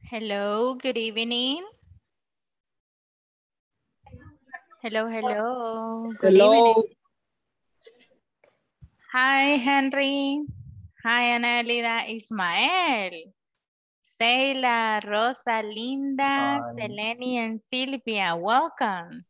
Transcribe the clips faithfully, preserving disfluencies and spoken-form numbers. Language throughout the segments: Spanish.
Hello, good evening. Hello, hello, good evening. Hello. Hi, Henry. Hi, Annalida, Ismael, Seila, Rosa, Linda, Ay, Seleni, and Silvia. Welcome.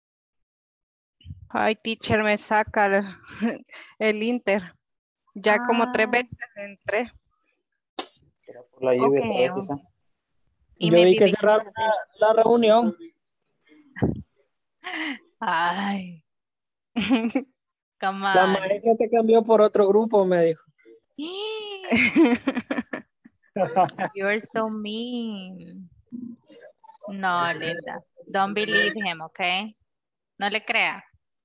Ay, teacher, me saca el, el Inter. Ya como tres Ah, veces entré. será por la lluvia otra okay. vez quizá. Y Yo vi maybe que cerraron because of la, la reunión. it. Ay, come La on. maestra te cambió por otro grupo, me dijo. You're so mean. No, Linda. Don't believe him, okay? No le crea.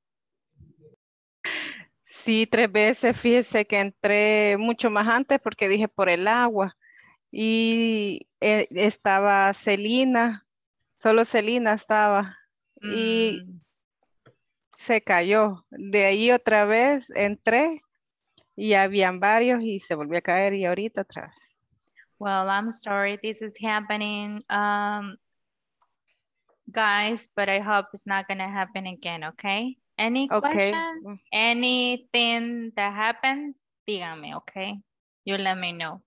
Sí, tres veces, fíjese que entré mucho más antes porque dije por el agua. Y eh, estaba Celina, solo Celina estaba. Y Mm, se cayó. De ahí otra vez entré y habían varios y se volvió a caer y ahorita otra vez. well, I'm sorry this is happening, um, guys, but I hope it's not gonna happen again, okay? Any Ok. questions? Anything that happens, dígame, okay? You let me know.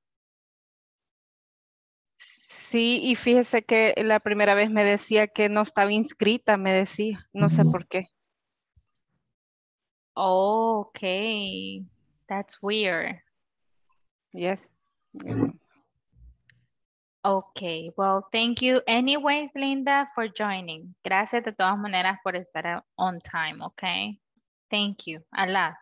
Sí, y fíjese que la primera vez me decía que no estaba inscrita, me decía, no sé por qué. Oh, okay. That's weird. Yes. Okay, well, thank you anyways, Linda, for joining. Gracias de todas maneras por estar on time, okay? Thank you a lot.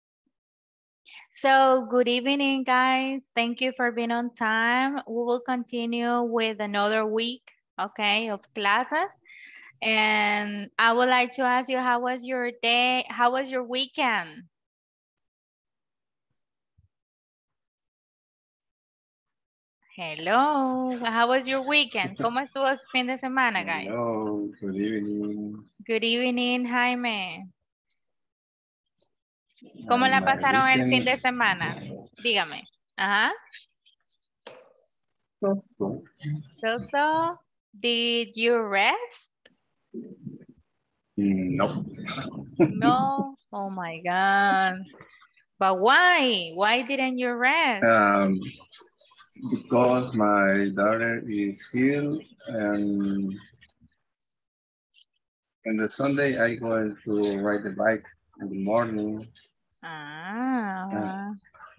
So, good evening, guys. Thank you for being on time. We will continue with another week, okay, of classes. And I would like to ask you, how was your day? How was your weekend? Hello, how was your weekend? ¿Cómo estuvo su fin de semana, guys? Hello, good evening. Good evening, Jaime. ¿Cómo Uh, la my pasaron el fin weekend de semana? Dígame. Ajá. was good. So, so, did you rest? No, No. Oh my God. But why? Why didn't you rest? um, because my daughter is ill, and and the Sunday I going to ride the bike in the morning. Uh, Ah.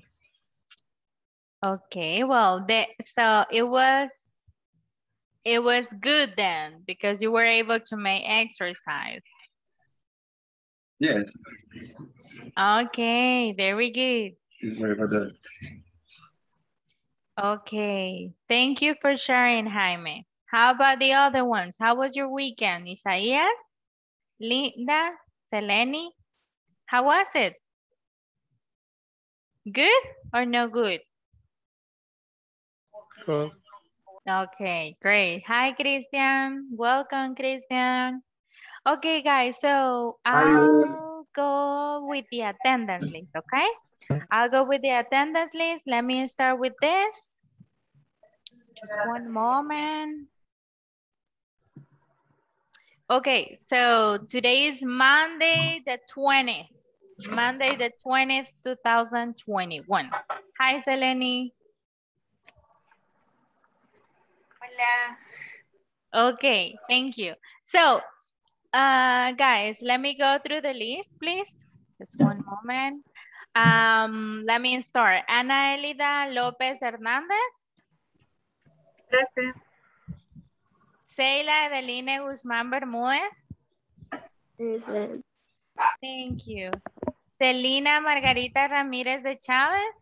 Okay. Well, the, so it was it was good then because you were able to make exercise. yes, Okay. Very good. it's very good. Okay. Thank you for sharing, Jaime. How about the other ones? How was your weekend, Isaías? Linda? Seleni? How was it? Good or no good? Good. Okay, great. Hi, Christian. Welcome, Christian. Okay, guys, so I'll go with the attendance list, okay? I'll go with the attendance list. Let me start with this. Just one moment. Okay, so today is Monday the twentieth. Monday the twentieth, two thousand twenty-one. Hi, Seleni. Hola. Okay, thank you. So, uh, guys, let me go through the list, please. Just one moment. Um, let me start. Ana Elida López Hernández. Present. Seila Edeline Guzmán Bermúdez. Present. Thank you. Celina Margarita Ramírez de Chávez.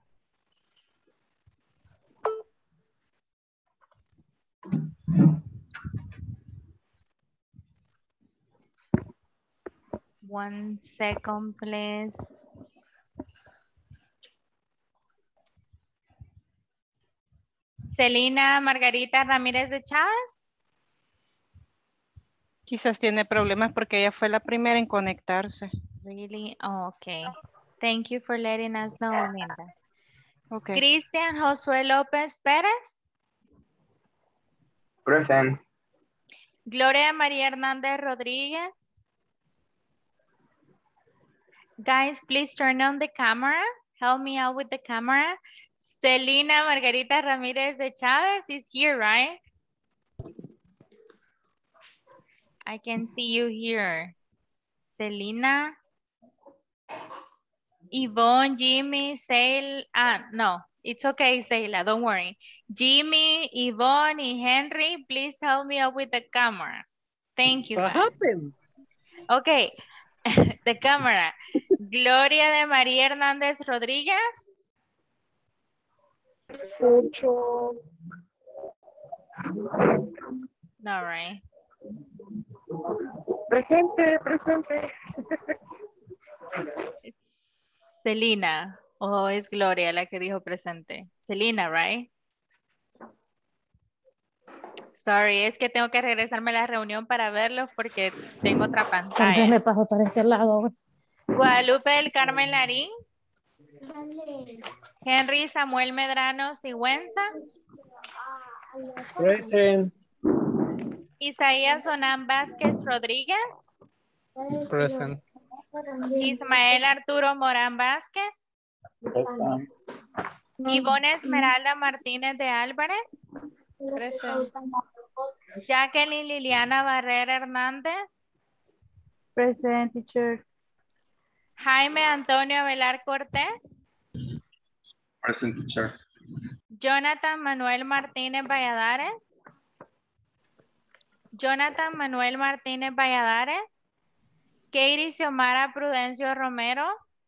One second, please. Celina Margarita Ramírez de Chávez. Quizás tiene problemas porque ella fue la primera en conectarse. Really? Oh, okay. Thank you for letting us know, Linda. Ok. Cristian Josué López Pérez. Present. Gloria María Hernández Rodríguez. Guys, please turn on the camera. Help me out with the camera. Celina Margarita Ramirez de Chavez is here, right? I can see you here. Celina. Yvonne, Jimmy, Sail, ah, no, it's okay, Seila, don't worry. Jimmy, Yvonne, y Henry, please help me out with the camera. Thank you, What guys. happened? Okay, the camera. Gloria de María Hernández Rodríguez. Ocho. All right. Presente, presente. Celina. Oh, es Gloria la que dijo presente. Celina, right? Sorry, es que tengo que regresarme a la reunión para verlos porque tengo otra pantalla. Entonces me paso para este lado. Guadalupe del Carmen Larín. Henry Samuel Medrano Sigüenza. Present. Isaías Onán Vázquez Rodríguez. Present. Ismael Arturo Morán Vázquez. Present. Ivonne Esmeralda Martínez de Álvarez. Present. Jacqueline Liliana Barrera Hernández. Present, teacher. Jaime Antonio Velar Cortés. Present teacher. Jonathan Manuel Martínez Valladares. Jonathan Manuel Martínez Valladares. Katie Xiomara Prudencio Romero.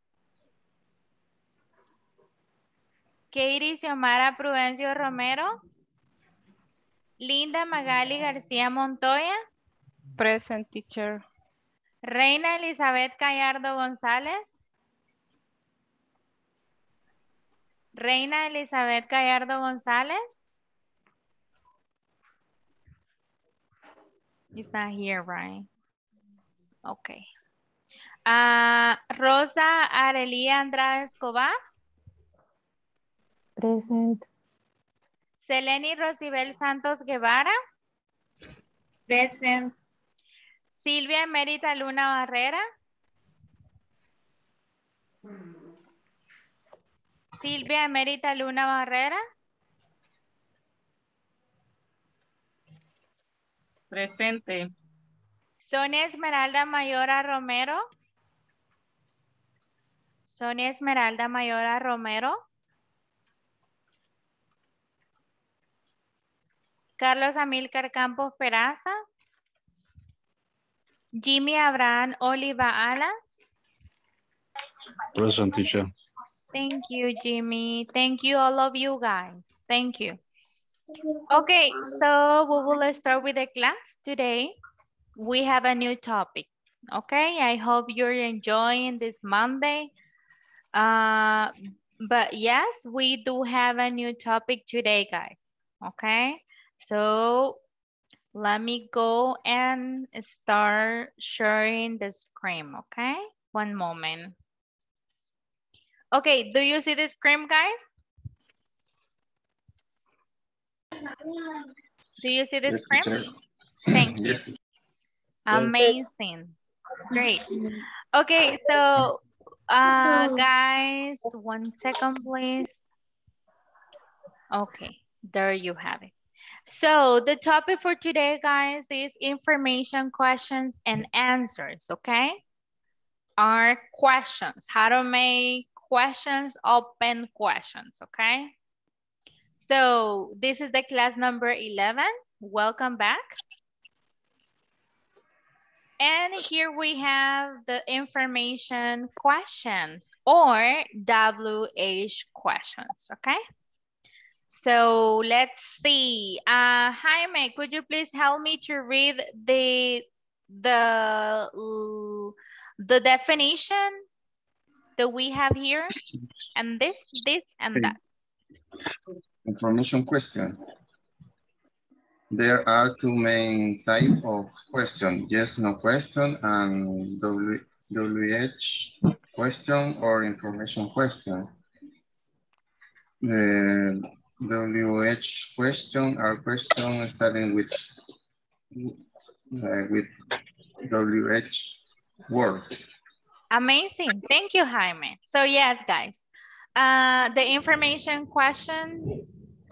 Katie Xiomara Prudencio Romero. Linda Magali García Montoya. Present teacher. Reina Elizabeth Gallardo González. Reina Elizabeth Gallardo González. It's not here, right? Okay. Uh, Rosa Arelia Andrade Escobar. Present. Seleni Rosibel Santos Guevara. Present. Silvia Emérita Luna Barrera. Silvia Emérita Luna Barrera. Presente. Sonia Esmeralda Mayora Romero. Sonia Esmeralda Mayora Romero. Carlos Amílcar Campos Peraza. Jimmy Abraham Oliva Alas. Present teacher. Thank you, Jimmy. Thank you, all of you guys. Thank you. Okay, so we will start with the class today. We have a new topic. Okay, I hope you're enjoying this Monday. Uh, but yes, we do have a new topic today, guys. Okay, so let me go and start sharing the screen, okay? One moment. Okay, do you see the screen, guys? Do you see the Yes, screen? teacher. Thank you. Yes, teacher. Amazing. Great. Okay, so uh, guys, one second, please. Okay, there you have it. So the topic for today, guys, is information, questions, and answers, okay? Are questions, how to make questions, open questions, okay? So this is the class number eleven. Welcome back. And here we have the information questions or W H questions, okay? So let's see. Uh, Jaime, could you please help me to read the, the, the definition that we have here? And this, this, and that. Information question. There are two main types of question, yes, no question, and W H question or information question. Uh, W H question are question starting with uh, with W H word. Amazing. Thank you, Jaime. So yes, guys, uh, the information question,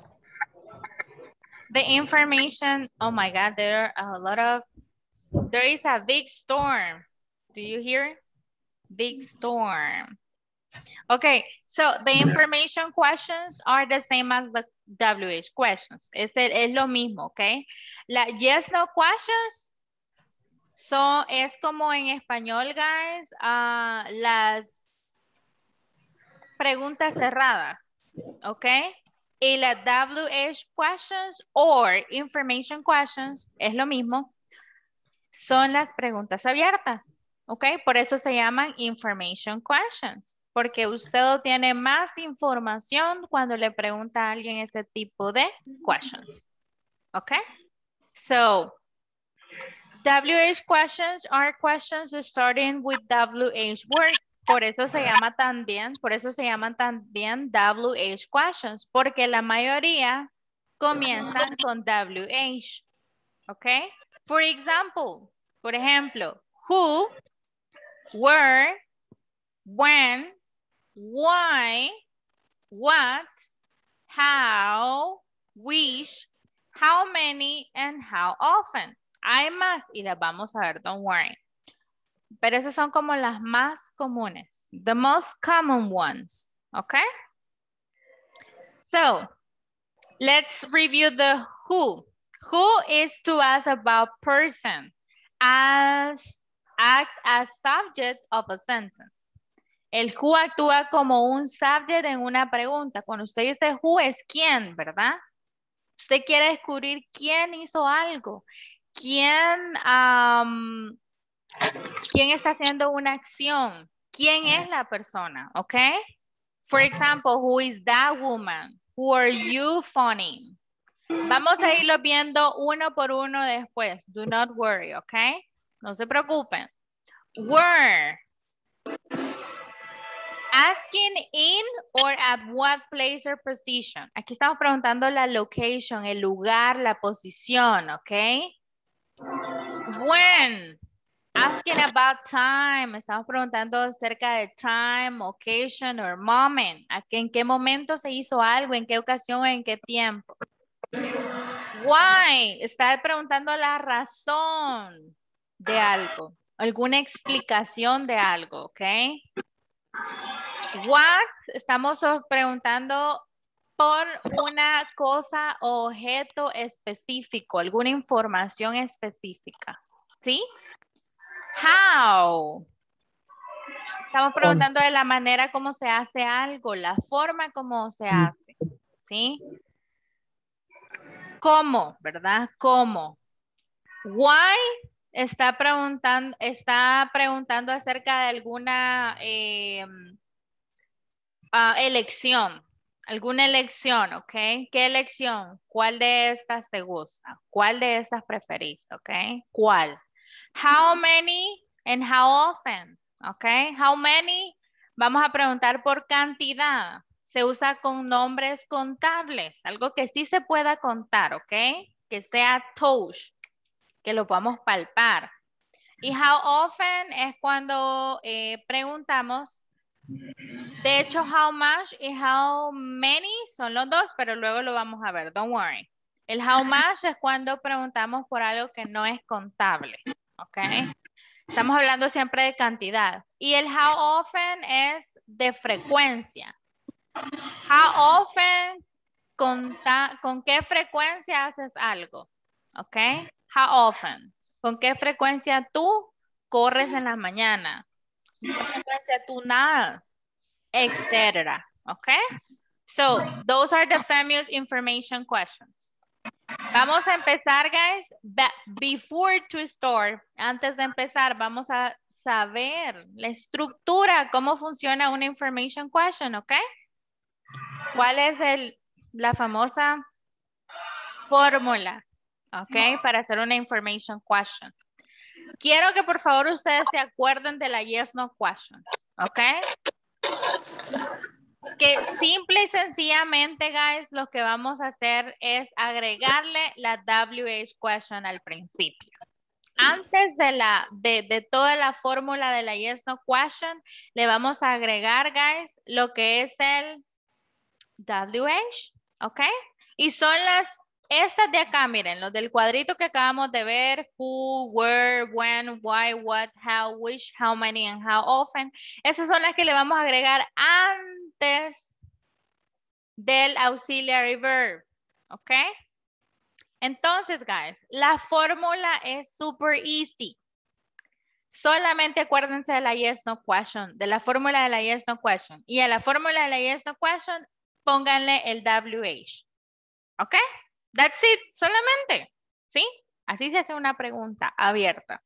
the information, oh my God, there are a lot of, there is a big storm. Do you hear? Big storm. Okay, so the information questions are the same as the W H questions. Es, es lo mismo, okay? La yes, no questions son, es como en español, guys, uh, las preguntas cerradas, okay? Y las W H questions or information questions, es lo mismo, son las preguntas abiertas, okay? Por eso se llaman information questions. Porque usted tiene más información cuando le pregunta a alguien ese tipo de questions. Okay? So, W H questions are questions starting with W H word. Por eso se llama también, por eso se llaman también W H questions. Porque la mayoría comienzan con W H. Okay? For example, por ejemplo, who, where, when, why, what, how, which, how many, and how often. Hay más y las vamos a ver, don't worry. Pero esas son como las más comunes. The most common ones, okay? So, let's review the who. Who is to ask about person as act as subject of a sentence. El who actúa como un subject en una pregunta. Cuando usted dice who es quién, ¿verdad? Usted quiere descubrir quién hizo algo. ¿Quién, um, quién está haciendo una acción? ¿Quién es la persona? ¿Ok? For example, who is that woman? Who are you funny? Vamos a irlo viendo uno por uno después. Do not worry, ¿ok? No se preocupen. Where? Asking in or at what place or position. Aquí estamos preguntando la location, el lugar, la posición, ¿ok? When? Asking about time. Estamos preguntando acerca de time, occasion or moment. ¿En qué momento se hizo algo? ¿En qué ocasión? ¿En qué tiempo? Why? Está preguntando la razón de algo. Alguna explicación de algo, ¿ok? What, estamos preguntando por una cosa o objeto específico, alguna información específica, ¿sí? How, estamos preguntando de la manera como se hace algo, la forma como se hace, ¿sí? ¿Cómo, verdad? ¿Cómo? Why, está preguntando, está preguntando acerca de alguna... Eh, Uh, elección, alguna elección, ¿ok? ¿Qué elección? ¿Cuál de estas te gusta? ¿Cuál de estas preferís? ¿Ok? ¿Cuál? How many and how often? ¿Ok? How many? Vamos a preguntar por cantidad. Se usa con nombres contables, algo que sí se pueda contar, ¿ok? Que sea touch, que lo podamos palpar. Y how often es cuando eh, preguntamos. De hecho, how much y how many son los dos, pero luego lo vamos a ver, don't worry. El how much es cuando preguntamos por algo que no es contable, ¿ok? Estamos hablando siempre de cantidad. Y el how often es de frecuencia. How often, con, ¿con qué frecuencia haces algo? ¿Ok? How often. ¿Con qué frecuencia tú corres en la mañana? ¿Con qué frecuencia tú nadas? Etcétera. Okay? So, those are the famous information questions. Vamos a empezar, guys. But before to start, antes de empezar, vamos a saber la estructura, cómo funciona una information question, ¿ok? ¿Cuál es el, la famosa fórmula, ok? Para hacer una information question. Quiero que por favor ustedes se acuerden de la yes, no questions, ¿ok? que simple y sencillamente, guys, lo que vamos a hacer es agregarle la W H question al principio. Antes de, la, de, de toda la fórmula de la yes, no question, le vamos a agregar, guys, lo que es el W H, ¿ok? Y son las, estas de acá, miren, los del cuadrito que acabamos de ver, who, where, when, why, what, how, which, how many, and how often. Esas son las que le vamos a agregar antes del auxiliary verb, ¿ok? Entonces, guys, la fórmula es super easy. Solamente acuérdense de la yes, no question, de la fórmula de la yes, no question. Y a la fórmula de la yes, no question, pónganle el W H. ¿Ok? That's it, solamente. ¿Sí? Así se hace una pregunta abierta.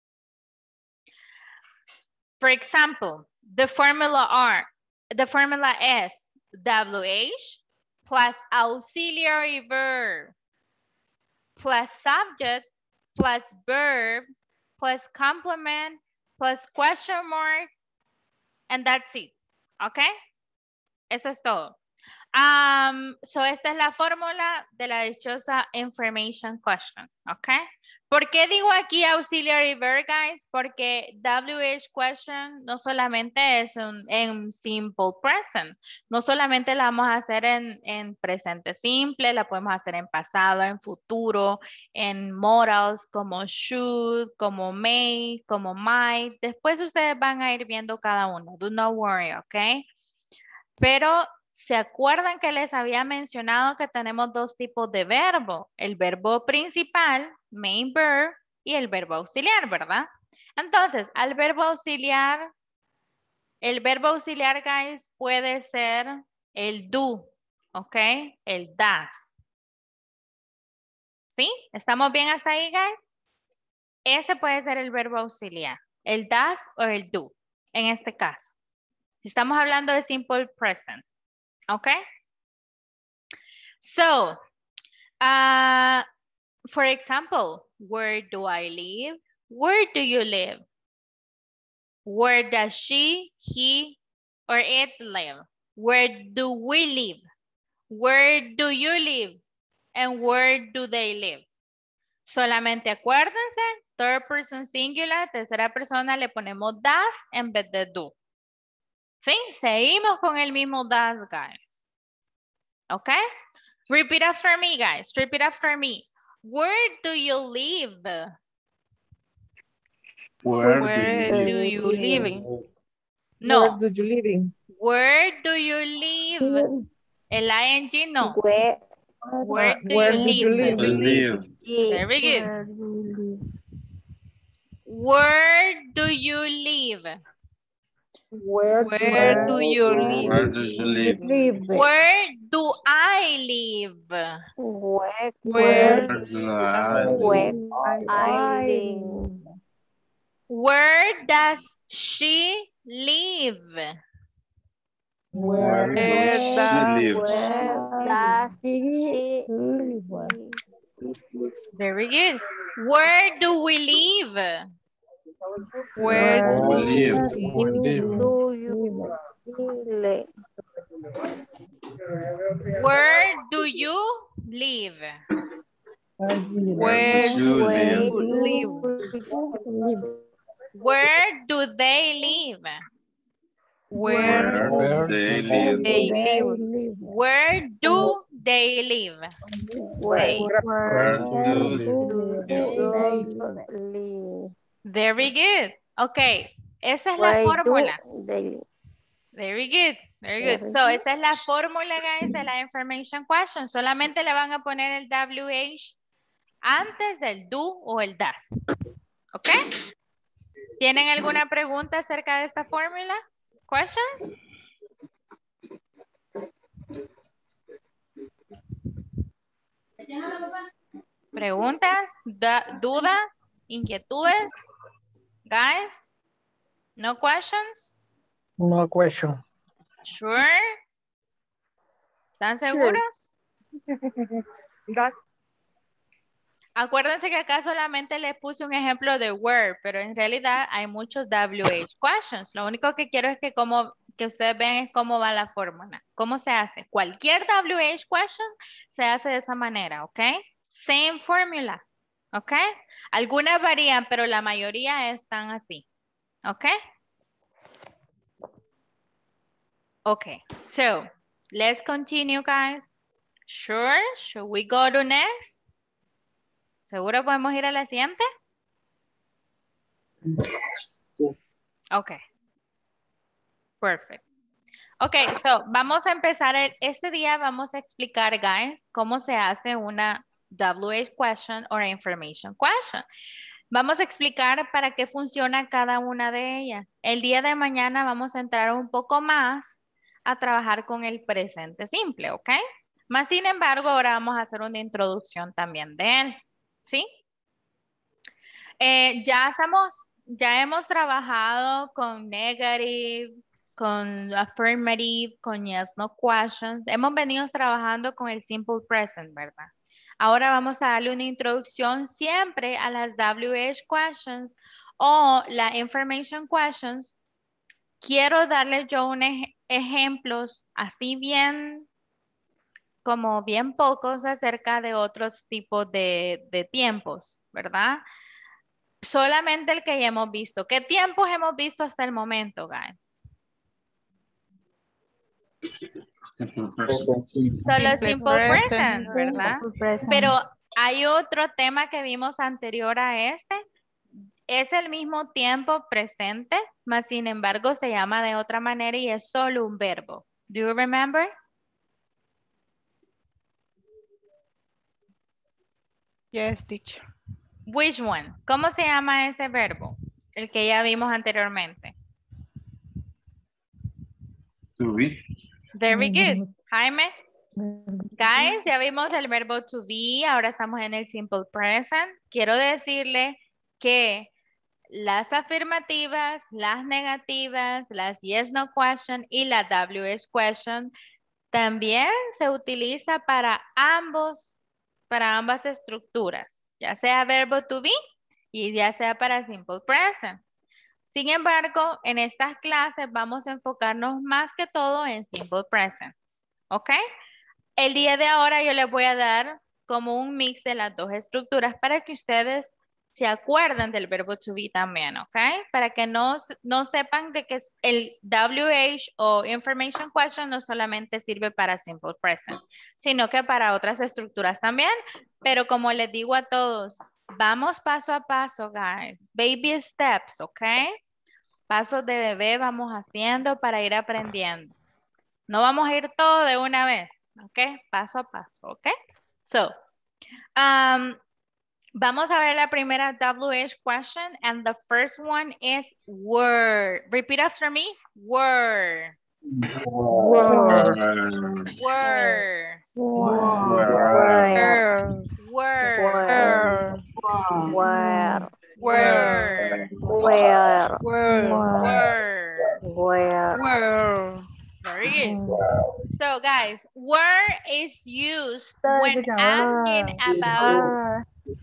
For example, the formula are, the formula is W H plus auxiliary verb plus subject plus verb plus complement plus question mark and that's it. ¿Ok? Eso es todo. Um, so esta es la fórmula de la dichosa information question, ¿ok? ¿Por qué digo aquí auxiliary verb, guys? Porque W H question no solamente es un, en simple present, no solamente la vamos a hacer en, en presente simple, la podemos hacer en pasado, en futuro, en modals como should, como may, como might. Después ustedes van a ir viendo cada uno, do not worry, ¿ok? Pero ¿se acuerdan que les había mencionado que tenemos dos tipos de verbo? El verbo principal, main verb, y el verbo auxiliar, ¿verdad? Entonces, al verbo auxiliar, el verbo auxiliar, guys, puede ser el do, ¿ok? El does. ¿Sí? ¿Estamos bien hasta ahí, guys? Ese puede ser el verbo auxiliar, el does o el do, en este caso. Si estamos hablando de simple present. Okay. So, uh, for example, where do I live? Where do you live? Where does she, he, or it live? Where do we live? Where do you live? And where do they live? Solamente acuérdense, third person singular, tercera persona le ponemos does en vez de do. ¿Sí? Seguimos con el mismo does, guys. Okay? Repeat after me, guys. Repeat after me. Where do you live? Where, Where do do you you live? No. Where do you living? Where do you live? El ing no. Where, Where Ah, do where you do you live? live? live? Very good. where do you live? Where do you live? Where, Where do you live? Where do you live? Where do I live? Where, Where Where do I live? where I live? Where does she live? Where Where does she does live? Where does she live? Very good. Where do we live? Where Where do we you live? live? Do you live? Where do you live? Where You do live? you live? Where do they live? Where Where do they live? they live? Where do they live? Where, Where do they live? they live? Very good. Ok, esa es la Where fórmula. do they live? Very good, very good. So, esa es la fórmula, guys, de la information question. Solamente le van a poner el W H antes del do o el does. ¿Ok? ¿Tienen alguna pregunta acerca de esta fórmula? Questions? ¿Preguntas? ¿Dudas? ¿Inquietudes? Guys? No questions? No question. Sure? ¿Están seguros? That, Acuérdense que acá solamente les puse un ejemplo de where, pero en realidad hay muchos W H questions. Lo único que quiero es que como que ustedes vean es cómo va la fórmula. ¿Cómo se hace? Cualquier W H question se hace de esa manera, ¿ok? Same formula, ¿ok? Algunas varían, pero la mayoría están así, ¿ok? Okay, so let's continue, guys. Sure, should we go to next? ¿Seguro podemos ir a la siguiente? Okay. Perfect. Okay, so vamos a empezar. El, este día vamos a explicar, guys, cómo se hace una W H question or information question. Vamos a explicar para qué funciona cada una de ellas. El día de mañana vamos a entrar un poco más a trabajar con el presente simple, ¿ok? Más sin embargo, ahora vamos a hacer una introducción también de él, ¿sí? Eh, ya, estamos, ya hemos trabajado con negative, con affirmative, con yes, no questions. Hemos venido trabajando con el simple present, ¿verdad? Ahora vamos a darle una introducción siempre a las W H questions o la information questions. Quiero darles yo unos ej ejemplos así bien, como bien pocos acerca de otros tipos de, de tiempos, ¿verdad? Solamente el que ya hemos visto. ¿Qué tiempos hemos visto hasta el momento, guys? Simple person. Solo simple present, ¿verdad? Simple present. Pero hay otro tema que vimos anterior a este. Es el mismo tiempo presente, mas sin embargo se llama de otra manera y es solo un verbo. Do you remember? Yes, teacher. Which one? ¿Cómo se llama ese verbo? El que ya vimos anteriormente. To be. Very good. Jaime. Guys, ya vimos el verbo to be, ahora estamos en el simple present. Quiero decirle que las afirmativas, las negativas, las yes, no question y la W H question también se utiliza para ambos, para ambas estructuras, ya sea verbo to be y ya sea para simple present. Sin embargo, en estas clases vamos a enfocarnos más que todo en simple present, ¿ok? El día de ahora yo les voy a dar como un mix de las dos estructuras para que ustedes se acuerden del verbo to be también, ¿ok? Para que no, no sepan de que el W H o information question no solamente sirve para simple present, sino que para otras estructuras también. Pero como les digo a todos, vamos paso a paso, guys. Baby steps, ¿ok? Pasos de bebé vamos haciendo para ir aprendiendo. No vamos a ir todo de una vez, ¿ok? Paso a paso, ¿ok? So, um, vamos a ver la primera W H question, and the first one is word. Repeat after me. Word. Word. Word. Word. Word. Word. Where? Word. Where? Word. Where? Well, Very good. So, guys, where is used when asking about...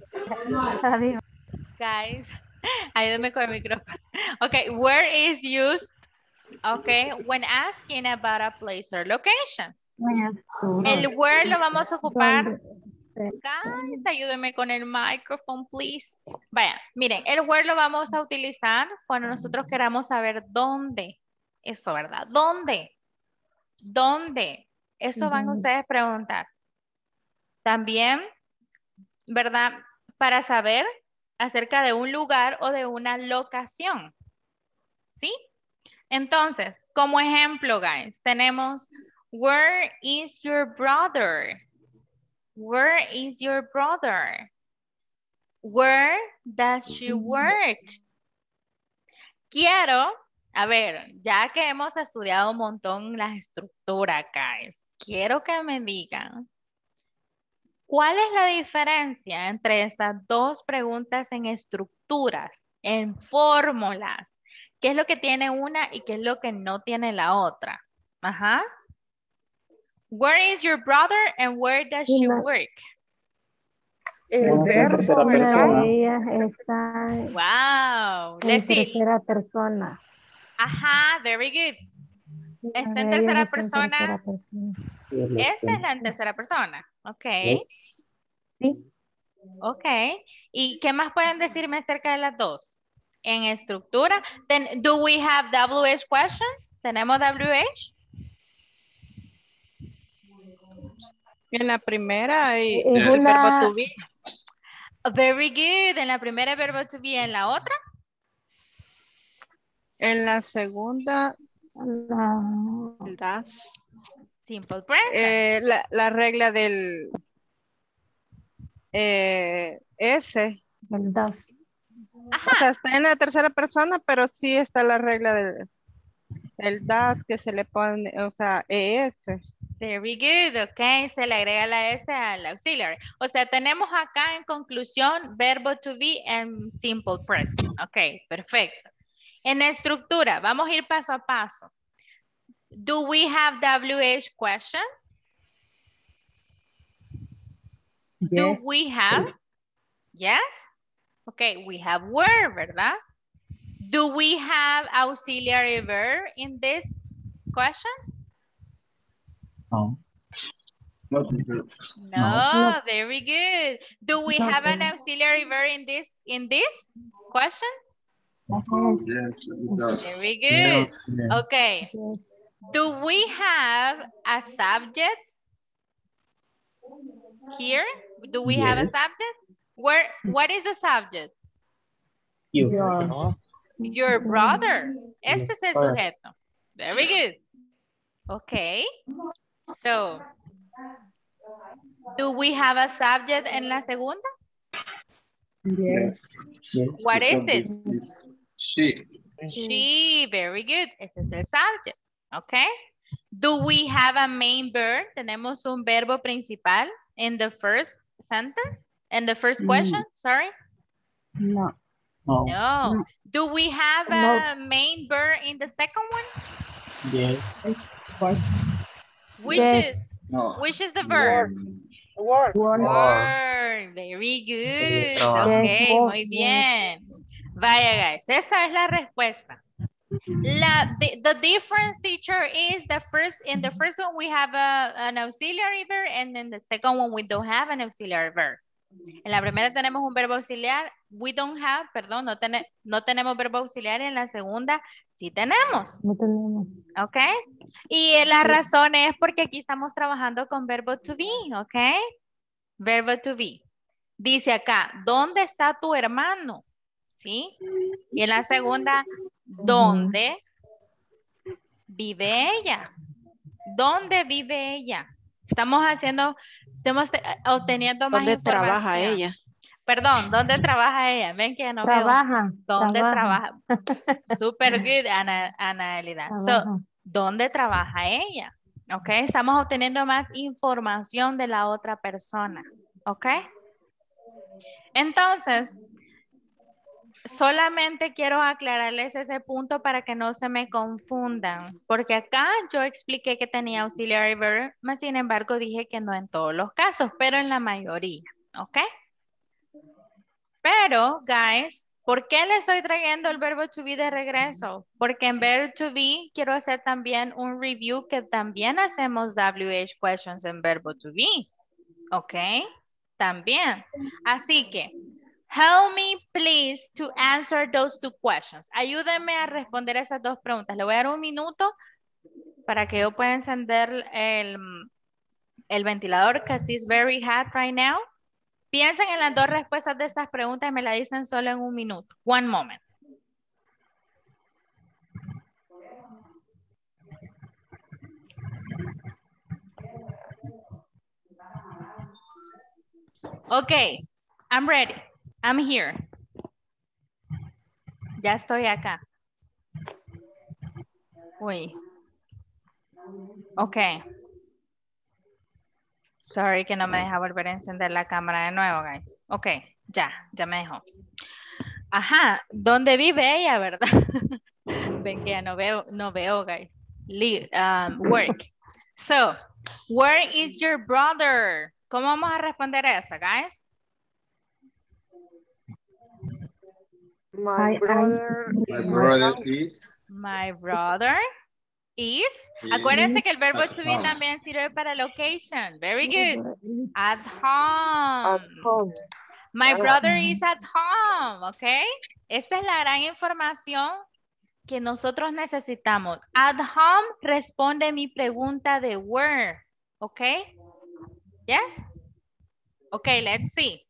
Guys, ayúdame con el micrófono. Okay, where is used, okay, when asking about a place or location. El where lo vamos a ocupar. Guys, ayúdenme con el micrófono, please. Vaya, miren, el where lo vamos a utilizar cuando nosotros queramos saber dónde. Eso, ¿verdad? ¿Dónde? ¿Dónde? Eso van ustedes a preguntar. También, ¿verdad? Para saber acerca de un lugar o de una locación. ¿Sí? Entonces, como ejemplo, guys, tenemos, where is your brother? Where is your brother? Where does she work? Quiero, a ver, ya que hemos estudiado un montón la estructura, guys, quiero que me digan, ¿cuál es la diferencia entre estas dos preguntas en estructuras, en fórmulas? ¿Qué es lo que tiene una y qué es lo que no tiene la otra? Ajá. Where is your brother and where does she work? El verbo, ¿verdad? Ella está Wow. en Let's see. tercera persona. Ajá, very good. Está en tercera persona. Esta es la en tercera persona. Ok. Sí. Ok. ¿Y qué más pueden decirme acerca de las dos? En estructura. Then, do we have W H questions? ¿Tenemos W H? En la primera hay Es el Yes. verbo una... to be. Very good. En la primera verbo to be. ¿En la otra? En la segunda, No, El das. Simple present. eh, la, la regla del eh, S. el dos. O sea, está en la tercera persona, pero sí está la regla del el das que se le pone, o sea, E S. Very good, ok, se le agrega la S al auxiliary. O sea, tenemos acá en conclusión verbo to be en simple present. Ok, perfecto. En estructura, vamos a ir paso a paso. Do we have W H question? Do we have? Yes? Ok, we have were, ¿verdad? Do we have auxiliary verb in this question? No. Not No, very good. Do we No. have an auxiliary verb in this in this question? Yes, it does. Very good. Yeah. Okay. Yes. Do we have a subject here? Do we have a Yes. subject? Where what is the subject? You. Yours. Your brother. Este es el Correct. sujeto. Very good. Okay. So, do we have a subject en la segunda? Yes. Yes. What is it? It's she. She, very good. Ese es el subject. Okay. Do we have a main verb? Tenemos un verbo principal in the first sentence? In the first question, sorry? No. No. No. Do we have a main verb in the second one? Yes. Which Yes. is, No. which is the verb? Word. Word. Very good. Trabajo. Ok, Yes, muy bien. Vaya, guys. Esa es la respuesta. La, the, the difference, teacher, is the first, in the first one we have a, an auxiliary verb and in the second one we don't have an auxiliary verb. En la primera tenemos un verbo auxiliar, we don't have, perdón, no, ten, no tenemos verbo auxiliar, en la segunda sí tenemos. No tenemos. ¿Ok? Y la razón es porque aquí estamos trabajando con verbo to be, ¿ok? Verbo to be. Dice acá, ¿dónde está tu hermano? ¿Sí? Y en la segunda, ¿dónde vive ella? ¿Dónde vive ella? Estamos haciendo, estamos obteniendo más ¿Dónde información. trabaja ella? Perdón, ¿dónde trabaja ella? Ven que no Trabaja. veo. ¿Dónde trabaja. trabaja? Super good, Ana, Ana Elida. Trabaja. So, ¿dónde trabaja ella? Ok, estamos obteniendo más información de la otra persona. Ok. Entonces, solamente quiero aclararles ese punto para que no se me confundan, porque acá yo expliqué que tenía auxiliary verb, mas sin embargo dije que no en todos los casos, pero en la mayoría, ¿ok? Pero, guys, ¿por qué les estoy trayendo el verbo to be de regreso? Porque en verbo to be quiero hacer también un review que también hacemos W H questions en verbo to be, ¿ok? También. Así que, help me please to answer those two questions. Ayúdenme a responder esas dos preguntas. Le voy a dar un minuto para que yo pueda encender el, el ventilador because it's very hot right now. Piensen en las dos respuestas de estas preguntas y me la dicen solo en un minuto. One moment. Okay, I'm ready. I'm here. Ya estoy acá. Uy. Ok. Sorry que no me deja volver a encender la cámara de nuevo, guys. Ok, ya, ya me dejó. Ajá, ¿dónde vive ella, verdad? Ven que ya no veo, no veo, guys. Live, um, work. So, where is your brother? ¿Cómo vamos a responder a esa, guys? My I- I- brother. My brother is. My brother Is. Is Acuérdense que el verbo at to be home. también sirve para location. Very good. At At home. home. My brother is at home, ¿ok? Esta es la gran información que nosotros necesitamos. At home responde mi pregunta de where, ¿ok? Yes? Ok, let's see.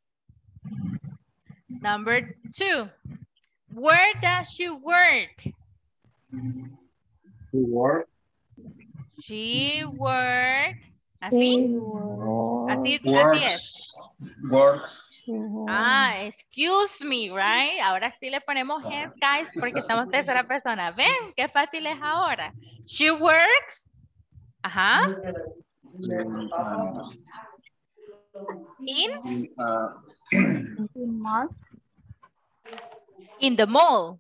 Number two. Where does she work? To work. She work. ¿Así? Así, así es. Works. Works. Ah, excuse me, right? Ahora sí le ponemos hands, guys, porque estamos tercera persona. ¿Ven? Qué fácil es ahora. She works. Ajá. In, uh, In, in, uh, in the mall.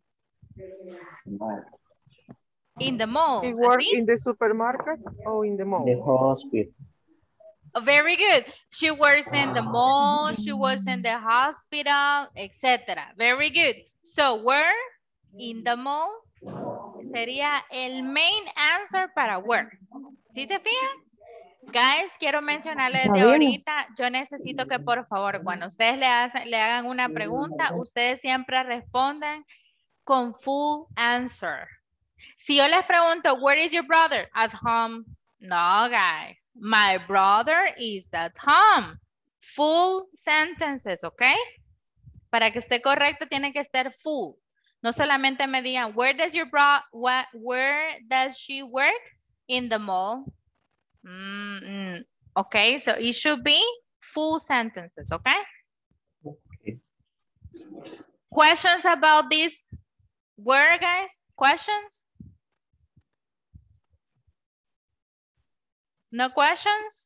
no. In the mall. He work ¿Así? in the supermarket or in the mall? The hospital. Oh, very good. She works in the mall, she works in the hospital, et cetera. Very good. So, where? In the mall. Sería el main answer para where. ¿Sí se fijan? Guys, quiero mencionarles desde ahorita, yo necesito que por favor, cuando ustedes le, hacen, le hagan una pregunta, ustedes siempre respondan con full answer. Si yo les pregunto, where is your brother? At home. No, guys. My brother is at home. Full sentences, ¿ok? Para que esté correcto tiene que estar full. No solamente me digan, where does your bro, what, where does she work? In the mall. Mm, mm. Okay, so it should be full sentences, okay? Okay. Questions about this word, guys? Questions? No questions?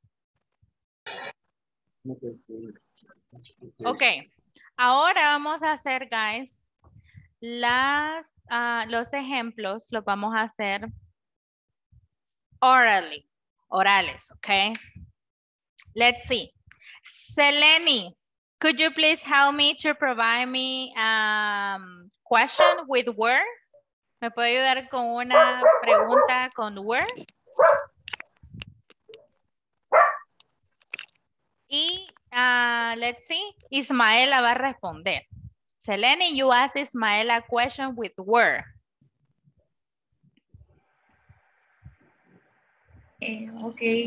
Ok, ahora vamos a hacer, guys, las, uh, los ejemplos los vamos a hacer orally, orales, ok? Let's see. Seleni, could you please help me to provide me um, question with word? ¿Me puede ayudar con una pregunta con word? Y, uh, let's see, Ismaela va a responder. Seleni, you ask Ismaela a question with where. Uh, okay.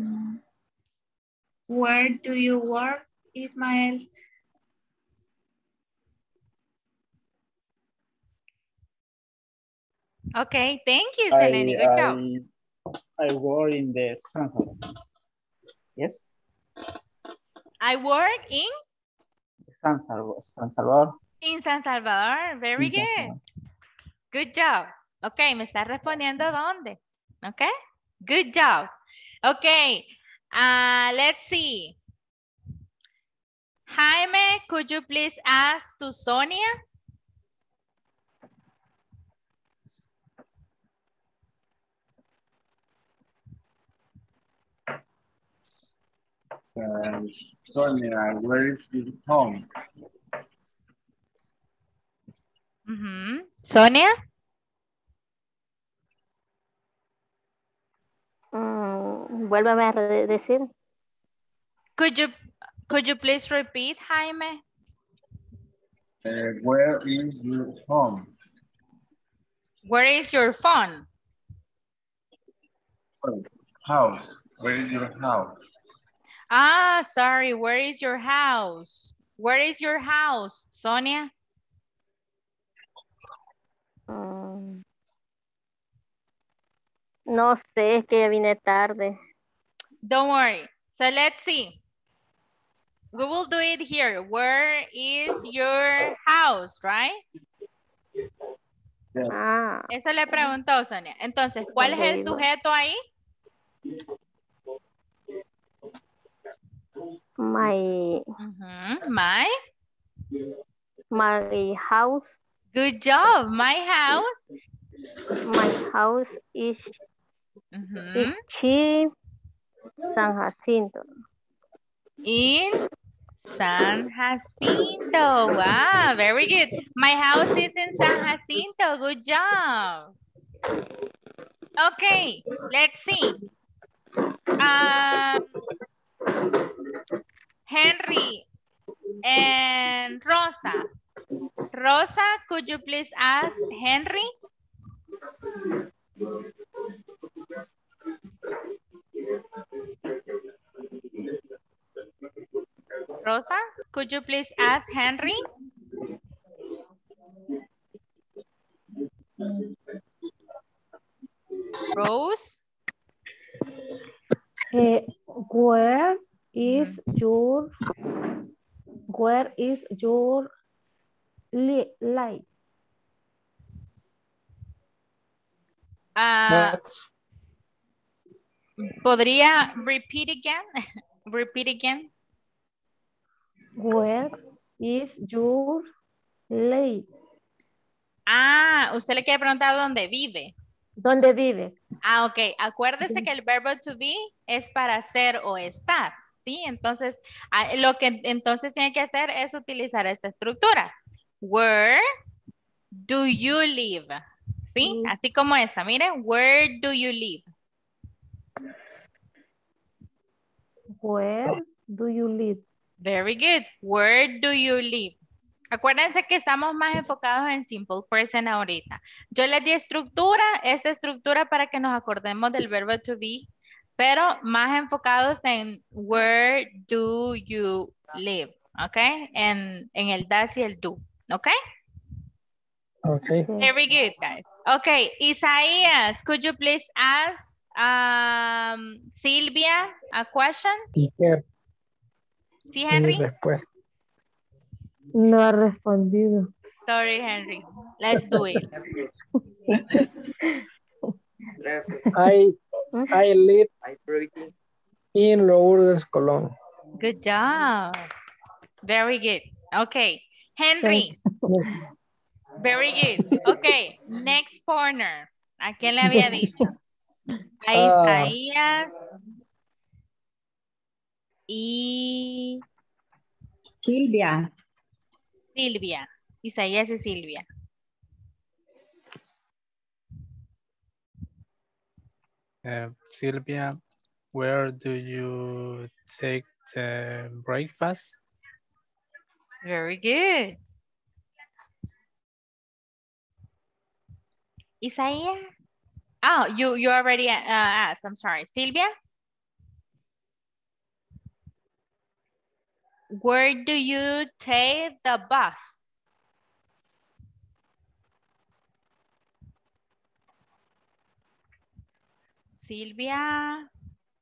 Where do you work, Ismael? Okay, thank you, Seleni. Good I, job. I, I work in the San Salvador. Yes? I work in? San Salvador. San Salvador. In San Salvador. Very In San good. Salvador. Good job. Ok, me está respondiendo dónde. Ok, good job. Ok, uh, let's see. Jaime, could you please ask to Sonia? Uh, Sonia, where is your home? Uh-huh. Sonia? Mm, vuélvame a decir. Could you, could you please repeat, Jaime? Uh, where is your home? Where is your phone? Sorry, house. Where is your house? Ah, sorry. Where is your house? Where is your house, Sonia? Mm, no sé, es que ya vine tarde. Don't worry. So let's see. We will do it here. Where is your house, right? Yes. Ah, Eso le preguntó Sonia. Entonces, ¿cuál es el ok, sujeto ahí? my, Uh-huh. My. my house, Good job. My house. my house is, Uh-huh. is cheap, San Jacinto. In San Jacinto. Wow, very good. My house is in San Jacinto. Good job. Okay, let's see. Um, Henry and Rosa. Rosa, could you please ask Henry? Rosa, could you please ask Henry? Rose? Uh, where is Mhm. your where is your li light? Uh, ¿Podría repeat again? Repeat again. Where is your light? Ah, usted le quiere preguntar dónde vive. ¿Dónde vive? Ah, ok. Acuérdese que el verbo to be es para ser o estar, ¿sí? Entonces, ah, lo que entonces tiene que hacer es utilizar esta estructura. Where do you live? ¿Sí? Mm. Así como esta. Miren, where do you live? Where do you live? Very good. Where do you live? Acuérdense que estamos más enfocados en simple present ahorita. Yo les di estructura, esta estructura para que nos acordemos del verbo to be, pero más enfocados en where do you live, ¿ok? En, en el does y el do, ¿ok? Okay. Very good, guys. Okay, Isaías, could you please ask um, Silvia a question? Teacher, Sí, mi Henry? respuesta. No ha respondido. Sorry, Henry. Let's do it. I, I live in Lourdes, Colón. Good job. Very good. Okay. Henry. Very good. Okay. Next corner. ¿A quién le había dicho? A Ah. Isaías y Silvia. Silvia. Isaías y Silvia. Uh, Sylvia, where do you take the breakfast? Very good. Isaías. Oh, you, you already uh, asked. I'm sorry. Silvia? Where do you take the bus? Silvia.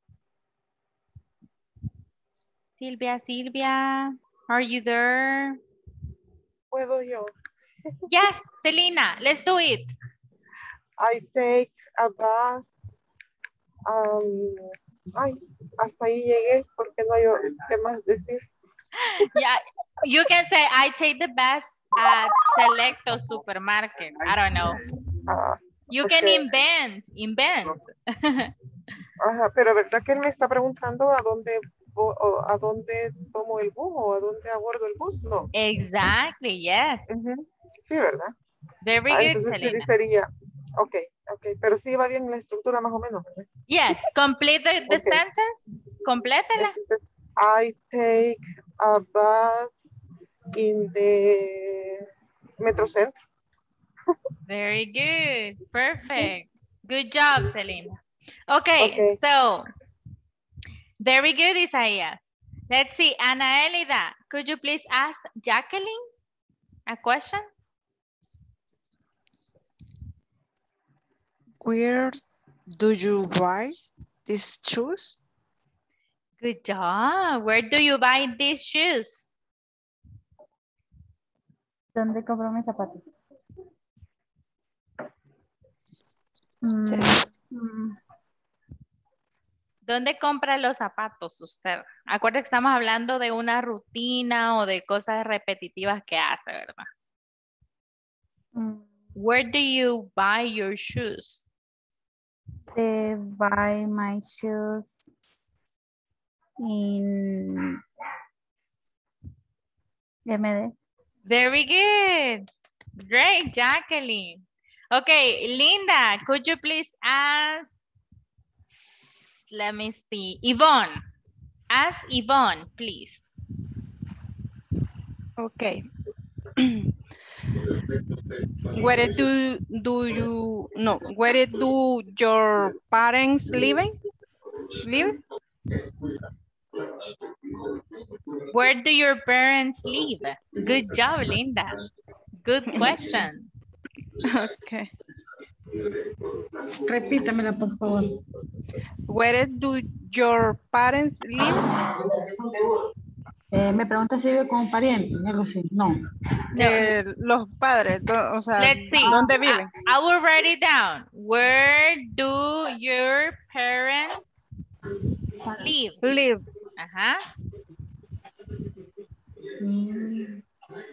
Silvia, Silvia, are you there? Puedo yo. Yes, Selena, let's do it. I take a bus. Um, ay, hasta ahí llegué porque no hay qué más decir. Yeah, you can say I take the bus at Selecto Supermarket. I don't know. Ah, You okay. can invent, invent. Ajá, pero verdad que él me está preguntando a dónde o a dónde tomo el bus o a dónde abordo el bus, ¿no? Exactly, yes. Uh-huh. Sí, ¿verdad? Very ah, good, entonces Selena. sí sería, ok, ok, pero sí va bien la estructura más o menos, ¿verdad? Yes, complete the, the okay. sentence. Complétela. Entonces, I take a bus in the Metrocentro. Very good, perfect. Good job, Selena. Okay, okay. so, very good, Isaías. Let's see, Ana Elida, could you please ask Jacqueline a question? Where do you buy these shoes? Good job. Where do you buy these shoes? ¿Dónde compro mis zapatos? Mm, mm. ¿Dónde compra los zapatos usted? Acuérdate que estamos hablando de una rutina o de cosas repetitivas que hace, ¿verdad? Mm. Where do you buy your shoes? I buy my shoes in M D. Very good. Great, Jacqueline. Okay, Linda, could you please ask, let me see, Yvonne. Ask Yvonne, please. Okay. Where do do you no? Where do your parents living? Live? Where do your parents live? Good job, Linda. Good question. Okay. Repítamela, por favor. Where do your parents live? Eh, me pregunta si vive con un pariente, algo así. No. Eh, los padres, do- o sea, Let's see. ¿dónde I, viven? I will write it down. Where do your parents live? Live. Ajá. Mm.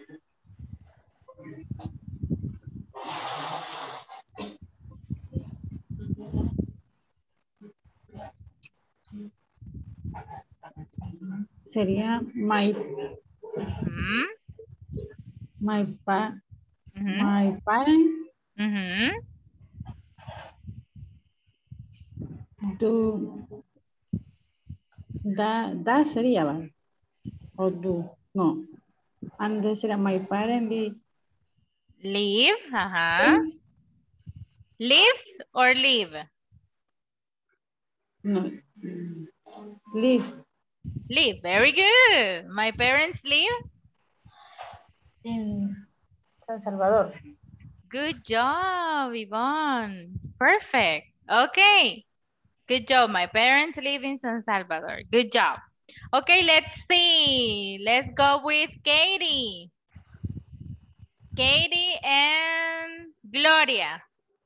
Sería my Mm-hmm. my pa Mm-hmm. my parent Mm-hmm. do da da sería ¿vale? O do no. And sería my parent be Live. Ajá. Lives or live? no. Live Live. Very good. My parents live. in San Salvador. Good job, Yvonne. Perfect. Okay. Good job. My parents live in San Salvador. Good job. Okay, let's see. Let's go with Katie. Katie and Gloria.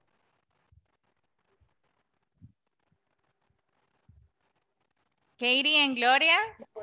Katie and Gloria.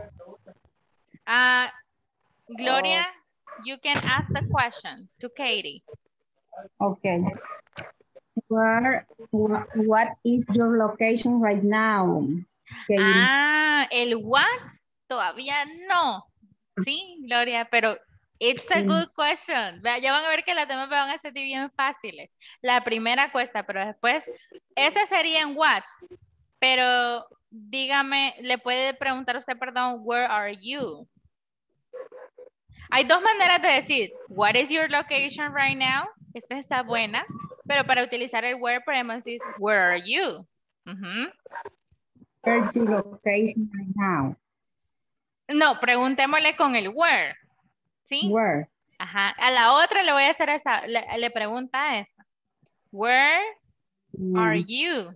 Uh, Gloria, you can ask the question to Katie. Okay. Where, what is your location right now? Katie? Ah, el what todavía no. Sí, Gloria, pero it's a good question. Ya van a ver que las demás me van a ser bien fáciles. La primera cuesta, pero después, esa sería en what. Pero dígame, le puede preguntar usted, perdón, where are you? Hay dos maneras de decir, what is your location right now? Esta está buena, pero para utilizar el where podemos decir, where are you? Uh-huh. Where's your location right now? No, preguntémosle con el where. ¿Sí? Where? Ajá. A la otra le voy a hacer esa, le, le pregunta esa. Where mm. are you?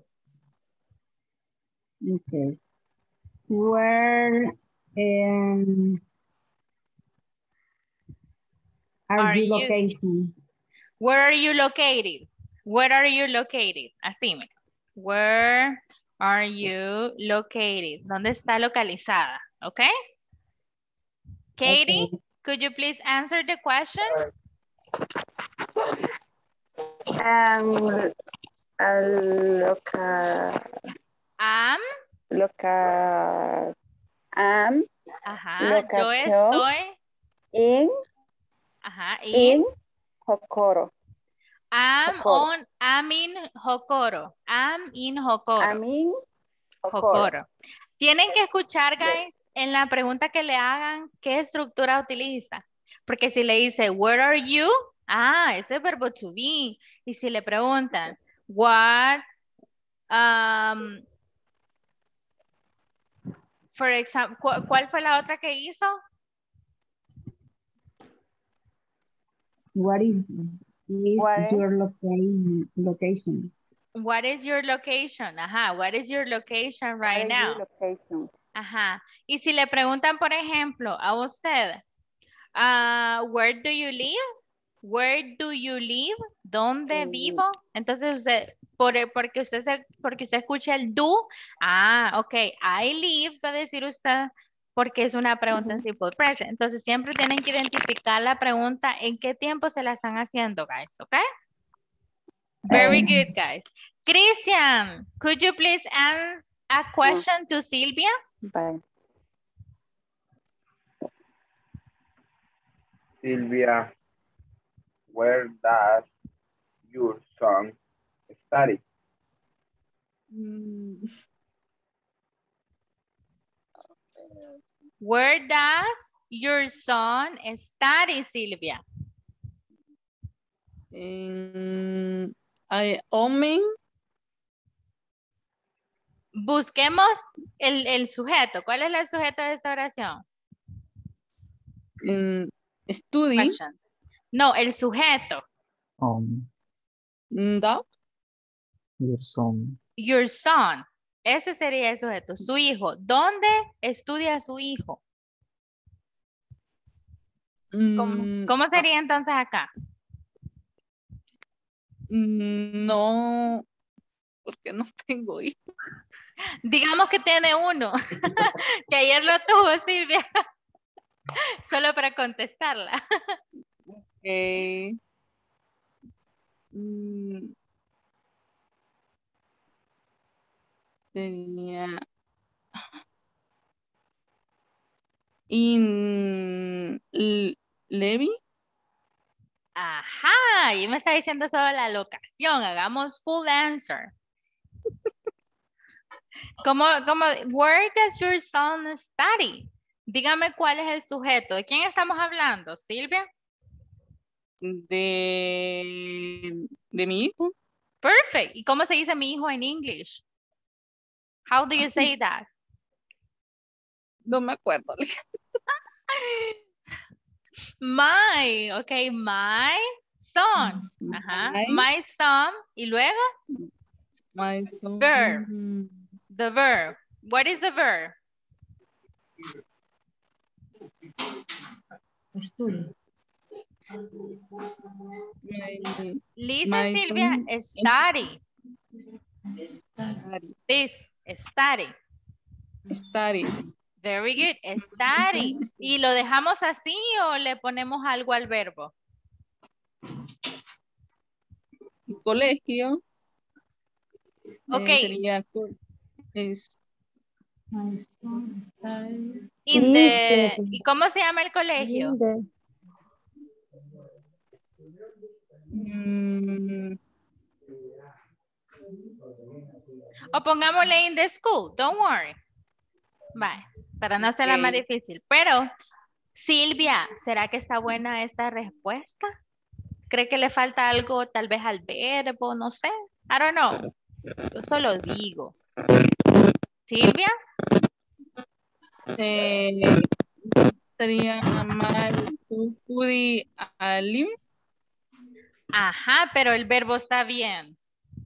Okay. Where um, are, are you you location? Where are you located? Where are you located? Así, mira. Where are you located? ¿Dónde está localizada? Okay? Katie, okay. Could you please answer the question? Um, loca. Am. Loca. Am. Ajá. Yo estoy. In. Ajá. In. In Hokoro. I'm Hokoro. on. I'm in Hokoro. I'm in Hokoro. I'm in Hokoro. Hokoro. Tienen que escuchar, guys, en la pregunta que le hagan, ¿qué estructura utiliza? Porque si le dice, where are you? Ah, ese es verbo to be. Y si le preguntan, what, um, for example, ¿cu ¿cuál fue la otra que hizo? What is, is what your location, location? What is your location? Ajá, what is your location right what now? Is your location? Ajá. Y si le preguntan, por ejemplo, a usted, uh, where do you live? Where do you live? ¿Dónde mm. vivo? Entonces usted, por, porque usted se, porque usted escucha el do, ah, ok, I live, va a decir usted, porque es una pregunta en simple present. Entonces siempre tienen que identificar la pregunta en qué tiempo se la están haciendo, guys, ok? Very um, good, guys. Christian, could you please ask a question to Silvia? Bye. Silvia, where does your son study? Where does your son study, Silvia? En I Wyoming. Busquemos el, el sujeto. ¿Cuál es el sujeto de esta oración? En study. Question. No, el sujeto. Um, Dog. your son. Your son. Ese sería el sujeto. Su hijo. ¿Dónde estudia su hijo? ¿Cómo, cómo sería entonces acá? No, porque no tengo hijo. Digamos que tiene uno, que ayer lo tuvo Silvia, solo para contestarla. Okay. Mm. Tenía in Levi. Ajá, y me está diciendo solo la locación, hagamos full answer. ¿Cómo, cómo, where does your son study? Dígame cuál es el sujeto. ¿De quién estamos hablando, Silvia? De, de mi hijo. Perfect. ¿Y cómo se dice mi hijo en English? How do you say that? No me acuerdo. My, okay, my son. Ajá. My, my son. ¿Y luego? My son. Verb. The verb. What is the verb? My, Listen, my Silvia, son. Study. Study. This, study. Study. Very good, study. ¿Y lo dejamos así o le ponemos algo al verbo? Colegio. Ok. Eh, sería, es, In the, ¿y cómo se llama el colegio? Mm. O pongámosle in the school, don't worry. Vale, para no hacerla más difícil. Pero, Silvia, ¿será que está buena esta respuesta? ¿Cree que le falta algo tal vez al verbo? No sé. I don't know. Yo solo digo. ¿Silvia? Eh, sería mal study alim. Ajá, pero el verbo está bien.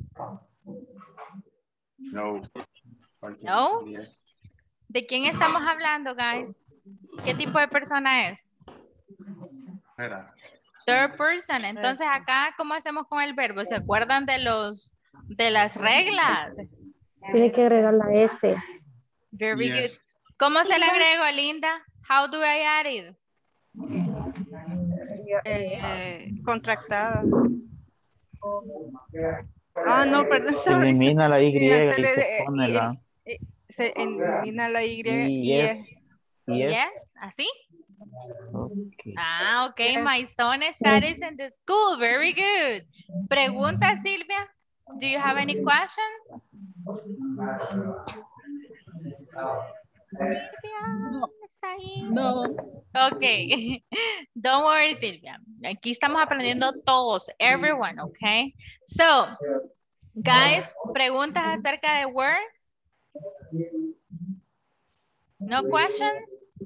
No. ¿No? ¿De quién estamos hablando, guys? ¿Qué tipo de persona es? Era. Third person. Entonces acá, ¿cómo hacemos con el verbo? ¿Se acuerdan de los de las reglas? Tiene que agregar la S. Very Yes. good. ¿Cómo se le agrego, Linda? How do I add it? Eh, contractada. Ah, no, perdón. Sorry. Elimina la Y y Mira, se, le- se eh, pone y- la... eh, se elimina la Y y, Y es. es. Y es. Yes, ¿así? Okay. Ah, ok. Yes. My son studies in the school. Very good. Pregunta, Silvia. Do you have any question? Silvia, ¿está ahí? No. Ok. Don't worry, Silvia. Aquí estamos aprendiendo todos. Everyone, ok? So, guys, preguntas acerca de where? No questions?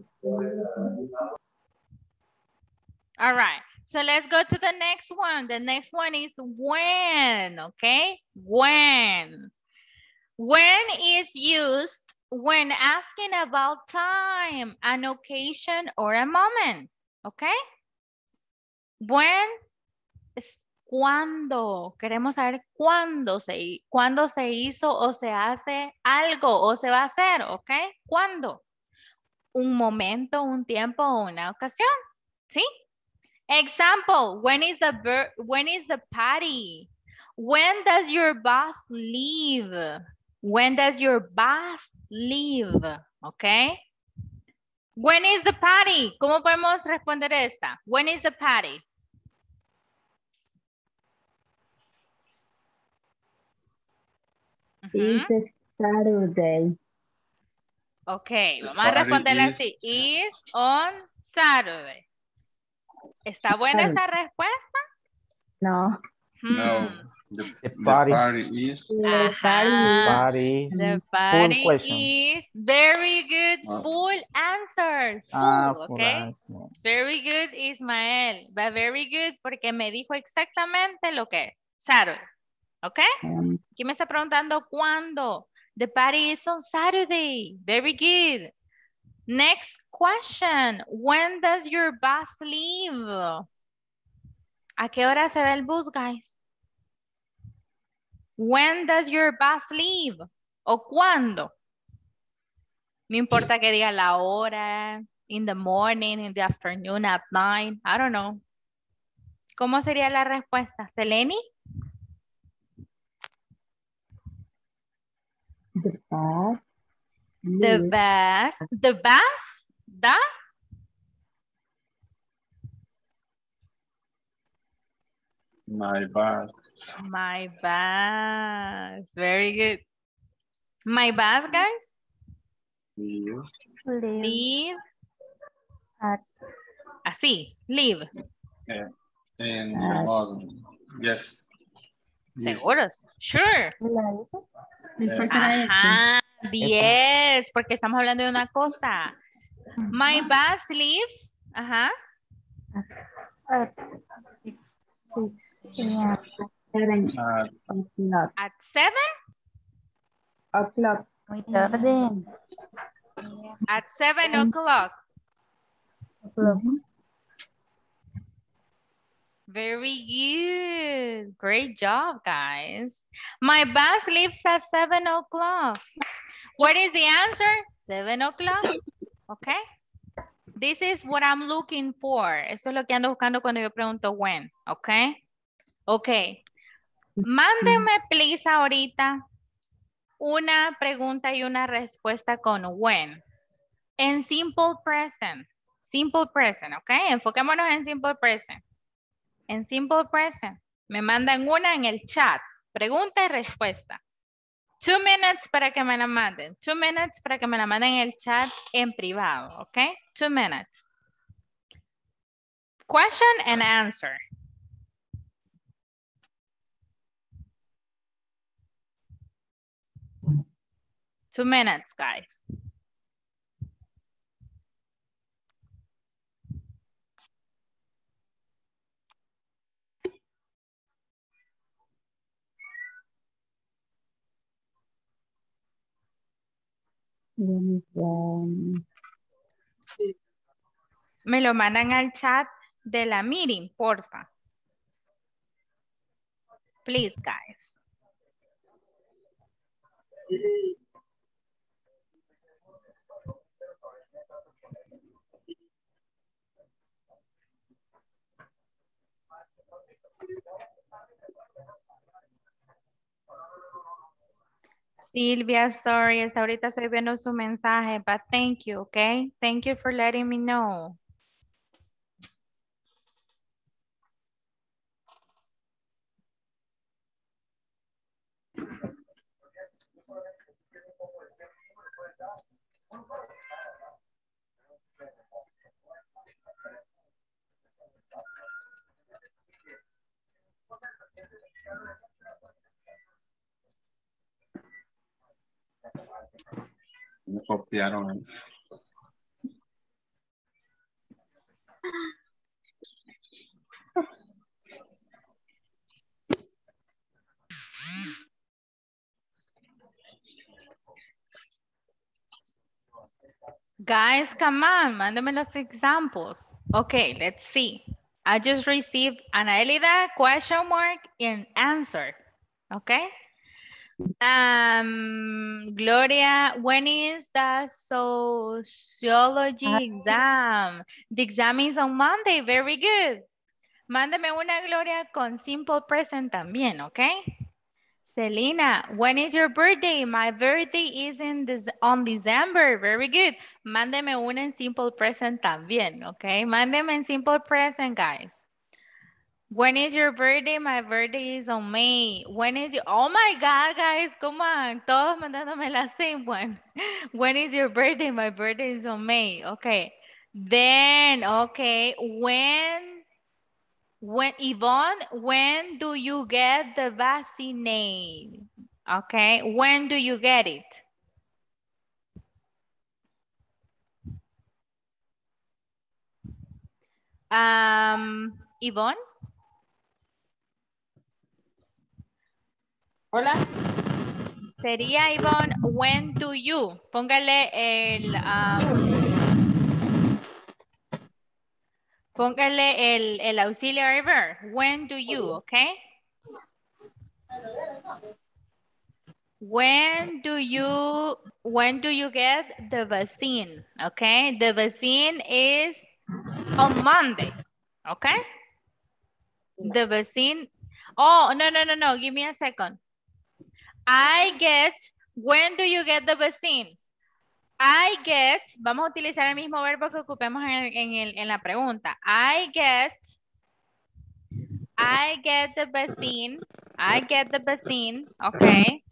All right. So let's go to the next one. The next one is when, okay? When. When is used when asking about time, an occasion, or a moment, okay? When es cuando. Queremos saber cuándo se, cuándo se hizo o se hace algo o se va a hacer, okay? ¿Cuándo? Un momento, un tiempo o una ocasión, ¿sí? Example, when is the ver- when is the party? When does your boss leave? When does your boss leave? Okay. When is the party? ¿Cómo podemos responder esta? When is the party? It's a Saturday. Ok, The vamos a party responderla is- así. Is on Saturday. ¿Está buena esa respuesta? No. No, Hmm. the, The the party. party is. Ajá. Party. The Full party question. is very good. Ah. Full answers. Full, Ah, full okay? answer. Very good, Ismael. But very good porque me dijo exactamente lo que es. Saturday. ¿Ok? Um, Aquí me está preguntando cuándo. The party is on Saturday. Very good. Next question. When does your bus leave? ¿A qué hora se va el bus, guys? When does your bus leave? ¿O cuándo? No importa que diga la hora, in the morning, in the afternoon, at night, I don't know. ¿Cómo sería la respuesta? ¿Seleni? the bus. The leaves bus. The bus? The? My bus. My bus. Very good. My bus, guys? Leave. Leave Leave. at Así, leave. eh, in Ah. the morning. Yes. Leave. ¿Seguros? Sure. la hizo. Le falta la S. Ajá, diez, porque estamos hablando de una cosa. My bus leaves, ajá, At six a m. Seven Uh, o'clock. at seven, O'clock. Muy tarde. at seven o'clock. Mhm. Very good. Great job, guys. My bus leaves at seven o'clock. What is the answer? seven o'clock. Okay. This is what I'm looking for. Esto es lo que ando buscando cuando yo pregunto when. Okay. Okay. Mándenme, please, ahorita una pregunta y una respuesta con when. En simple present. Simple present, ¿ok? Enfoquémonos en simple present. En simple present. Me mandan una en el chat. Pregunta y respuesta. Two minutes para que me la manden. Two minutes para que me la manden en el chat en privado, ¿ok? Two minutes. Question and answer. Two minutes, guys. Um, Me lo mandan al chat de la meeting, porfa. Please, guys. Silvia, sorry, hasta ahorita estoy viendo su mensaje, but thank you, okay? Thank you for letting me know. Me copiaron. Guys, come on, mándame los examples. Okay, let's see. I just received Anaelida, question mark, and answer. Okay. Um, Gloria, when is the sociology Ah. exam? The exam is on Monday. Very good. Mándame una, Gloria, con simple present también, okay? Selena, when is your birthday? My birthday is in this, on December. Very good. Mándeme una en simple present también, okay? Mándeme en simple present, guys. When is your birthday? My birthday is on May. When is your... Oh my God, guys, come on. Todos mandándome la same one. When is your birthday? My birthday is on May. Okay. Then, okay. When, when, Yvonne, when do you get the vaccine? Okay. When do you get it? Um, Yvonne. Hola. Sería, Yvonne, when do you? Póngale el... Um, póngale el, el auxiliary verb. When do you, okay? When do you, when do you get the vaccine, okay? The vaccine is on Monday, okay? The vaccine... Oh, no, no, no, no. Give me a second. I get, when do you get the vaccine? I get, vamos a utilizar el mismo verbo que ocupemos en, en, el, en la pregunta. I get, I get the vaccine, I get the vaccine, okay,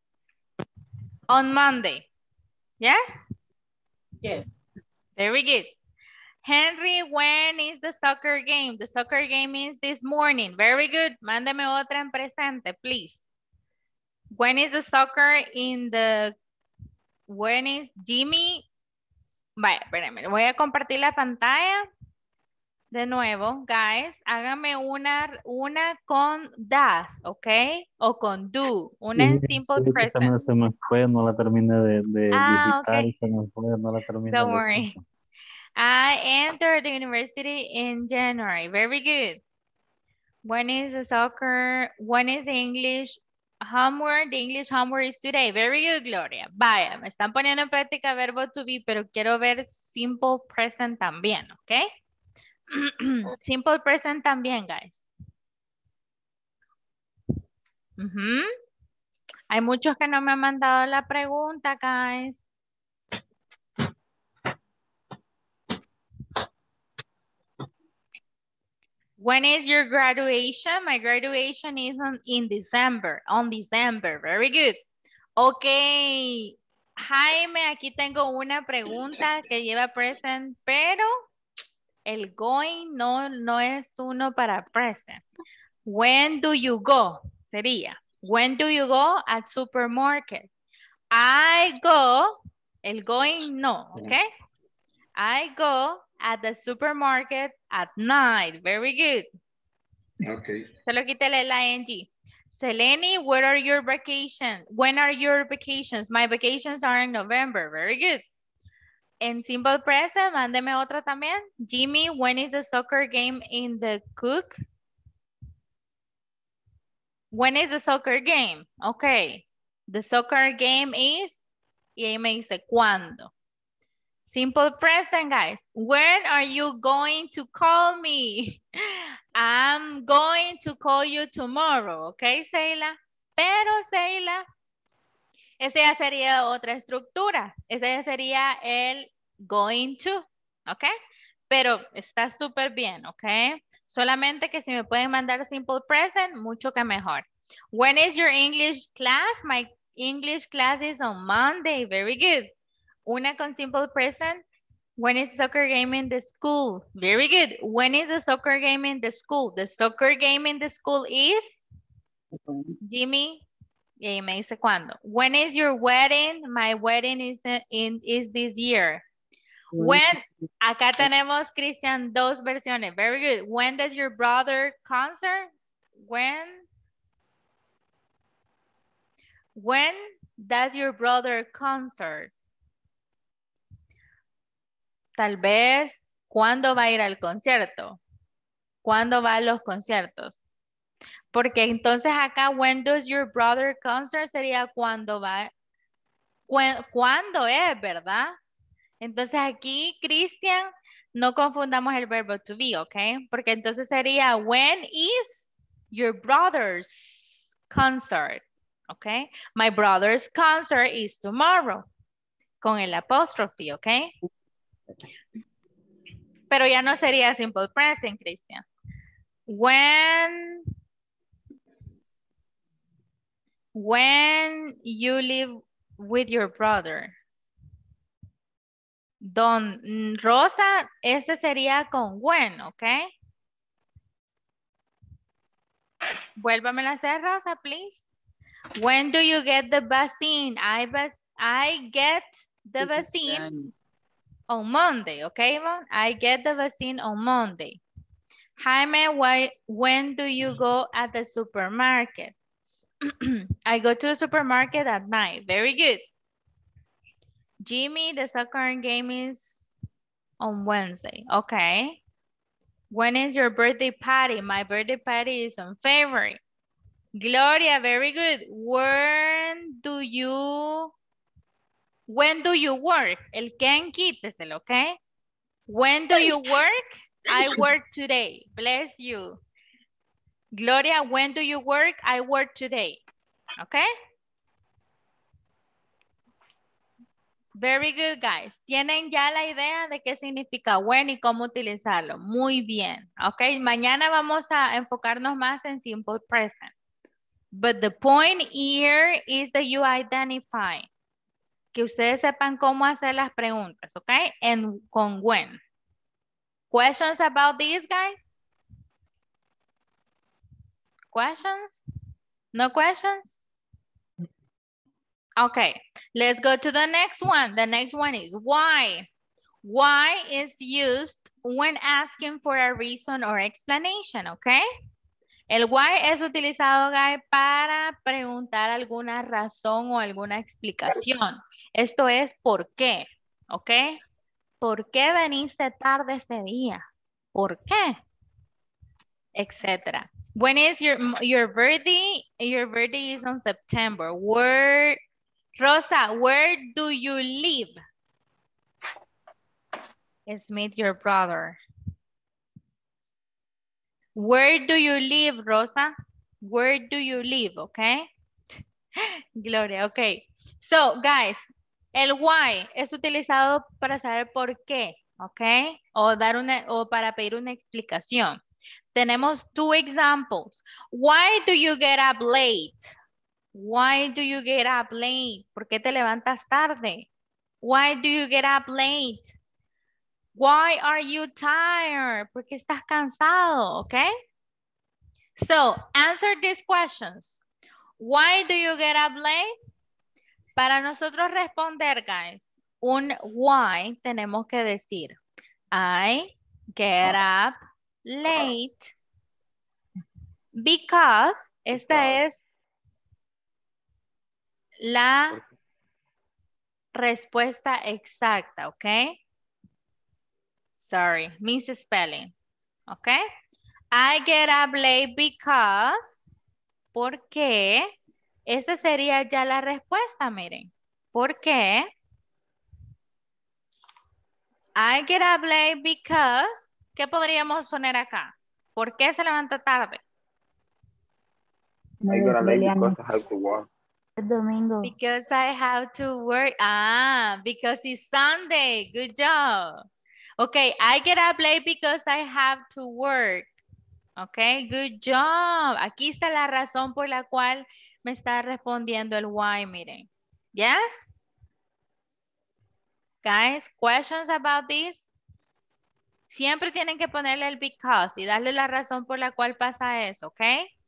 on Monday. Yes? Yes. Very good. Henry, when is the soccer game? The soccer game is this morning. Very good. Mándeme otra en presente, please. When is the soccer in the... When is Jimmy? Vaya, espérenme. Voy a compartir la pantalla. De nuevo, guys. Háganme una, una con does, ¿ok? O con do. Una en simple Se present. me, se me fue, no la terminé de, de Ah, digitar, ok. se me fue, no la terminé. Don't lo worry. siento. I entered the university in January. Very good. When is the soccer? When is the English homework? The English homework is today. Very good, Gloria. Vaya, me están poniendo en práctica verbo to be, pero quiero ver simple present también, ¿ok? Simple present también, guys. Uh-huh. Hay muchos que no me han mandado la pregunta, guys. When is your graduation? My graduation is on, in December, on December. Very good. Ok. Jaime, aquí tengo una pregunta que lleva present, pero el going no, no es uno para present. When do you go? Sería, when do you go at supermarket? I go, el going no, ok? I go at the supermarket at night. Very good. Okay. Solo quítale la ing. Seleni, where are your vacations? When are your vacations? My vacations are in November. Very good. En simple present, mándeme otra también. Jimmy, when is the soccer game in the cook? When is the soccer game? Okay. The soccer game is, y ahí me dice, ¿cuándo? Simple present, guys. When are you going to call me? I'm going to call you tomorrow. Okay, Seila. Pero, Seila, esa ya sería otra estructura. Esa ya sería el going to. Ok. Pero está súper bien. Ok. Solamente que si me pueden mandar simple present, mucho que mejor. When is your English class? My English class is on Monday. Very good. Una con simple present. When is the soccer game in the school? Very good. When is the soccer game in the school? The soccer game in the school is? Jimmy. Y ahí me dice cuándo. When is your wedding? My wedding is, in, is this year. When, acá tenemos, Cristian, dos versiones. Very good. When does your brother concert? When? When does your brother concert? Tal vez, ¿cuándo va a ir al concierto? ¿Cuándo va a los conciertos? Porque entonces acá, when does your brother concert sería cuando va, cu cuándo es, ¿verdad? Entonces aquí, Cristian, no confundamos el verbo to be, ¿ok? Porque entonces sería, when is your brother's concert? ¿Ok? My brother's concert is tomorrow. Con el apóstrofe, ¿ok? Pero ya no sería simple present, Cristian. When, when you live with your brother. Don Rosa, ese sería con when, ¿ok? Vuélvame a hacer, Rosa, please. When do you get the vaccine? I, I get the vaccine on Monday, okay, Yvonne? I get the vaccine on Monday. Jaime, why, when do you go at the supermarket? I go to the supermarket at night. Very good. Jimmy, the soccer game is on Wednesday. Okay. When is your birthday party? My birthday party is on February. Gloria, very good. When do you, when do you work? El can quíteselo, okay? When do you work? I work today. Bless you. Gloria, when do you work? I work today. Okay? Very good, guys. ¿Tienen ya la idea de qué significa when y cómo utilizarlo? Muy bien. Ok, mañana vamos a enfocarnos más en simple present. But the point here is that you identify. Que ustedes sepan cómo hacer las preguntas, ok? And con when. Questions about this, guys? Questions? No questions? Okay, let's go to the next one. The next one is why. Why is used when asking for a reason or explanation, okay? El why es utilizado, guys, para preguntar alguna razón o alguna explicación. Esto es por qué, ¿ok? ¿Por qué veniste tarde este día? ¿Por qué? Etcétera. When is your, your birthday? Your birthday is on September. Where, Rosa, where do you live? Smith, your brother. Where do you live, Rosa? Where do you live, okay? Gloria, okay. So, guys, el why es utilizado para saber por qué, okay? O, dar una, o para pedir una explicación. Tenemos two examples. Why do you get up late? Why do you get up late? ¿Por qué te levantas tarde? Why do you get up late? Why are you tired? ¿Por qué estás cansado? Okay? So, answer these questions. Why do you get up late? Para nosotros responder, guys, un why tenemos que decir I get up late because esta es la respuesta exacta, ¿ok? Sorry, misspelling, ¿ok? I get up late because, ¿por qué? Esa sería ya la respuesta, miren. ¿Por qué? I get up late because, ¿qué podríamos poner acá? ¿Por qué se levanta tarde? I got up late because I have to work. Domingo. Because I have to work. Ah, because it's Sunday. Good job. Okay, I get up late because I have to work. Okay, good job. Aquí está la razón por la cual me está respondiendo el why, miren. Yes? Guys, questions about this? Siempre tienen que ponerle el because y darle la razón por la cual pasa eso, ¿ok?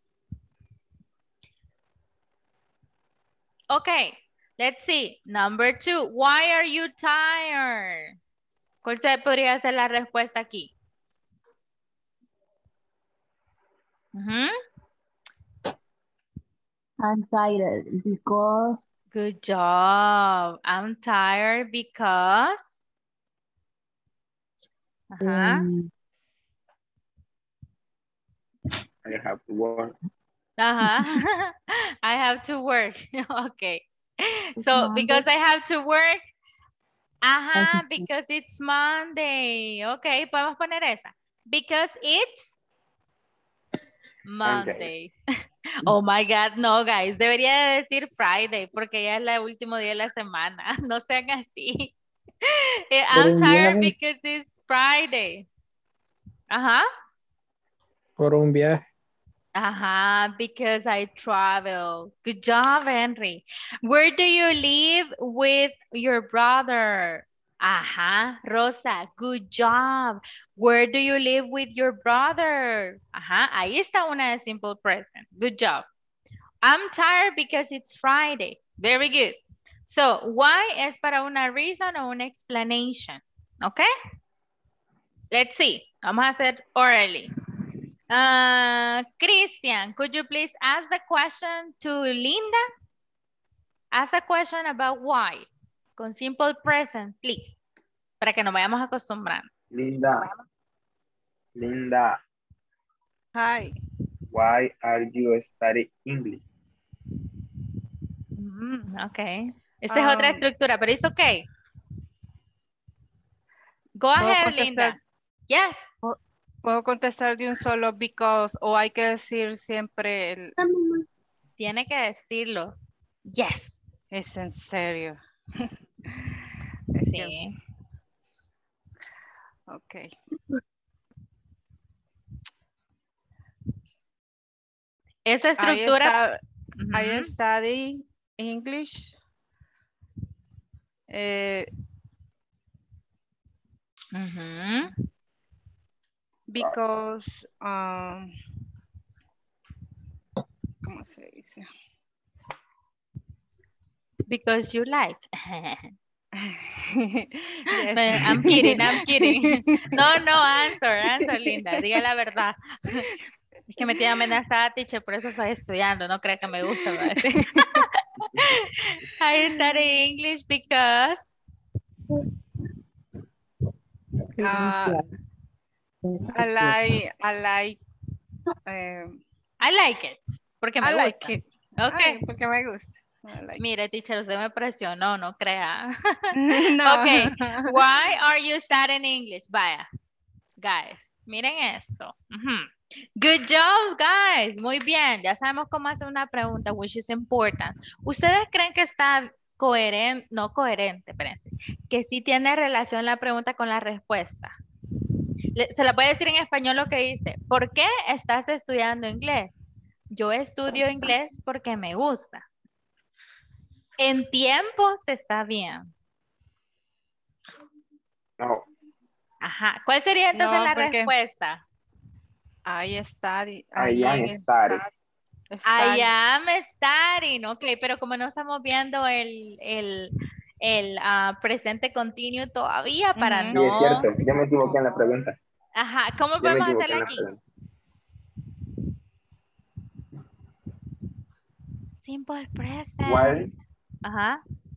Okay, let's see. Number two, why are you tired? ¿Cuál se podría ser la respuesta aquí? Uh-huh. I'm tired because. Good job. I'm tired because. Uh-huh. Um, I have to work. Uh-huh. I have to work. Okay. So because I have to work. Ajá, because it's Monday. Okay, podemos poner esa. Because it's Monday. Oh my God, no, guys. Debería decir Friday porque ya es el último día de la semana. No sean así. I'm tired because it's Friday. Ajá. por un viaje. Ajá, because I travel. Good job, Henry. Where do you live with your brother? Ajá, Rosa, good job. Where do you live with your brother? Ajá, ahí está una de simple present. Good job. I'm tired because it's Friday. Very good. So, why es para una reason o una explanation. Okay? Let's see. Vamos a hacer orally. Uh, Christian, could you please ask the question to Linda? Ask a question about why. Con simple present, please. Para que nos vayamos acostumbrando. Linda. Linda. Hi. Why are you studying English? Mm, okay. Esta um, es otra Um, estructura, pero it's okay. Go ahead, Linda. Yes. Puedo contestar de un solo because o hay que decir siempre el... Tiene que decirlo. Yes. Es en serio. Sí. Ok. Esa estructura. I, I study English. Eh, uh-huh. Because, um, ¿cómo se dice? Because you like. Yes. I'm kidding, I'm kidding. No, no, answer, answer, Linda. Diga la verdad. Es que me tiene amenazada, teacher, por eso estoy estudiando. No creo que me gusta. I study English because... Uh, I like, I like, um, I like it. Porque me I gusta. like it. Okay. Ay, porque me gusta. Like Mire, teacher, usted me presionó, no crea. No. Okay. Why are you studying English? Vaya. Guys, miren esto. Uh-huh. Good job, guys. Muy bien. Ya sabemos cómo hacer una pregunta, which is important. ¿Ustedes creen que está coherente? No coherente, espérense. Que sí tiene relación la pregunta con la respuesta. Se la puede decir en español lo que dice. ¿Por qué estás estudiando inglés? Yo estudio inglés porque me gusta. En tiempos está bien. No. Ajá. ¿Cuál sería entonces No, la porque respuesta? I study. I am studying. I am studying. Ok, pero como no estamos viendo el, el, el uh, presente continuo todavía para Uh-huh. no... Sí, es cierto. Yo me equivoqué en la pregunta. Ajá. ¿Cómo Yo podemos me hacerlo en la aquí? pregunta. Simple present. Why? Ajá.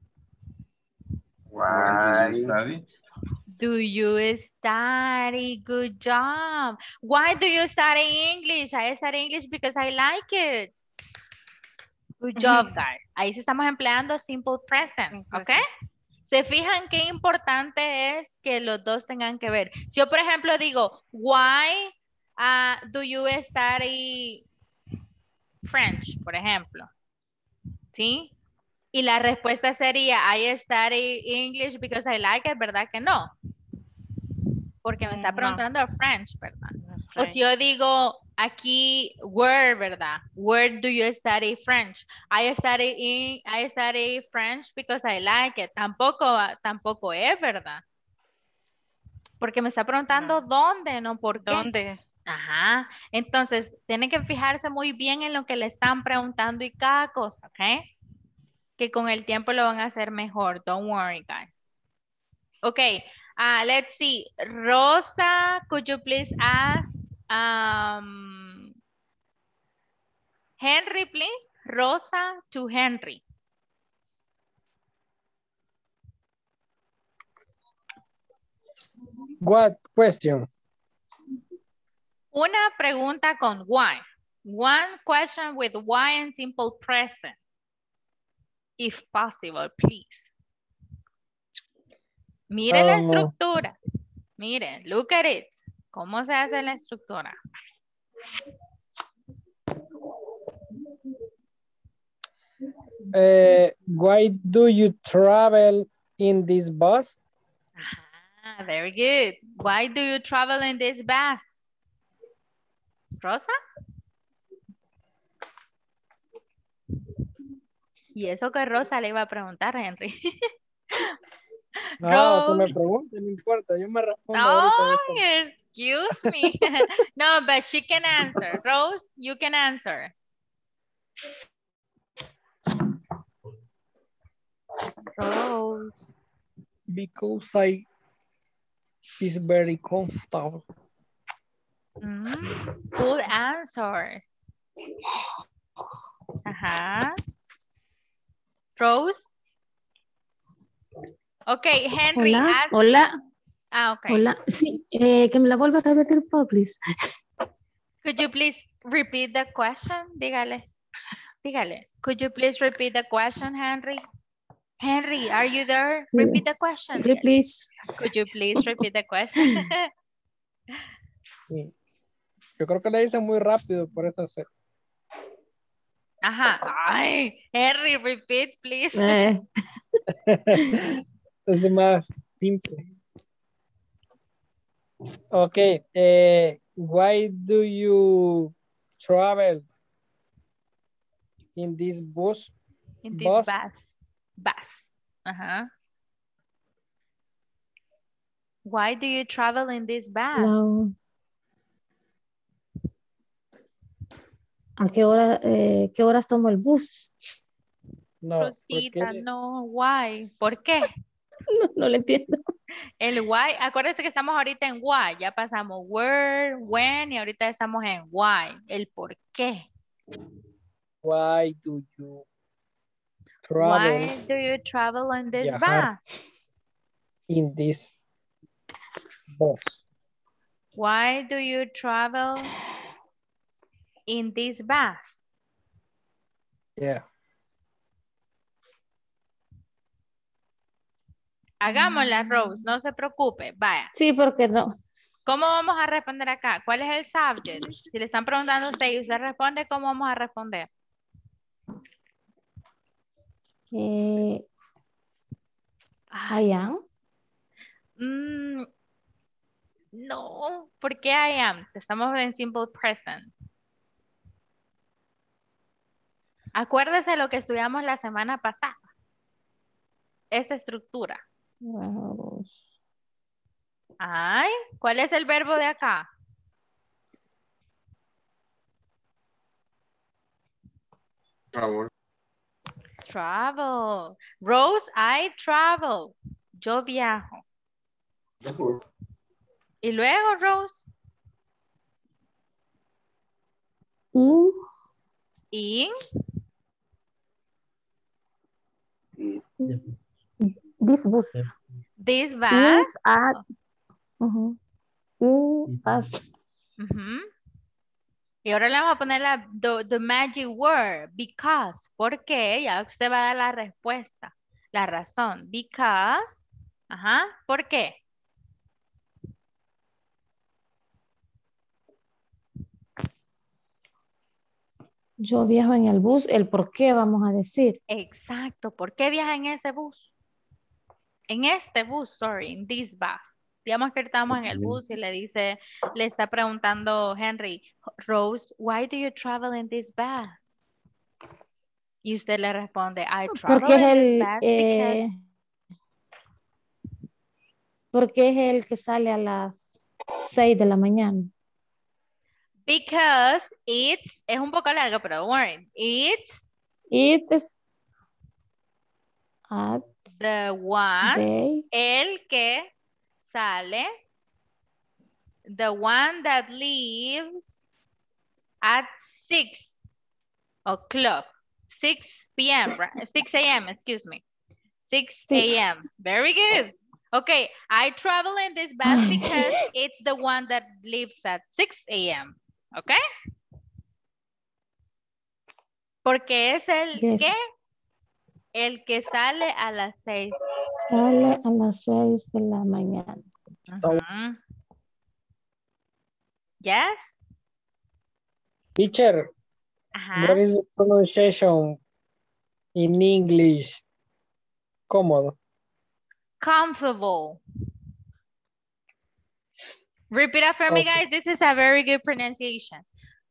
Why do you study? Do you study? Good job. Why do you study English? I study English because I like it. Good job, guys. Ahí sí estamos empleando simple present, ¿ok? ¿Se fijan qué importante es que los dos tengan que ver? Si yo, por ejemplo, digo, why uh, do you study French, por ejemplo? ¿Sí? Y la respuesta sería, I study English because I like it, ¿verdad que no? Porque me está preguntando no. French, ¿verdad? French. O si yo digo aquí, where, ¿verdad? Where do you study French? I study, in, I study French because I like it. Tampoco, tampoco es, ¿verdad? Porque me está preguntando no. dónde, no por qué. ¿Dónde? Ajá. Entonces, tienen que fijarse muy bien en lo que le están preguntando y cada cosa, ¿ok? Que con el tiempo lo van a hacer mejor. Don't worry, guys. Okay, uh, let's see. Rosa, could you please ask um, Henry, please? Rosa to Henry. What question? Una pregunta con why. One question with why and simple present. If possible, please. Miren um, la estructura. Miren, look at it. ¿Cómo se hace la estructura? Uh, why do you travel in this bus? Ah, very good. Why do you travel in this bus? ¿Rosa? Y eso que Rosa le iba a preguntar a Henry. Ah, que me Rose. pregunte, no importa, yo me respondo Oh, ahorita. excuse me. No, but she can answer. Rose, you can answer. Rose. Because I is very comfortable. Mm, good answer. Ajá. Rose. Okay, Henry. Hola, ask- hola, Ah, okay. hola. Sí, eh, que me la vuelva a repetir, por favor, please. Could you please repeat the question? Dígale. Dígale. Could you please repeat the question, Henry? Henry, are you there? Repeat the question. Sí, dígale. please. Could you please repeat the question? Sí. Yo creo que le dicen muy rápido, por eso sé. Ajá. Ay, Henry, repeat, please. Eh, Es más simple. Okay. eh, why do you travel in this bus? In this Bus? bus. Bus. Ajá. Why do you travel in this bus? no. ¿A qué hora, eh, qué horas tomo el bus? No, Rosita, porque no, why? ¿Por qué? No, no le entiendo. El why, acuérdense que estamos ahorita en why, ya pasamos where, when y ahorita estamos en why, el por qué. why do you travel Why do you travel on this viajar bus? in this bus? Why do you travel in this bus? Yeah. Hagámosla, Rose, no se preocupe, vaya. Sí, porque no. ¿Cómo vamos a responder acá? ¿Cuál es el subject? Si le están preguntando a usted y usted responde, ¿cómo vamos a responder? Eh, I am. Mm, no, ¿por qué I am? Estamos en simple present. Acuérdese lo que estudiamos la semana pasada. Esta estructura. Vamos. Ay, ¿cuál es el verbo de acá? Travel. Travel. Rose, I travel. Yo viajo. Y luego, Rose. In In this bus. this In bus. at. Ujú. In us. Ujú. Y ahora le vamos a poner la the, the magic word. Because. ¿Por qué? Ya usted va a dar la respuesta. La razón. Because. Ajá. ¿Por qué? Yo viajo en el bus. El por qué vamos a decir. Exacto. ¿Por qué viaja en ese bus? En este bus, sorry, in this bus. Digamos que estamos en el bus y le dice, le está preguntando Henry, Rose, why do you travel in this bus? Y usted le responde, I travel Porque es in this el. bus because... Eh, porque es el que sale a las seis de la mañana. Because it's, es un poco largo, pero don't worry. It's It is at the one, day. el que sale, the one that leaves at six o'clock, six p m, right? six a m, excuse me, six a m Very good. Okay, I travel in this bus because it's the one that leaves at six a m Okay? Porque es el Yes. que, el que sale a las seis. Sale a las seis de la mañana. Uh-huh. Yes? Teacher, Ajá. what is the pronunciation in English? Cómodo. Comfortable. Repeat after me, Okay. guys. This is a very good pronunciation.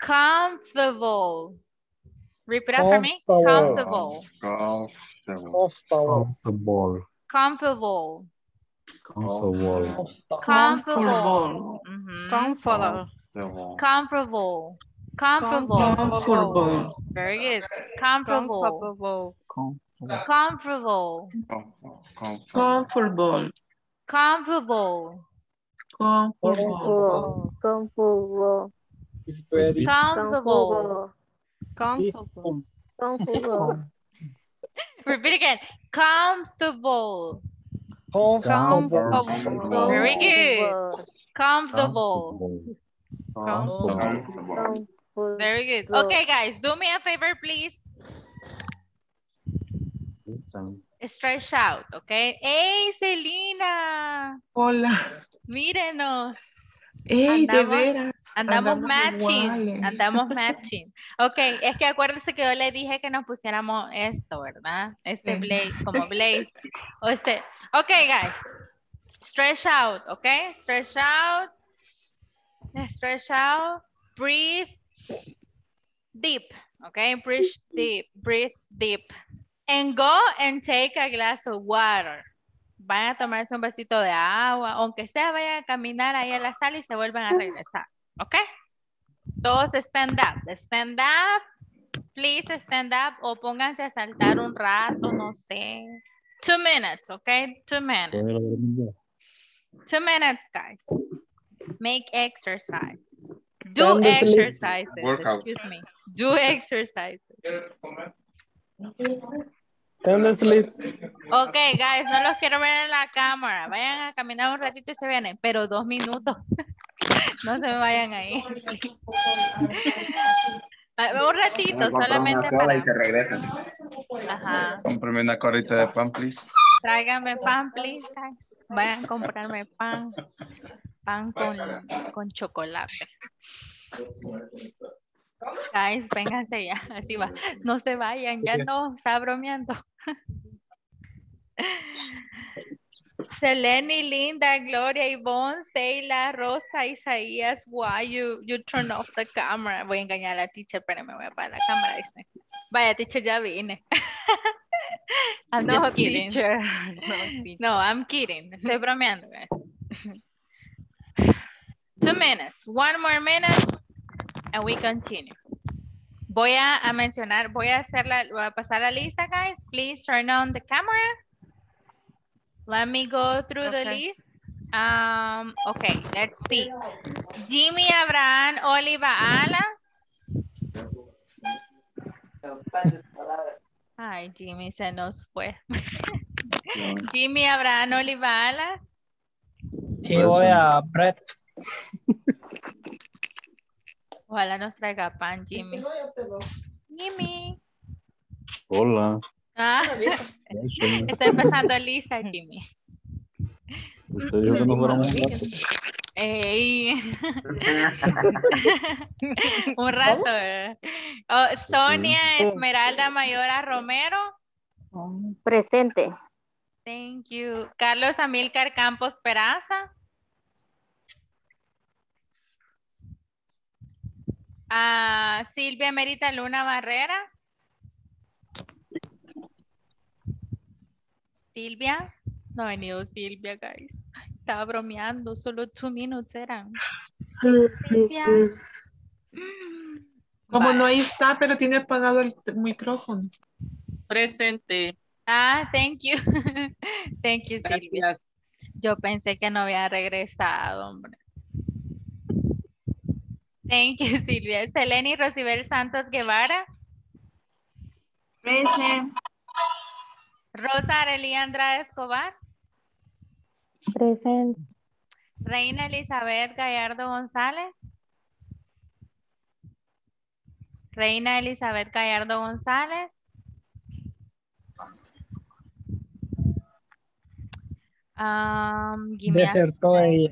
Comfortable. Repeat after me. Comfortable. Comfortable. Comfortable. Comfortable. Comfortable. Comfortable. Mhm. Comfortable. Comfortable. Comfortable. Comfortable. Very good. Comfortable. Comfortable. Comfortable. Comfortable. Comfortable. Comfortable. Comfortable. It's very Comfortable. Comfortable. Comfortable. Repeat again. Comfortable. comfortable. Very good. Comfortable. Comfortable. Very good. Okay, guys, do me a favor, please. Stretch out, okay? Hey, Selena. Hola. Mírenos. Ey, de Andamos, veras. andamos Andamos matching. iguales. Andamos matching. Ok, es que acuérdense que yo le dije que nos pusiéramos esto, ¿verdad? Este blaze, como blaze. O este. Ok, guys. Stretch out, ok? Stretch out. Stretch out. Breathe deep, ok? Breathe deep. Breathe deep. And go and take a glass of water. Van a tomarse un vasito de agua, aunque sea vayan a caminar ahí a la sala y se vuelvan a regresar, ¿ok? Todos stand up, stand up, please stand up o pónganse a saltar un rato, no sé. Two minutes, ¿ok? Two minutes. Two minutes, guys. Make exercise. Do exercises, excuse me. Do exercises. Ok, guys, no los quiero ver en la cámara. Vayan a caminar un ratito y se vienen, pero dos minutos. No se me vayan ahí. Un ratito, solamente para... Y se regresan. Ajá. Cómprame una corrita de pan, please. Tráiganme pan, please, guys. Vayan a comprarme pan. Pan con, con chocolate. Guys, vénganse ya. Así va. No se vayan, ya no, está bromeando. Selene, Linda, Gloria, Ivonne, Seila, Rosa, Isaías, why you, you turn off the camera? Voy a engañar a la teacher, pero me voy a apagar la cámara. Dice. Vaya, teacher, ya vine. I'm No, just kidding. teacher. No, teacher. No, I'm kidding. Estoy bromeando, guys. Two minutes. One more minute and we continue. Voy a, a mencionar, voy a hacer la, voy a pasar la lista, guys. Please turn on the camera. Let me go through okay. the list. Um, okay, let's see. Jimmy Abraham Oliva Alas. Ay, Jimmy se nos fue. Jimmy Abraham Oliva Alas. Sí, voy a Brett. Ojalá nos traiga pan, Jimmy. Jimmy. Hola. Ah, estoy empezando lista, Jimmy. Usted dijo que no fuéramos un rato. Ey. Un rato. Oh, Sonia Esmeralda Mayora Romero. Presente. Thank you. Carlos Amílcar Campos Peraza. Uh, Silvia Merita Luna Barrera. Silvia. No ha venido Silvia, guys. Estaba bromeando. Solo two minutes eran. Silvia. Como no ahí está, pero tiene apagado el micrófono. Presente. Ah, thank you. Thank you, Silvia. Gracias. Yo pensé que no había regresado, hombre. Thank you, Silvia. Seleni Rosibel Santos Guevara. Present. Rosa Arely Andrade Escobar. Present. Reina Elizabeth Gallardo González. Reina Elizabeth Gallardo González. Um, give me a Desertó ella.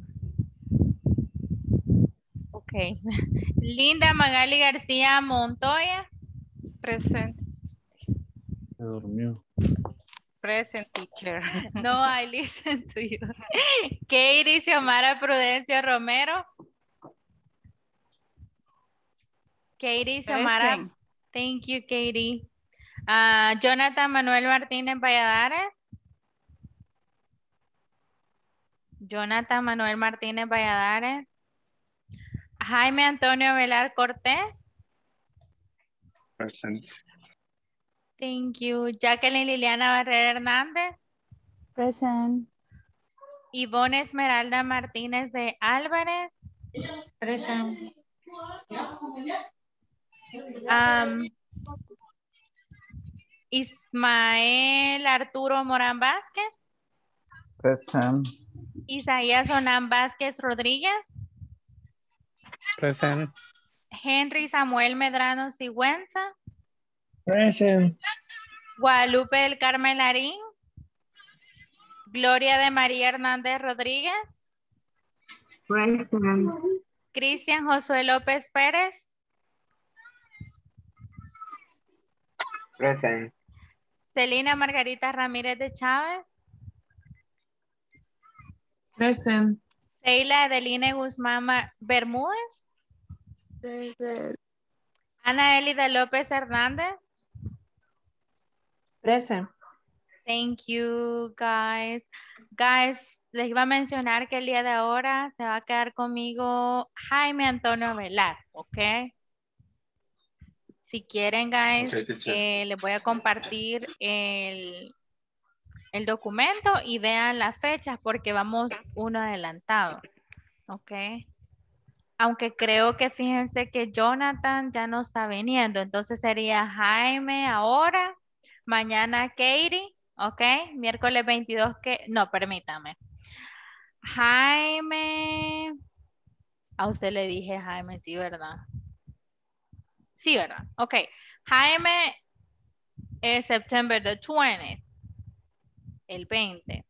Ok. Linda Magali García Montoya. Present. Se durmió. Present, teacher. No, I listen to you. Katie Xiomara Prudencio Romero. Katie Xiomara. Present. Thank you, Katie. Uh, Jonathan Manuel Martínez Valladares. Jonathan Manuel Martínez Valladares. Jaime Antonio Velar Cortés. Present. Thank you. Jacqueline Liliana Barrera Hernández. Present. Ivonne Esmeralda Martínez de Álvarez. Present. Um, Ismael Arturo Morán Vázquez. Present. Isaías Onán Vázquez Rodríguez. Present. Henry Samuel Medrano Sigüenza. Present. Guadalupe del Carmen Larín. Gloria de María Hernández Rodríguez. Present. Cristian Josué López Pérez. Present. Celina Margarita Ramírez de Chávez. Present. Seila Adeline Guzmán Ma- Bermúdez. Ana Elida López Hernández. Present. Thank you, guys. Guys, les iba a mencionar que el día de ahora se va a quedar conmigo Jaime Antonio Velar, ¿ok? Si quieren, guys, Okay, teacher. eh, les voy a compartir el, el documento y vean las fechas porque vamos uno adelantado, ¿ok? Aunque creo que fíjense que Jonathan ya no está viniendo, entonces sería Jaime ahora, mañana Katie, ¿ok? Miércoles veintidós que, no, permítame. Jaime, a usted le dije Jaime, sí, ¿verdad? Sí, ¿verdad? Ok, Jaime es September the twentieth, el veinte.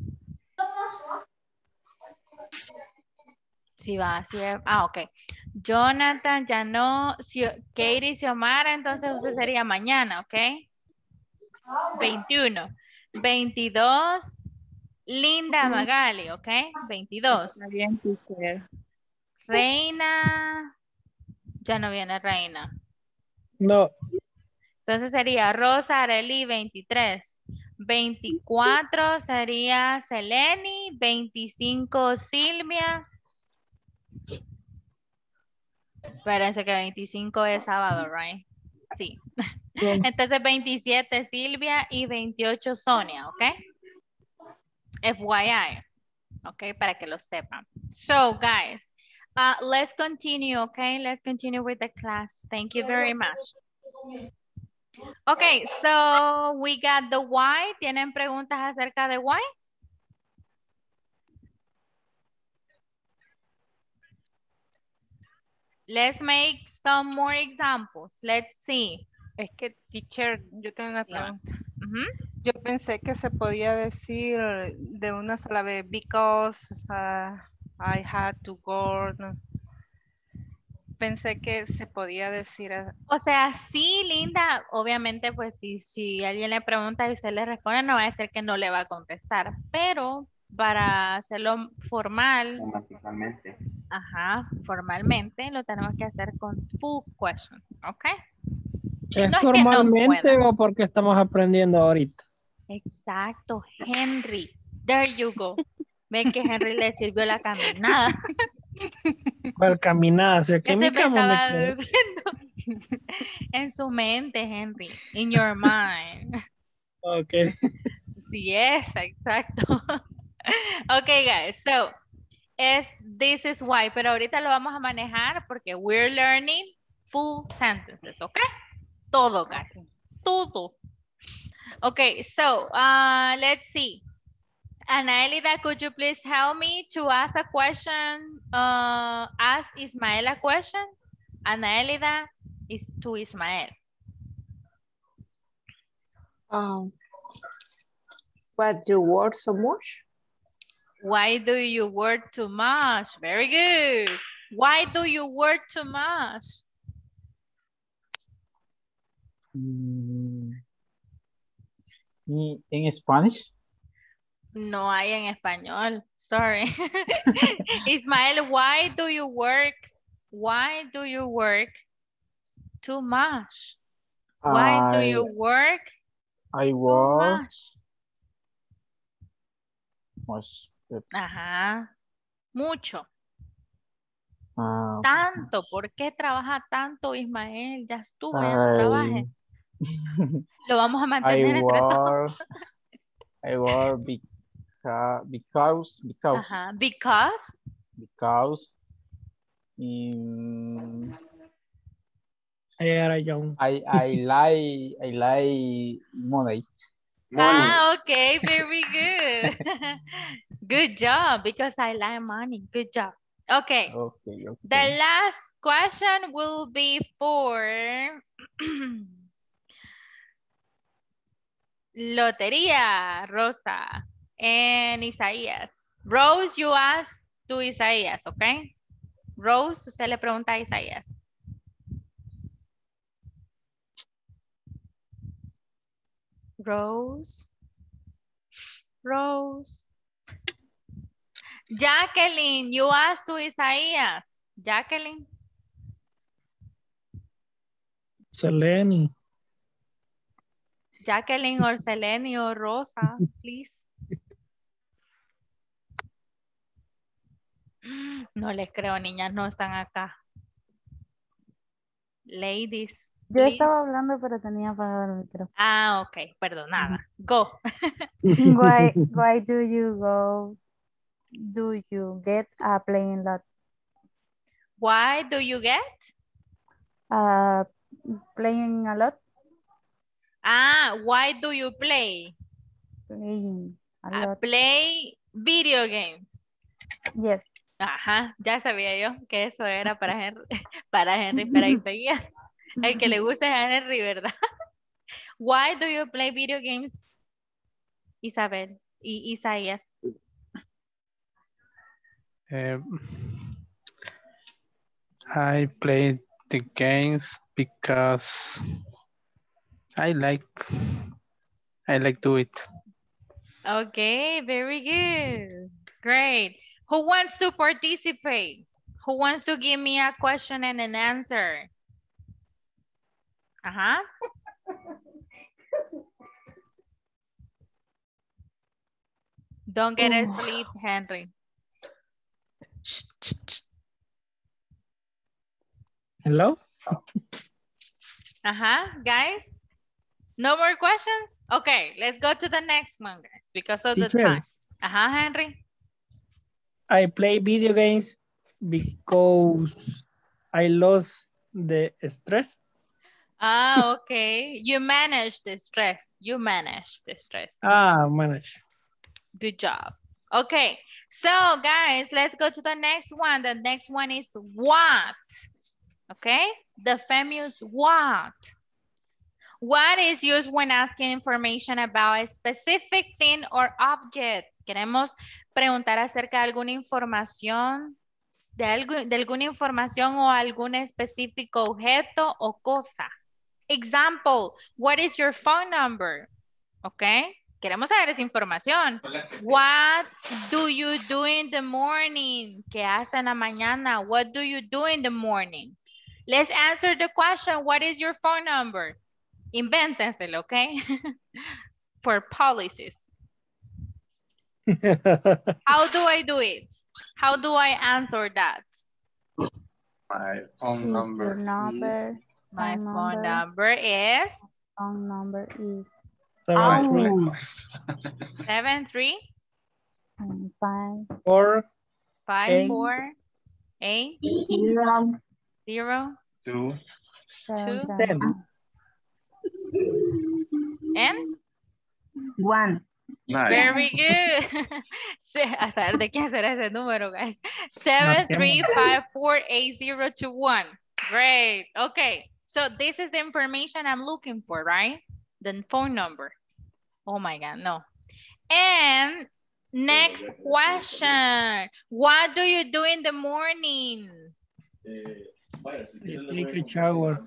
Sí va, sí, ah, ok. Jonathan ya no, si, Katie Xiomara, entonces usted sería mañana, ¿ok? veintiuno. veintidós, Linda Magali, ¿ok? veintidós. Está bien, teacher. Reina, ya no viene Reina. No. Entonces sería Rosa Arely, veintitrés. veinticuatro sería Seleni, veinticinco Silvia. Espérense que veinticinco es sábado, right? Sí. Entonces veintisiete Silvia y veintiocho Sonia, ¿ok? F Y I, ¿ok? Para que lo sepan. So, guys, uh, let's continue, ¿ok? Let's continue with the class. Thank you very much. Okay, so we got the why. ¿Tienen preguntas acerca de why? Let's make some more examples. Let's see. Es que, teacher, yo tengo una Yeah. pregunta. Ujú. Yo pensé que se podía decir de una sola vez, because uh, I had to go. No. Pensé que se podía decir. a- O sea, sí, Linda, obviamente, pues si, si alguien le pregunta y usted le responde, no va a ser que no le va a contestar, pero para hacerlo formal, Gramaticalmente. ajá, formalmente, lo tenemos que hacer con full questions, ¿ok? ¿Es No es que no formalmente pueda. o porque estamos aprendiendo ahorita? Exacto, Henry. There you go. Ven que Henry le sirvió la caminada. ¿Cuál caminada? Si aquí Ese en mi me cama me estaba quedé. durmiendo. En su mente, Henry. In your mind. Ok. Yes, exacto. Okay, guys. So, es this is why. Pero ahorita lo vamos a manejar porque we're learning full sentences, ¿ok? Todo, guys. Todo. Okay, so, uh, let's see. Anaelida, could you please help me to ask a question? Uh, ask Ismael a question. Anaelida is to Ismael. Um, what you work so much? Why do you work too much? Very good. Why do you work too much? Mm, in in Spanish? No hay en español. Sorry. Ismael, why do you work? Why do you work Too much. Why do you work I too work much? much. Ajá. Mucho. Uh, Tanto. ¿Por qué trabaja tanto, Ismael? Ya estuvo, ya no I, trabaje. Lo vamos a I mantener entre work, todos. I work beca- because, because, Ajá. Because. because in, Era John. I, I like, I like money. Ah, okay, very good. Good job, because I like money. Good job. Okay. Okay, okay. The last question will be for Lotería, Rosa, and Isaías. Rose, you ask to Isaías, okay? Rose, usted le pregunta a Isaías. Rose. Rose. Jacqueline, you ask to Isaías. Jacqueline. Seleni. Jacqueline or Selene or Rosa, please. No les creo, niñas, no están acá. Ladies. Yo please. estaba hablando, pero tenía apagado el micrófono. Ah, ok, perdonada. Go. Why, why do you go? Do you get a playing lot? Why do you get? Uh, playing a lot? Ah, why do you play? Playing a Uh, lot. play video games. Yes. Ajá, ya sabía yo que eso era para Henry, para Henry, para Isaías. El que le gusta es a Henry, ¿verdad? Why do you play video games, Isabel y Isaías? Um, I play the games because I like I like do it. Okay, very good. Great. Who wants to participate? Who wants to give me a question and an answer? Uh-huh. Don't get Ooh. asleep, Henry. Hello? Uh-huh, guys. No more questions? Okay, let's go to the next one, guys, because of the Teacher. time. Uh-huh, Henry. I play video games because I lost the stress. Ah, okay. You manage the stress. You manage the stress. Ah, manage. Good job. Okay, so guys, let's go to the next one. The next one is what? Okay, the famous what? What is used when asking information about a specific thing or object? Queremos preguntar acerca de alguna información, de, algo, de alguna información o algún específico objeto o cosa. Example, what is your phone number? Okay. Queremos saber esa información. What do you do in the morning? ¿Qué hace en la mañana? What do you do in the morning? Let's answer the question. What is your phone number? Invéntenselo, okay? For policies. How do I do it? How do I answer that? My phone number, Your number. is... My phone phone number. number is? Phone number is. Seven, three, Seven, three. And five. four, Five, eight, four, eight, Zero. zero, two, Seven, two, seven. ten. and? One. nine. Very good. A saber de quién será ese número, guys. Seven, three, five, four, eight, zero, two, one. Great. Okay. So this is the information I'm looking for, right? The phone number. Oh my God, no. And next question. What do you do in the morning? Take a shower.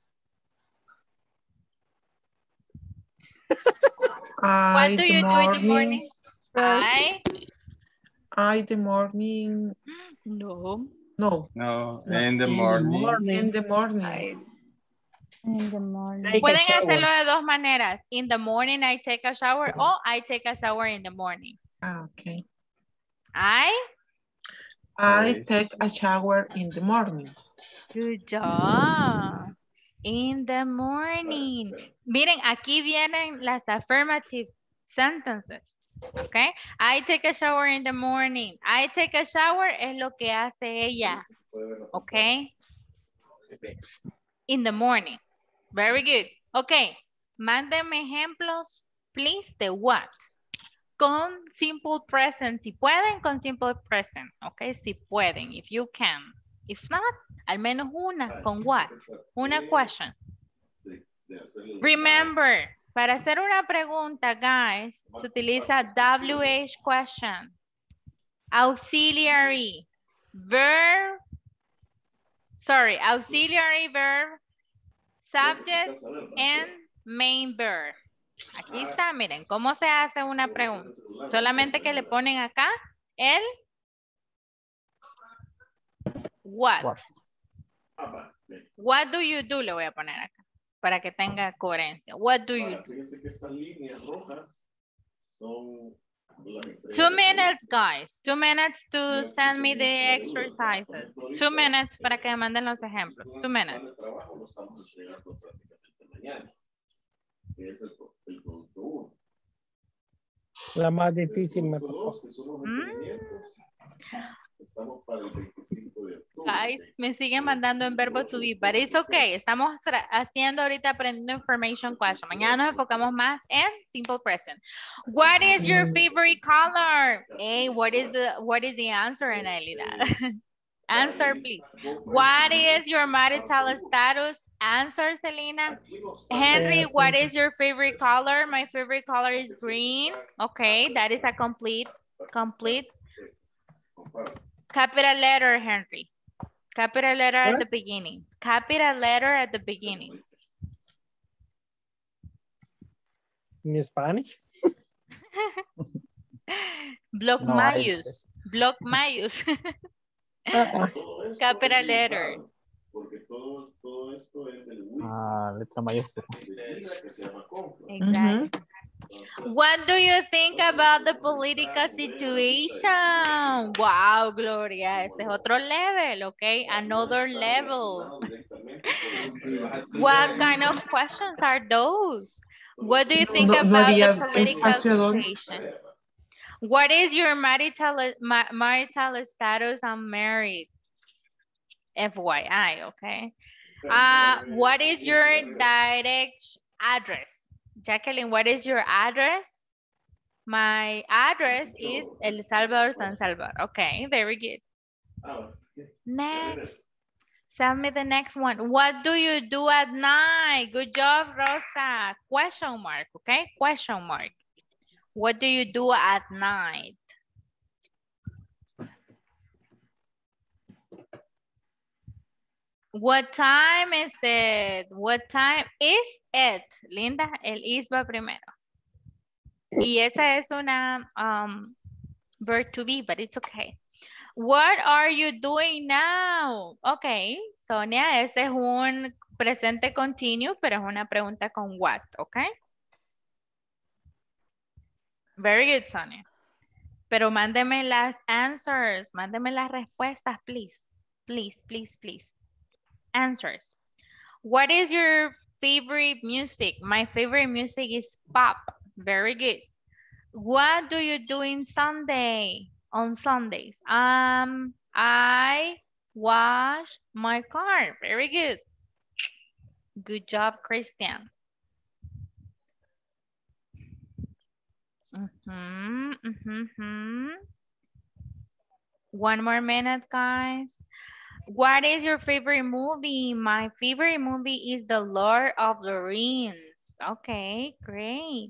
I, What do the you morning, do in the morning? I? I, the morning, No. no, No, in the In the morning. morning. in the morning, In the morning. Take a Pueden shower. hacerlo de dos maneras. In the morning I take a shower o I take a shower in the morning. Ah, okay. I I take a shower in the morning. Good job. In the morning. Miren, aquí vienen las affirmative sentences. Okay. I take a shower in the morning. I take a shower es lo que hace ella. Okay. In the morning. Very good. Okay. Mándenme ejemplos, please, de what. Con simple present. Si pueden, con simple present. Okay. Si pueden, if you can. If not, al menos una. ¿Con what? Una question. Remember, para hacer una pregunta, guys, se utiliza W H question. Auxiliary verb. Sorry, auxiliary verb, subject, and main verb. Aquí está, miren, cómo se hace una pregunta. Solamente que le ponen acá el what. What, what do you do? Le voy a poner acá para que tenga coherencia. What do you do? Two minutes, guys. Two minutes to send me the exercises. Two minutes para que me manden los ejemplos. Two minutes. La más difícil me tocó. Mm. Guys, me siguen mandando en verbo to be, but it's okay. Estamos haciendo ahorita aprendiendo information question. Mañana nos enfocamos más en simple present. What is your favorite color? Hey, what is the what is the answer, Anelida? Answer, please. What is your marital status? Answer, Selena. Henry, what is your favorite color? My favorite color is green. Okay, that is a complete, complete. Capital letter, Henry. Capital letter at the beginning. Capital letter at the beginning. In Spanish? Block No, Mayus. Block Mayus. Capital letter. Ah, letra mayúscula. Exactly. What do you think about the political situation? Wow, Gloria, ese es otro level, okay? Another level. What kind of questions are those? What do you think No, no about había the political espacio donde. situation? What is your marital, ma marital status? I'm married. F Y I, okay? Uh, what is your direct address? Jacqueline, what is your address? My address is El Salvador, San Salvador. Okay, very good. Next. Send me the next one. What do you do at night? Good job, Rosa. Question mark, okay? Question mark. What do you do at night? What time is it? What time is it? Linda, el is va primero. Y esa es una um, verb to be, but it's okay. What are you doing now? Okay, Sonia, ese es un presente continuo, pero es una pregunta con what, okay? Very good, Sonia. Pero mándeme las answers, mándeme las respuestas, please. Please, please, please. Answers. What is your favorite music? My favorite music is pop. Very good. What do you do in Sunday? On Sundays? Um, I wash my car. Very good. Good job, Christian. Mm-hmm, mm-hmm, mm-hmm. One more minute, guys. What is your favorite movie? My favorite movie is The Lord of the Rings. Okay, great.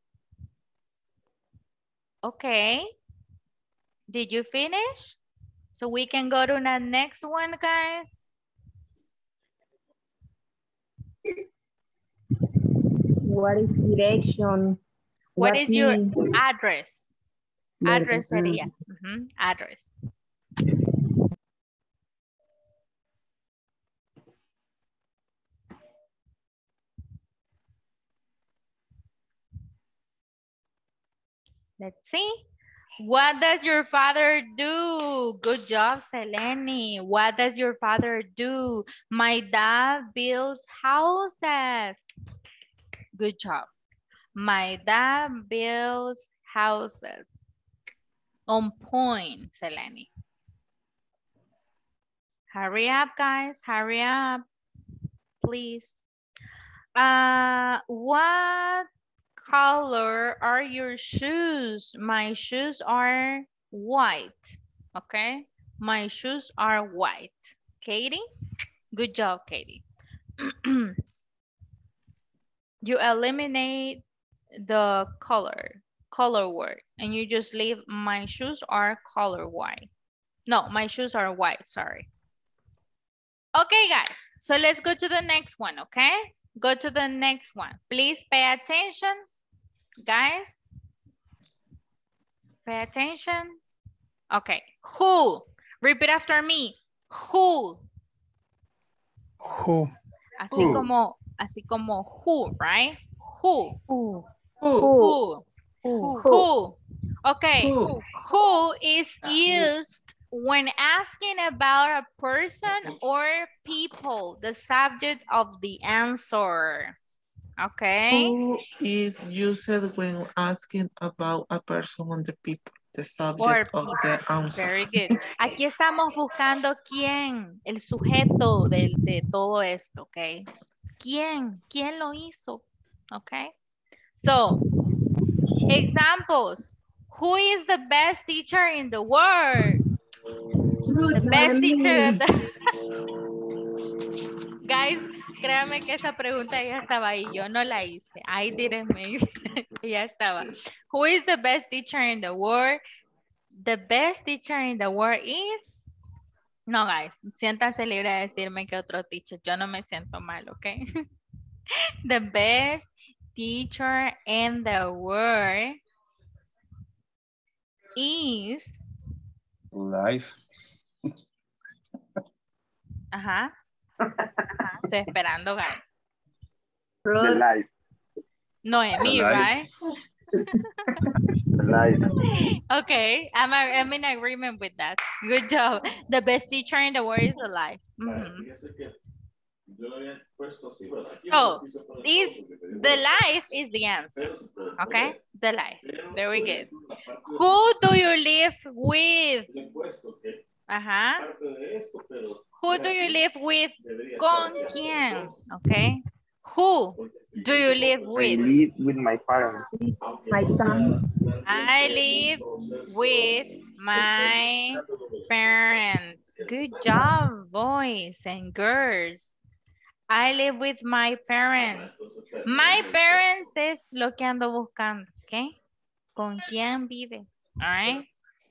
Okay. Did you finish? So we can go to the next one, guys. What is direction? What, what is your is... address? Address sería. Uh-huh. Address. Let's see. What does your father do? Good job, Selene. What does your father do? My dad builds houses. Good job. My dad builds houses. On point, Selene. Hurry up, guys. Hurry up, please. Uh, what color are your shoes? My shoes are white. Okay. My shoes are white. Katie? Good job, Katie. You eliminate the color, color word, and you just leave my shoes are color white. No, my shoes are white, sorry. Okay, guys, so let's go to the next one, okay? Go to the next one. Please pay attention, guys. Pay attention. Okay, who? Repeat after me. Who? Who? Así Who. como, así como who, right? Who? Who? Who? Who? Who? Okay, Who? who is used when asking about a person or people, the subject of the answer. Okay. Who is used when asking about a person on the people, the Or subject of the people. answer? Very good. Aquí estamos buscando quién, el sujeto de, de todo esto, ok. ¿Quién? ¿Quién lo hizo? Okay. So, examples. Who is the best teacher in the world? The best teacher. Guys, créanme que esa pregunta ya estaba ahí. Yo no la hice. I didn't make it. Ya estaba. Who is the best teacher in the world? The best teacher in the world is... No, guys. Siéntanse libre de decirme que otro teacher. Yo no me siento mal, ¿ok? The best teacher in the world is... Life. Ajá. Estoy esperando, guys. The life. Noemi, The life. right? The life. Okay, I'm, a, I'm in agreement with that. Good job. The best teacher in the world is alive. Mhm. Oh, is the life is the answer. Okay, the life. Very good. Who do you live with? Ajá. Who do you live with? ¿Con quién? Okay. Who do you live I with? live with my parents. My son. I live with my parents. Good job, boys and girls. I live with my parents. My parents es lo que ando buscando, ¿ok? ¿Con quién vives? All right.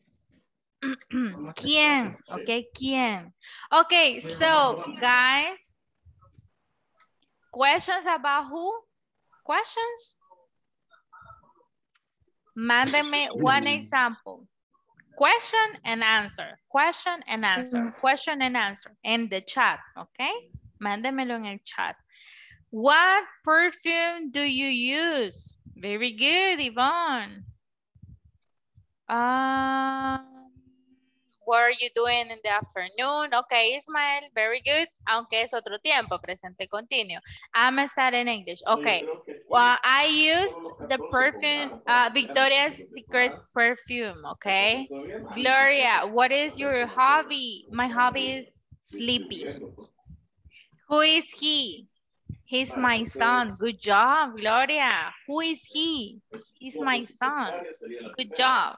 ¿Quién? Okay, ¿quién? Okay, so guys, questions about who? Questions? Mándenme one example. Question and answer. Question and answer. Question and answer. In the chat, okay? Mándenmelo en el chat. What perfume do you use? Very good, Yvonne. Um, what are you doing in the afternoon? Okay, Ismael, very good. Aunque es otro tiempo, presente continuo. I'm studying English. Okay, well, I use the perfume, uh, Victoria's Secret perfume, okay? Gloria, what is your hobby? My hobby is sleeping. Who is he? He's my son. Good job, Gloria. Who is he? He's my son. Good job.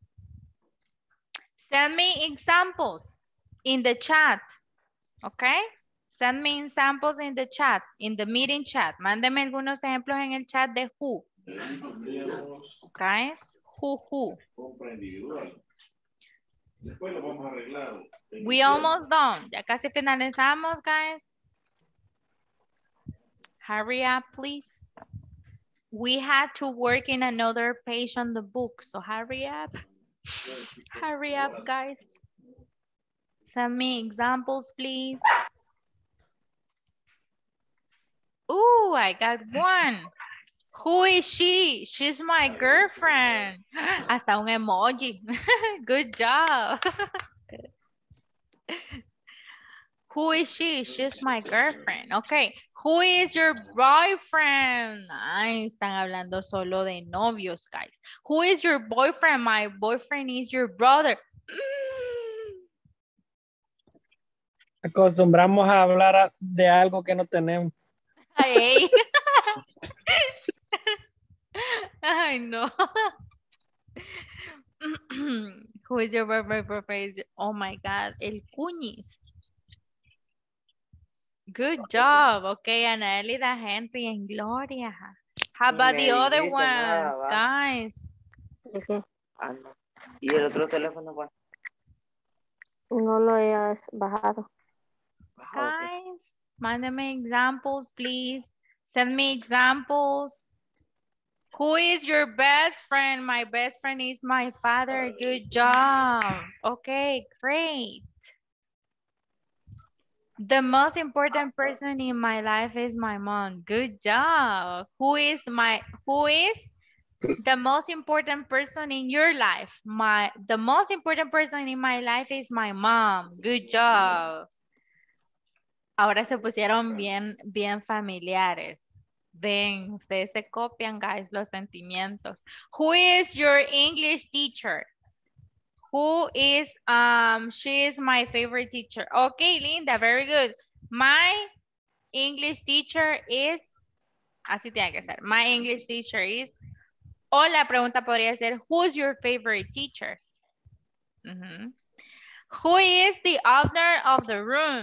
Send me examples in the chat, okay? Send me examples in the chat, in the meeting chat. Mándeme algunos ejemplos en el chat de who. Guys, who, who. We almost done. Ya casi finalizamos, guys. Hurry up, please. We had to work in another page on the book, so hurry up. Hurry up, guys. Send me examples, please. Ooh, I got one. Who is she? She's my girlfriend. Hasta un emoji. Good job. Who is she? She's my girlfriend. Okay. Who is your boyfriend? Ay, están hablando solo de novios, guys. Who is your boyfriend? My boyfriend is your brother. Acostumbramos a hablar de algo que no tenemos. Ay, Ay no. Who is your boyfriend? Oh my God, el cuñis. Good job. Okay, Anelida, Henry, and Gloria. How about the other ones, guys? ¿Y el otro teléfono cuál? No lo he bajado. Guys, mándame examples, please. Send me examples. Who is your best friend? My best friend is my father. Good job. Okay, great. The most important person in my life is my mom. Good job. Who is my who is the most important person in your life? My the most important person in my life is my mom. Good job. Ahora se pusieron bien bien familiares. Ven, ustedes se copian, guys, los sentimientos. Who is your English teacher? Who is, um, she is my favorite teacher. Okay, Linda, very good. My English teacher is, así tiene que ser. My English teacher is, o la pregunta podría ser, who's your favorite teacher? Uh-huh. Who is the owner of the room?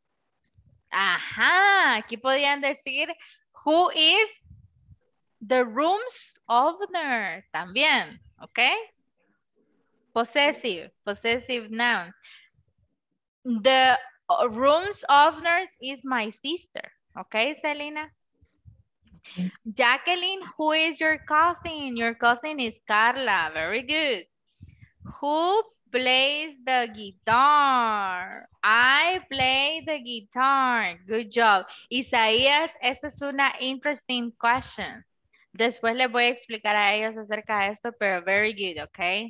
Ajá, aquí podrían decir, who is the room's owner? También, okay? Possessive, possessive nouns. The room's owner is my sister. Okay, Selena? Jacqueline, who is your cousin? Your cousin is Carla. Very good. Who plays the guitar? I play the guitar. Good job. Isaías, esta es una interesting question. Después les voy a explicar a ellos acerca de esto, pero very good, okay?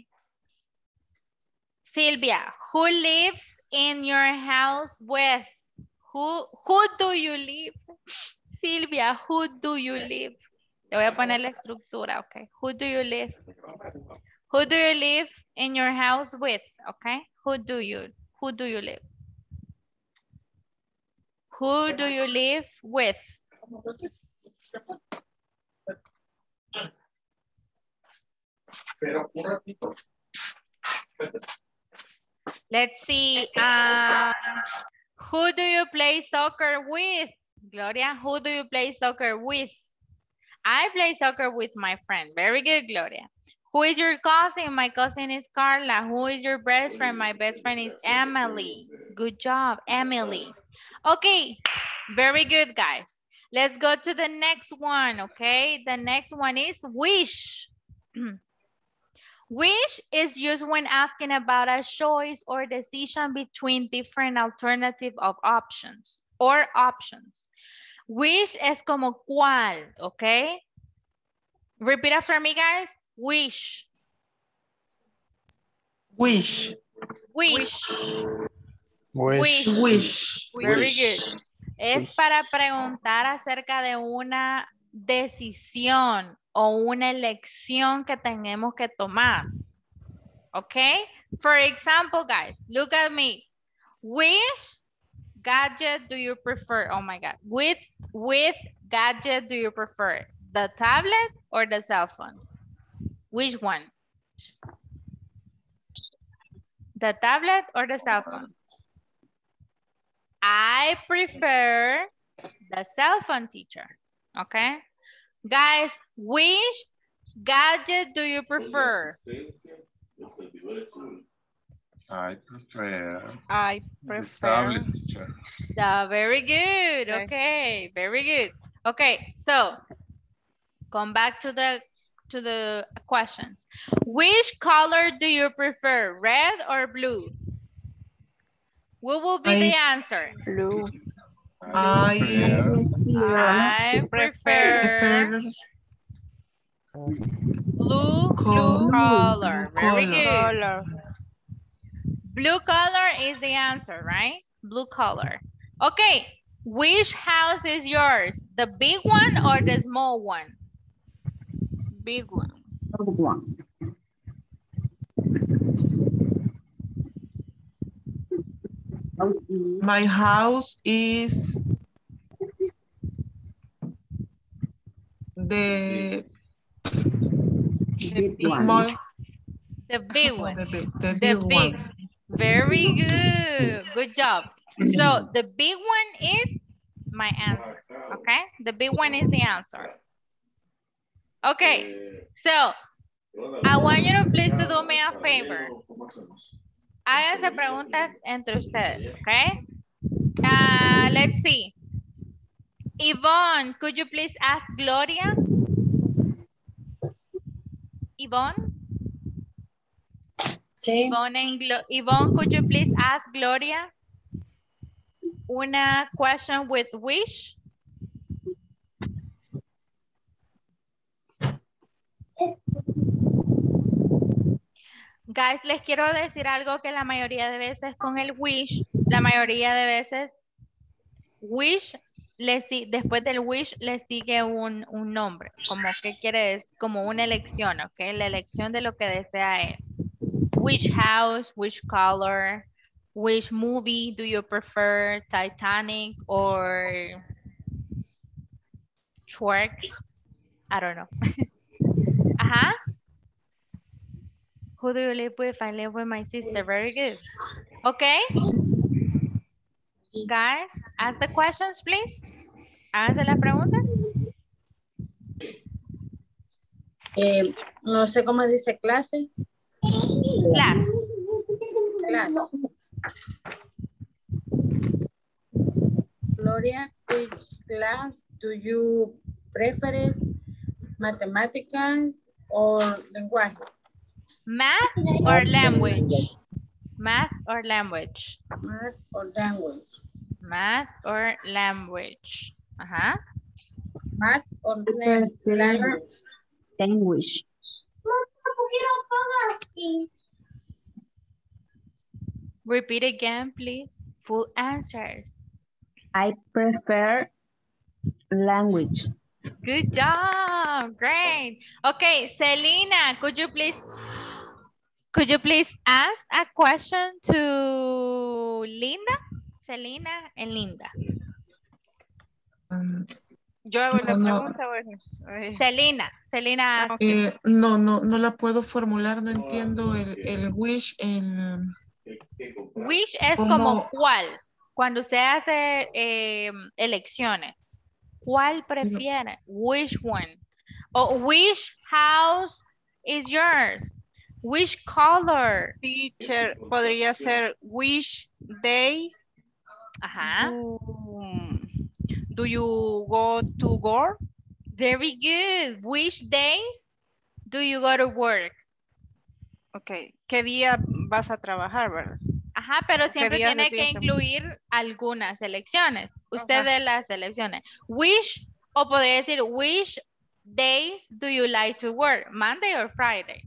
Silvia, who lives in your house with? Who, who do you live? Silvia, who do you live? Le voy a poner la estructura, okay? Who do you live? Who do you live in your house with? Okay? Who do you, who do you live? Who do you live with? Let's see. Uh, who do you play soccer with? Gloria, who do you play soccer with? I play soccer with my friend. Very good, Gloria. Who is your cousin? My cousin is Carla. Who is your best friend? My best friend is Emily. Good job, Emily. Okay, very good, guys. Let's go to the next one, okay? The next one is wish. Wish is used when asking about a choice or decision between different alternative of options or options. Wish es como cuál, okay? Repeat after me, guys. Wish. Wish. Wish. Wish. Wish. Very good. Es para preguntar acerca de una decisión o una elección que tenemos que tomar. Okay? For example, guys, look at me. Which gadget do you prefer? Oh my God. With, with gadget do you prefer? The tablet or the cell phone? Which one? The tablet or the cell phone? I prefer the cell phone, teacher. Okay? Guys, which gadget do you prefer? I prefer. I prefer. The tablet, teacher. Yeah, very good. Okay, very good. Okay, so come back to the to the questions. Which color do you prefer, red or blue? What will be I, the answer? Blue. I, I prefer, prefer Blue, blue color. Very color. good. Color. Blue color is the answer, right? Blue color. Okay, which house is yours? The big one or the small one? Big one. Big one. My house is the Big one. small, The big oh, one. the big, the The big big. one. Very good. Good job. So the big one is my answer. Okay. The big one is the answer. Okay. So I want you to please to do me a favor. Háganse preguntas entre ustedes. Okay. Uh, let's see. Yvonne, could you please ask Gloria? Yvonne? Sí. Yvonne, and Glo- Yvonne, could you please ask Gloria una question with wish? Guys, les quiero decir algo que la mayoría de veces con el wish, la mayoría de veces, wish, le, si- después del wish le sigue un, un nombre, como que quiere decir, como una elección, ¿ok? La elección de lo que desea él. Which house, which color, which movie do you prefer, Titanic or Shrek? I don't know. Ajá. Who do you live with? I live with my sister. Very good. Okay. Guys, ask the questions, please. Háganse las preguntas. Eh, no sé cómo dice clase. Class. Class. Gloria, which class do you prefer? Mathematics or language? Math or language? Math or language? Math or language? Math or language? Ajá. Math or lan- language? Language. Repeat again, please. Full answers. I prefer language. Good job. Great. Okay, Selena, could you please could you please ask a question to Linda? Selena and Linda. Um, Yo hago la no, no. pregunta. Bueno. Ay. Selena, Selena ask you. Eh, no, no, no la puedo formular, no entiendo el, el wish, el... Wish es ¿Cómo? como cuál. Cuando usted hace eh, elecciones. ¿Cuál prefiere? Which one? O which house is yours? Which color? Teacher, podría ser which days Ajá. do, do you go to work? Very good. Which days do you go to work? Ok. ¿Qué día vas a trabajar, verdad? Ajá, pero siempre días tiene de que tiempo? incluir algunas selecciones. Usted Ajá. de las selecciones. Which, o podría decir, which days do you like to work? Monday or Friday?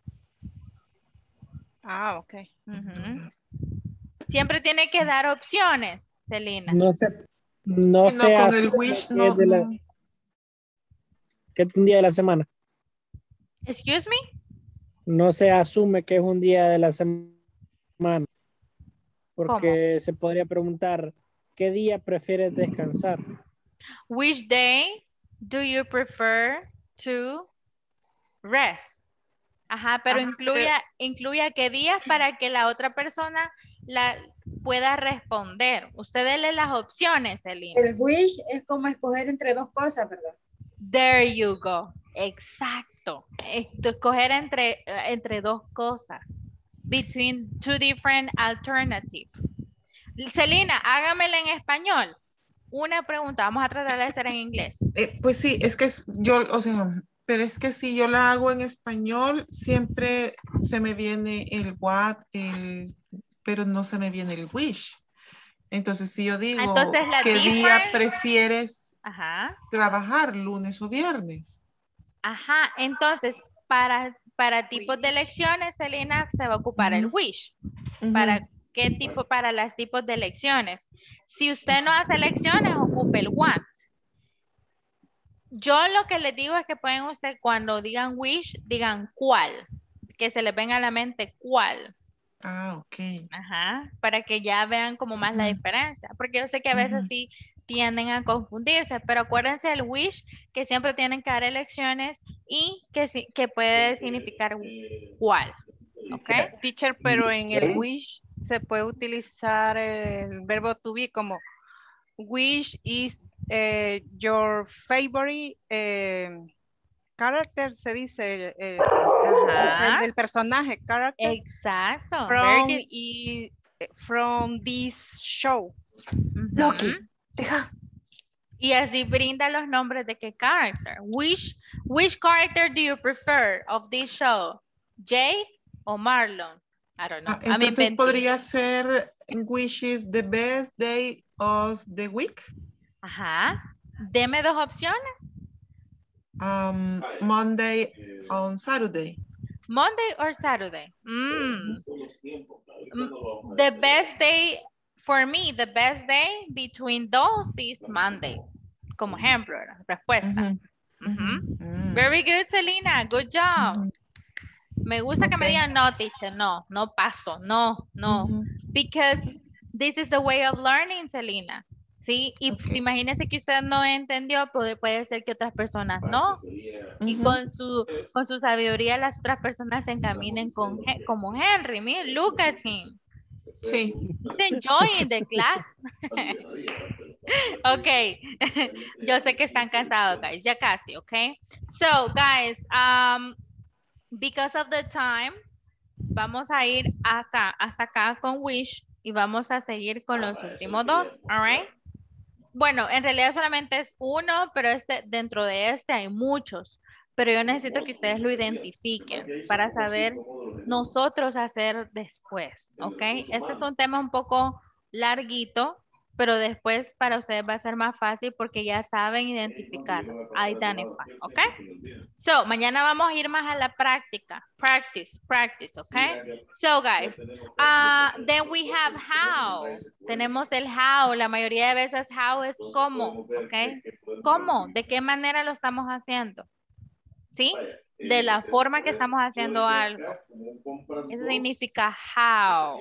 Ah, ok. Ujú. Siempre tiene que dar opciones, Celina. No sé, no No, sé con hasta el wish qué no, de la- no. qué un día de la semana. Excuse me? No se asume que es un día de la semana. Porque se podría preguntar, ¿qué día prefieres descansar? Which day do you prefer to rest? Ajá, pero Ajá, incluya, incluya qué días para que la otra persona la pueda responder. Usted dele las opciones, Celina. El wish es como escoger entre dos cosas, ¿verdad? There you go. Exacto. Esto, escoger entre, entre dos cosas. Between two different alternatives. Celina, hágamela en español. Una pregunta, vamos a tratar de hacer en inglés. Eh, pues sí, es que yo, o sea, pero es que si yo la hago en español, siempre se me viene el what, el, pero no se me viene el wish. Entonces, si yo digo, Entonces, la ¿qué día difference- prefieres Ajá. trabajar, lunes o viernes? Ajá, entonces, para, para tipos de elecciones, Selena, se va a ocupar el wish. ¿Para qué tipo? Para las tipos de elecciones. Si usted no hace elecciones, ocupe el want. Yo lo que les digo es que pueden usted, cuando digan wish, digan cuál. Que se les venga a la mente cuál. Ah, ok. Ajá, para que ya vean como más la diferencia. Porque yo sé que a veces sí tienden a confundirse, pero acuérdense del wish, que siempre tienen que dar elecciones y que, sí- que puede significar cuál. ¿Ok? Teacher, pero en el wish se puede utilizar el verbo to be como wish is eh, your favorite eh, character, se dice, eh, Ajá. el del personaje, character. Exacto. From, Very good. y, from this show. Loki, deja. Y así brinda los nombres de qué character. Which, which character do you prefer of this show? Jay o Marlon? I don't know. Ah, entonces podría ser which is the best day of the week. Ajá. Deme dos opciones. Um, Monday on Saturday. Monday or Saturday? Mm. The best day, for me, the best day between those is Monday. Como ejemplo, respuesta. Uh-huh. Uh-huh. Mm. Very good, Selena. Good job. Uh-huh. Me gusta que me Okay. digan no, teacher. No, no paso. No, no. Uh-huh. Because this is the way of learning, Selena. ¿Sí? Y Okay. pues, imagínese que usted no entendió, puede, puede ser que otras personas no. Y Uh-huh. con su, con su sabiduría las otras personas se encaminen con, como Henry. Mire, look at him. Sí. He's enjoying the class. Ok. Yo sé que están cansados, guys. Ya casi, ok. So, guys, um, because of the time, vamos a ir acá, hasta acá con Wish y vamos a seguir con los últimos dos, all right? Bueno, en realidad solamente es uno, pero este, dentro de este hay muchos. Pero yo necesito que ustedes lo identifiquen para saber nosotros hacer después, ¿ok? Este es un tema un poco larguito, pero después para ustedes va a ser más fácil porque ya saben identificarlos, identify, ¿ok? So, mañana vamos a ir más a la práctica, practice, practice, ¿ok? So, guys, uh, then we have how. Tenemos el how, la mayoría de veces how es cómo, ¿ok? ¿Cómo? ¿De qué manera lo estamos haciendo? ¿Sí? De la forma que estamos haciendo algo. Eso significa how.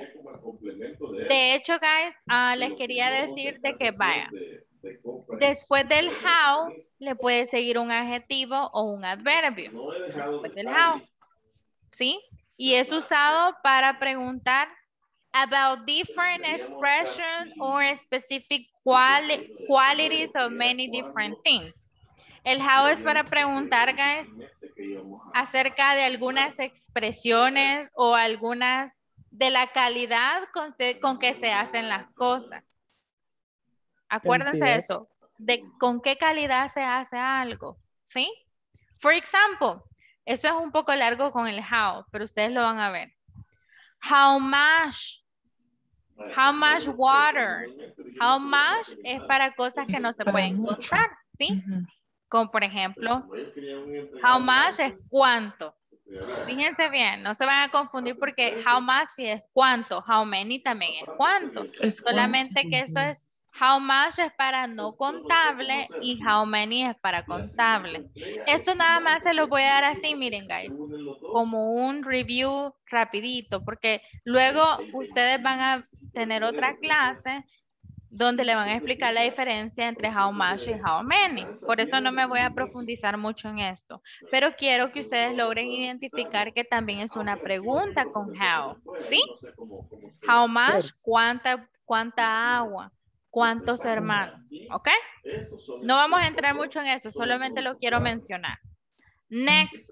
De hecho, guys, uh, les quería decir de que vaya. Después del how, le puede seguir un adjetivo o un adverbio. Después del how. ¿Sí? Y es usado para preguntar about different expressions or specific quali qualities of many different things. El how es para preguntar, guys, acerca de algunas expresiones o algunas de la calidad con, se, con que se hacen las cosas. Acuérdense de eso, de con qué calidad se hace algo, ¿sí? For example, eso es un poco largo con el how, pero ustedes lo van a ver. How much? How much water? How much es para cosas que no se pueden contar, ¿sí? Como por ejemplo, how much es cuánto. Fíjense bien, no se van a confundir porque how much sí es cuánto, how many también es cuánto. Es Solamente cuánto. Que esto es how much es para no contable y how many es para contable. Esto nada más se lo voy a dar así, miren, guys, como un review rapidito, porque luego ustedes van a tener otra clase donde le van a explicar la diferencia entre how much y how many. Por eso no me voy a profundizar mucho en esto. Pero quiero que ustedes logren identificar que también es una pregunta con how. ¿Sí? How much, cuánta, cuánta agua, cuántos hermanos. ¿Ok? No vamos a entrar mucho en eso, solamente lo quiero mencionar. Next.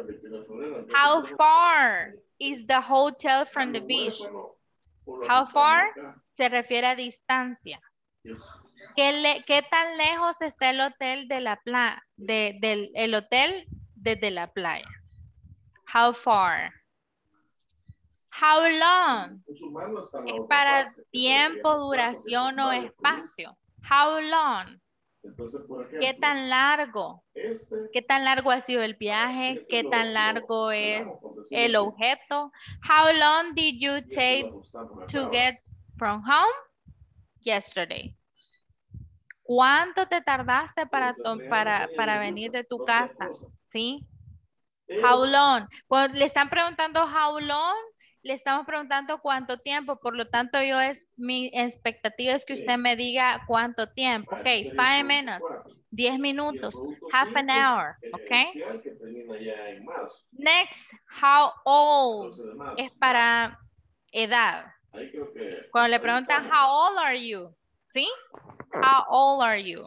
How far is the hotel from the beach? How far se refiere a distancia. ¿Qué, le, ¿Qué tan lejos está el hotel de la playa? De, del el hotel desde la playa. How far? How long? Es para tiempo, duración o espacio. How long? ¿Qué tan largo? ¿Qué tan largo ha sido el viaje? ¿Qué tan largo es el objeto? How long did you take to get from home yesterday? ¿Cuánto te tardaste para, para, para venir de tu casa? ¿Sí? How long? Cuando le están preguntando how long, le estamos preguntando cuánto tiempo. Por lo tanto, yo es mi expectativa es que usted me diga cuánto tiempo. Ok, five minutes, diez minutos, half an hour. Ok. Next, how old es para edad. Cuando le preguntan how old are you, ¿sí? How old are you?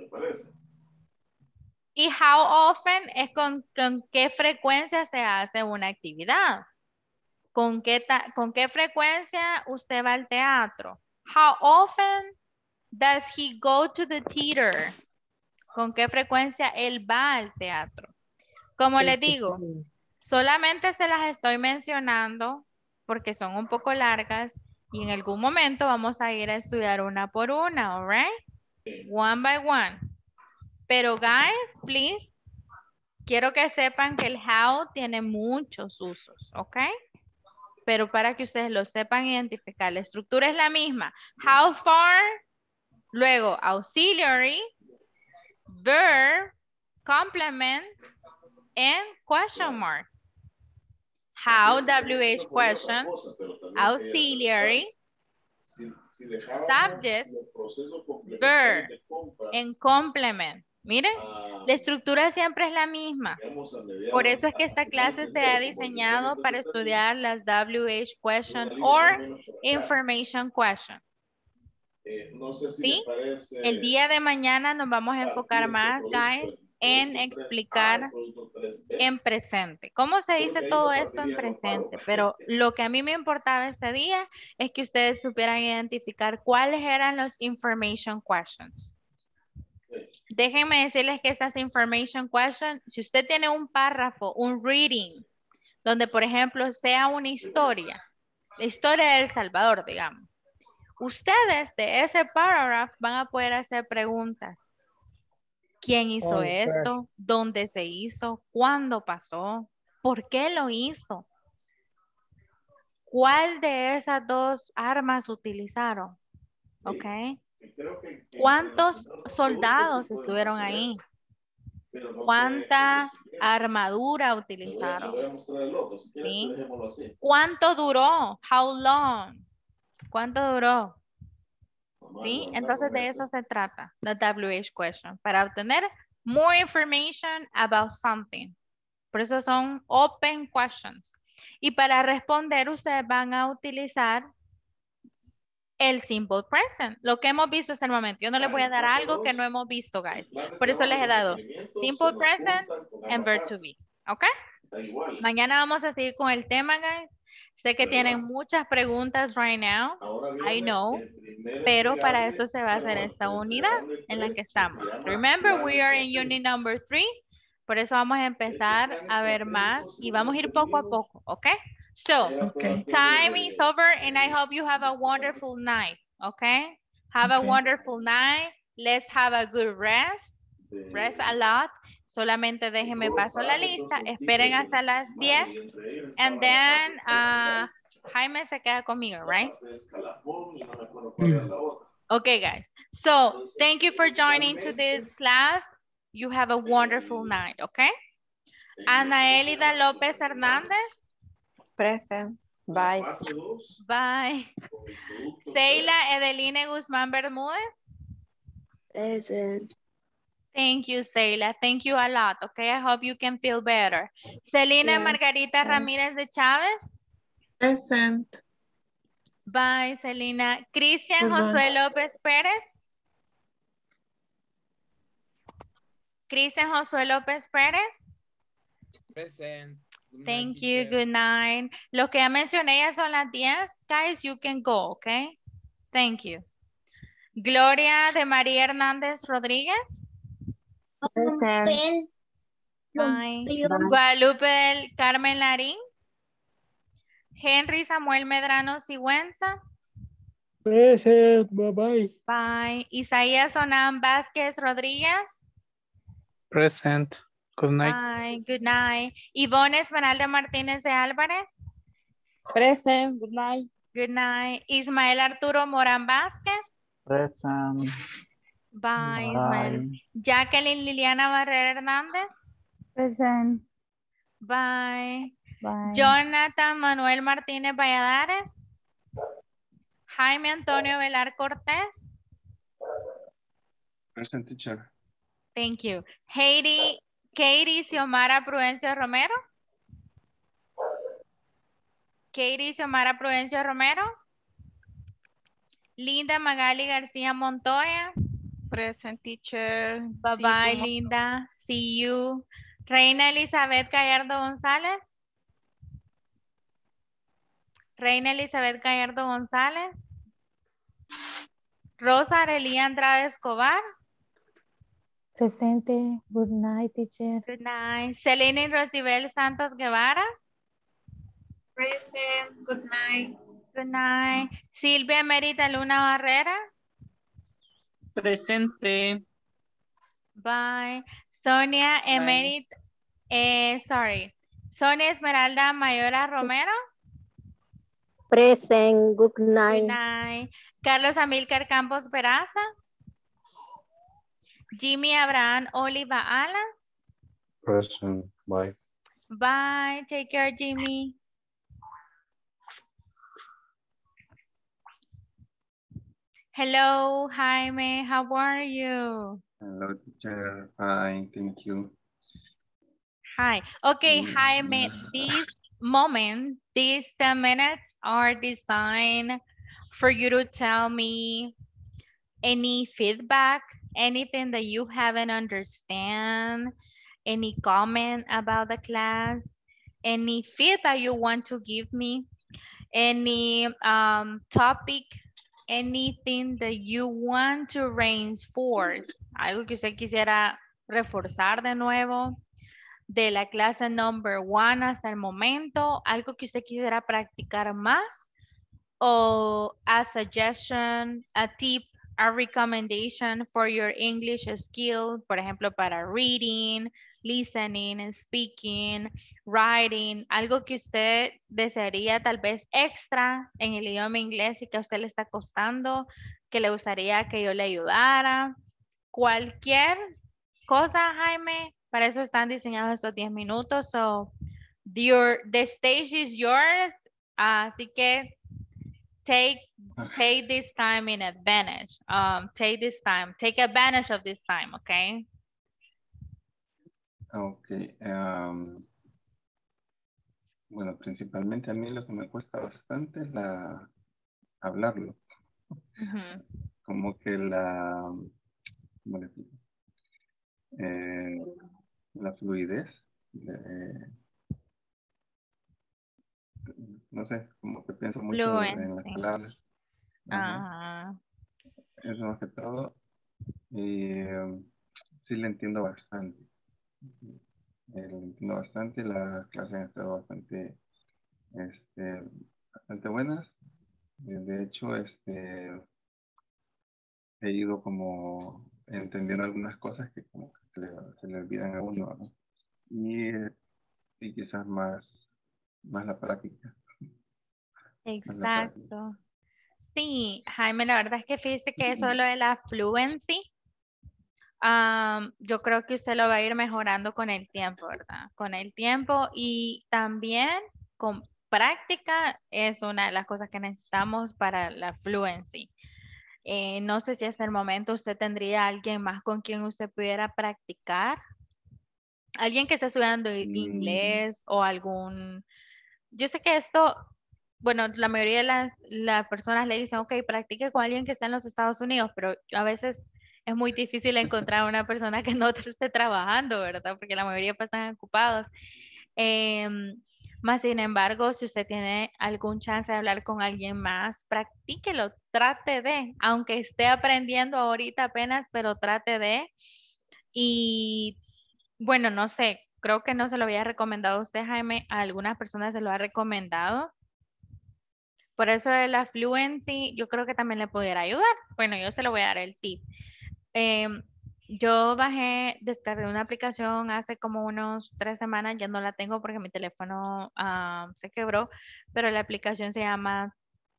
Y how often es con, con qué frecuencia se hace una actividad. ¿Con qué, ¿Con qué frecuencia usted va al teatro? How often does he go to the theater? ¿Con qué frecuencia él va al teatro? Como les digo, solamente se las estoy mencionando porque son un poco largas y en algún momento vamos a ir a estudiar una por una, all right? One by one. Pero guys, please, quiero que sepan que el how tiene muchos usos, ¿ok? Pero para que ustedes lo sepan identificar, la estructura es la misma. How far, luego auxiliary, verb, complement, and question mark. How, W H question, auxiliary, subject, verb, and complement. Miren, la estructura siempre es la misma. Por eso es que esta clase se ha diseñado para estudiar las W H question or information question. ¿Sí? El día de mañana nos vamos a enfocar más, guys, en explicar en presente. ¿Cómo se dice todo esto en presente? Pero lo que a mí me importaba este día es que ustedes supieran identificar cuáles eran los information questions. Déjenme decirles que estas information questions, si usted tiene un párrafo, un reading, donde por ejemplo sea una historia, la historia de El Salvador, digamos, ustedes de ese párrafo van a poder hacer preguntas. ¿Quién hizo Oh, esto? perfect. ¿Dónde se hizo? ¿Cuándo pasó? ¿Por qué lo hizo? ¿Cuál de esas dos armas utilizaron? ¿Ok? ¿Cuántos soldados estuvieron ahí? ¿Cuánta armadura utilizaron? ¿Sí? ¿Cuánto duró? How long? ¿Cuánto duró? ¿Sí? Entonces de eso se trata, la W H question, para obtener more information about something. Por eso son open questions. Y para responder ustedes van a utilizar el simple present. Lo que hemos visto hasta el momento. Yo no les voy a dar algo que no hemos visto, guys. Por eso les he dado simple present and verb to be. ¿Ok? Mañana vamos a seguir con el tema, guys. Sé que tienen muchas preguntas right now. I know. Pero para eso se va a hacer esta unidad en la que estamos. Remember, we are in unit number three. Por eso vamos a empezar a ver más y vamos a ir poco a poco, ¿ok? So, Okay. time is over and I hope you have a wonderful night, okay? Have a Okay. wonderful night. Let's have a good rest. Rest a lot. Solamente déjenme paso la lista. Esperen hasta las diez. And then, uh, Jaime se queda conmigo, right? Okay, guys. So, thank you for joining to this class. You have a wonderful night, okay? Ana Elida López Hernández. Present. Bye. Bye. Seila Edeline Guzmán Bermúdez. Present. Thank you, Seila. Thank you a lot, okay? I hope you can feel better. Celina Yeah. Margarita Ramírez de Chávez. Present. Bye, Celina. Cristian Goodbye. Josué López Pérez. Cristian Josué López Pérez. Present. Good Thank night, you. teacher. Good night. Lo que ya mencioné ya son las diez. Guys, you can go, okay? Thank you. Gloria de María Hernández Rodríguez. Present. Bye. Bye. Guadalupe del Carmen Larín. Henry Samuel Medrano Sigüenza. Present, bye bye. Bye. Isaías Onam Vázquez Rodríguez. Present. Good night. Bye. Good night. Ivonne Esmeralda Martínez de Álvarez. Present. Good night. Good night. Ismael Arturo Morán Vázquez. Present. Bye, Bye. Ismael. Jacqueline Liliana Barrera Hernández. Present. Bye. Bye. Jonathan Manuel Martínez Valladares. Jaime Antonio Velar Cortés. Present, teacher. Thank you. Heidi, Katie Xiomara Prudencio Romero. Katie Xiomara Prudencio Romero. Linda Magali García Montoya. Present, teacher. Bye See you bye, tomorrow. Linda. See you. Reina Elizabeth Gallardo González. Reina Elizabeth Gallardo González. Rosa Arelia Andrade Escobar. Presente. Good night, teacher. Good night. Selene Rosibel Santos Guevara. Present. Good night. Good night. Silvia Merita Luna Barrera. Presente. Bye. Sonia Emerit, eh, sorry. Sonia Esmeralda Mayora Romero. Present. Good Good night. night. Carlos Amílcar Campos Peraza. Jimmy Abraham Oliva Alas. Present. Bye. Bye. Take care, Jimmy. Hello, Jaime. How are you? Hello, teacher. Fine, thank you. Hi. Okay, Mm, Jaime, this moment, these ten minutes are designed for you to tell me any feedback, anything that you haven't understand, any comment about the class, any feedback you want to give me, any um, topic, anything that you want to reinforce, algo que usted quisiera reforzar de nuevo de la clase number one hasta el momento, algo que usted quisiera practicar más, o a suggestion, a tip, a recommendation for your English skill, por ejemplo, para reading, listening, speaking, writing, algo que usted desearía tal vez extra en el idioma inglés y que a usted le está costando, que le gustaría que yo le ayudara. Cualquier cosa, Jaime, para eso están diseñados estos diez minutos. So, your, the stage is yours. Así que take take this time in advantage. Um, take this time. Take advantage of this time, okay? Ok. um, bueno, principalmente a mí lo que me cuesta bastante es la hablarlo. Uh-huh. Como que la, ¿cómo le digo? Eh, la fluidez. de- no sé, como que pienso mucho en las Fluency. palabras. Ajá. Ajá. Eso más que todo. Y um, sí le entiendo bastante. Eh, le entiendo bastante. Las clases han estado bastante, este, bastante buenas. Eh, De hecho, este, he ido como entendiendo algunas cosas que como que se le, se le olvidan a uno, ¿no? Y, y quizás más, más la práctica. Más la práctica. Exacto. Sí, Jaime, la verdad es que fíjese que eso de lo de la fluency, um, yo creo que usted lo va a ir mejorando con el tiempo, ¿verdad? Con el tiempo y también con práctica es una de las cosas que necesitamos para la fluency. Eh, no sé si hasta el momento usted tendría alguien más con quien usted pudiera practicar. Alguien que esté estudiando Mm, inglés o algún... Yo sé que esto, bueno, la mayoría de las, las personas le dicen, ok, practique con alguien que está en los Estados Unidos, pero a veces es muy difícil encontrar una persona que no esté trabajando, ¿verdad? Porque la mayoría pasan ocupados. Em, más sin embargo, si usted tiene algún chance de hablar con alguien más, practíquelo, trate de, aunque esté aprendiendo ahorita apenas, pero trate de. Y bueno, no sé, creo que no se lo había recomendado a usted, Jaime, a algunas personas se lo ha recomendado. Por eso de la fluency, yo creo que también le pudiera ayudar. Bueno, yo se lo voy a dar el tip. Eh, yo bajé, descargué una aplicación hace como unos tres semanas, ya no la tengo porque mi teléfono uh, se quebró, pero la aplicación se llama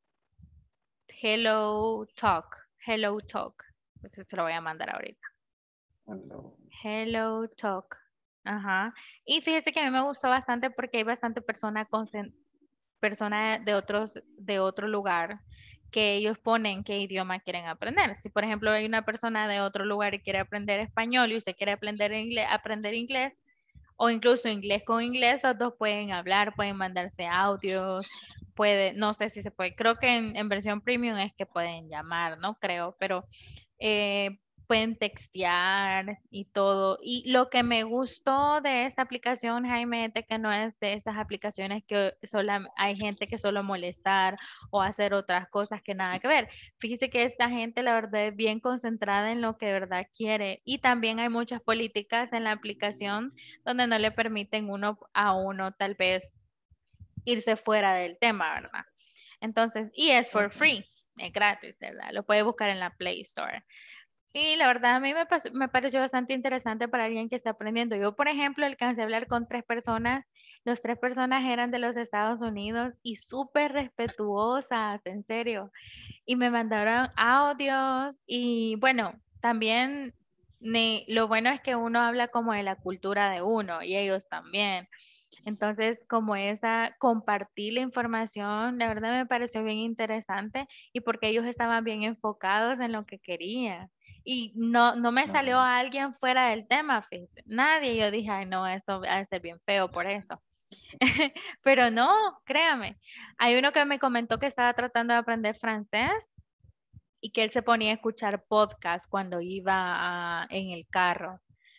Hello Talk. Hello Talk. Entonces se lo voy a mandar ahorita. Hello. Hello Talk. Ajá. Y fíjese que a mí me gustó bastante porque hay bastante persona con personas de otros de otro lugar que ellos ponen qué idioma quieren aprender. Si por ejemplo hay una persona de otro lugar y quiere aprender español y usted quiere aprender inglés, aprender inglés o incluso inglés con inglés, los dos pueden hablar, pueden mandarse audios, puede, no sé si se puede, creo que en, en versión premium es que pueden llamar, no creo, pero eh, pueden textear y todo. Y lo que me gustó de esta aplicación, Jaime, es de que no es de esas aplicaciones que solo hay gente que solo molestar o hacer otras cosas que nada que ver. Fíjese que esta gente, la verdad, es bien concentrada en lo que de verdad quiere. Y también hay muchas políticas en la aplicación donde no le permiten uno a uno tal vez irse fuera del tema, ¿verdad? Entonces, y es for free, es gratis, ¿verdad? Lo puede buscar en la Play Store. Y la verdad a mí me, pasó, me pareció bastante interesante para alguien que está aprendiendo. Yo, por ejemplo, alcancé a hablar con tres personas. Los tres personas eran de los Estados Unidos y súper respetuosas, en serio. Y me mandaron audios y bueno, también ni, lo bueno es que uno habla como de la cultura de uno y ellos también. Entonces, como esa, compartir la información, la verdad me pareció bien interesante y porque ellos estaban bien enfocados en lo que querían. Y no, no me salió a alguien fuera del tema, fíjese. Nadie. Yo dije, ay, no, esto va a ser bien feo por eso. Pero no, créame. Hay uno que me comentó que estaba tratando de aprender francés y que él se ponía a escuchar podcast cuando iba a, en el carro.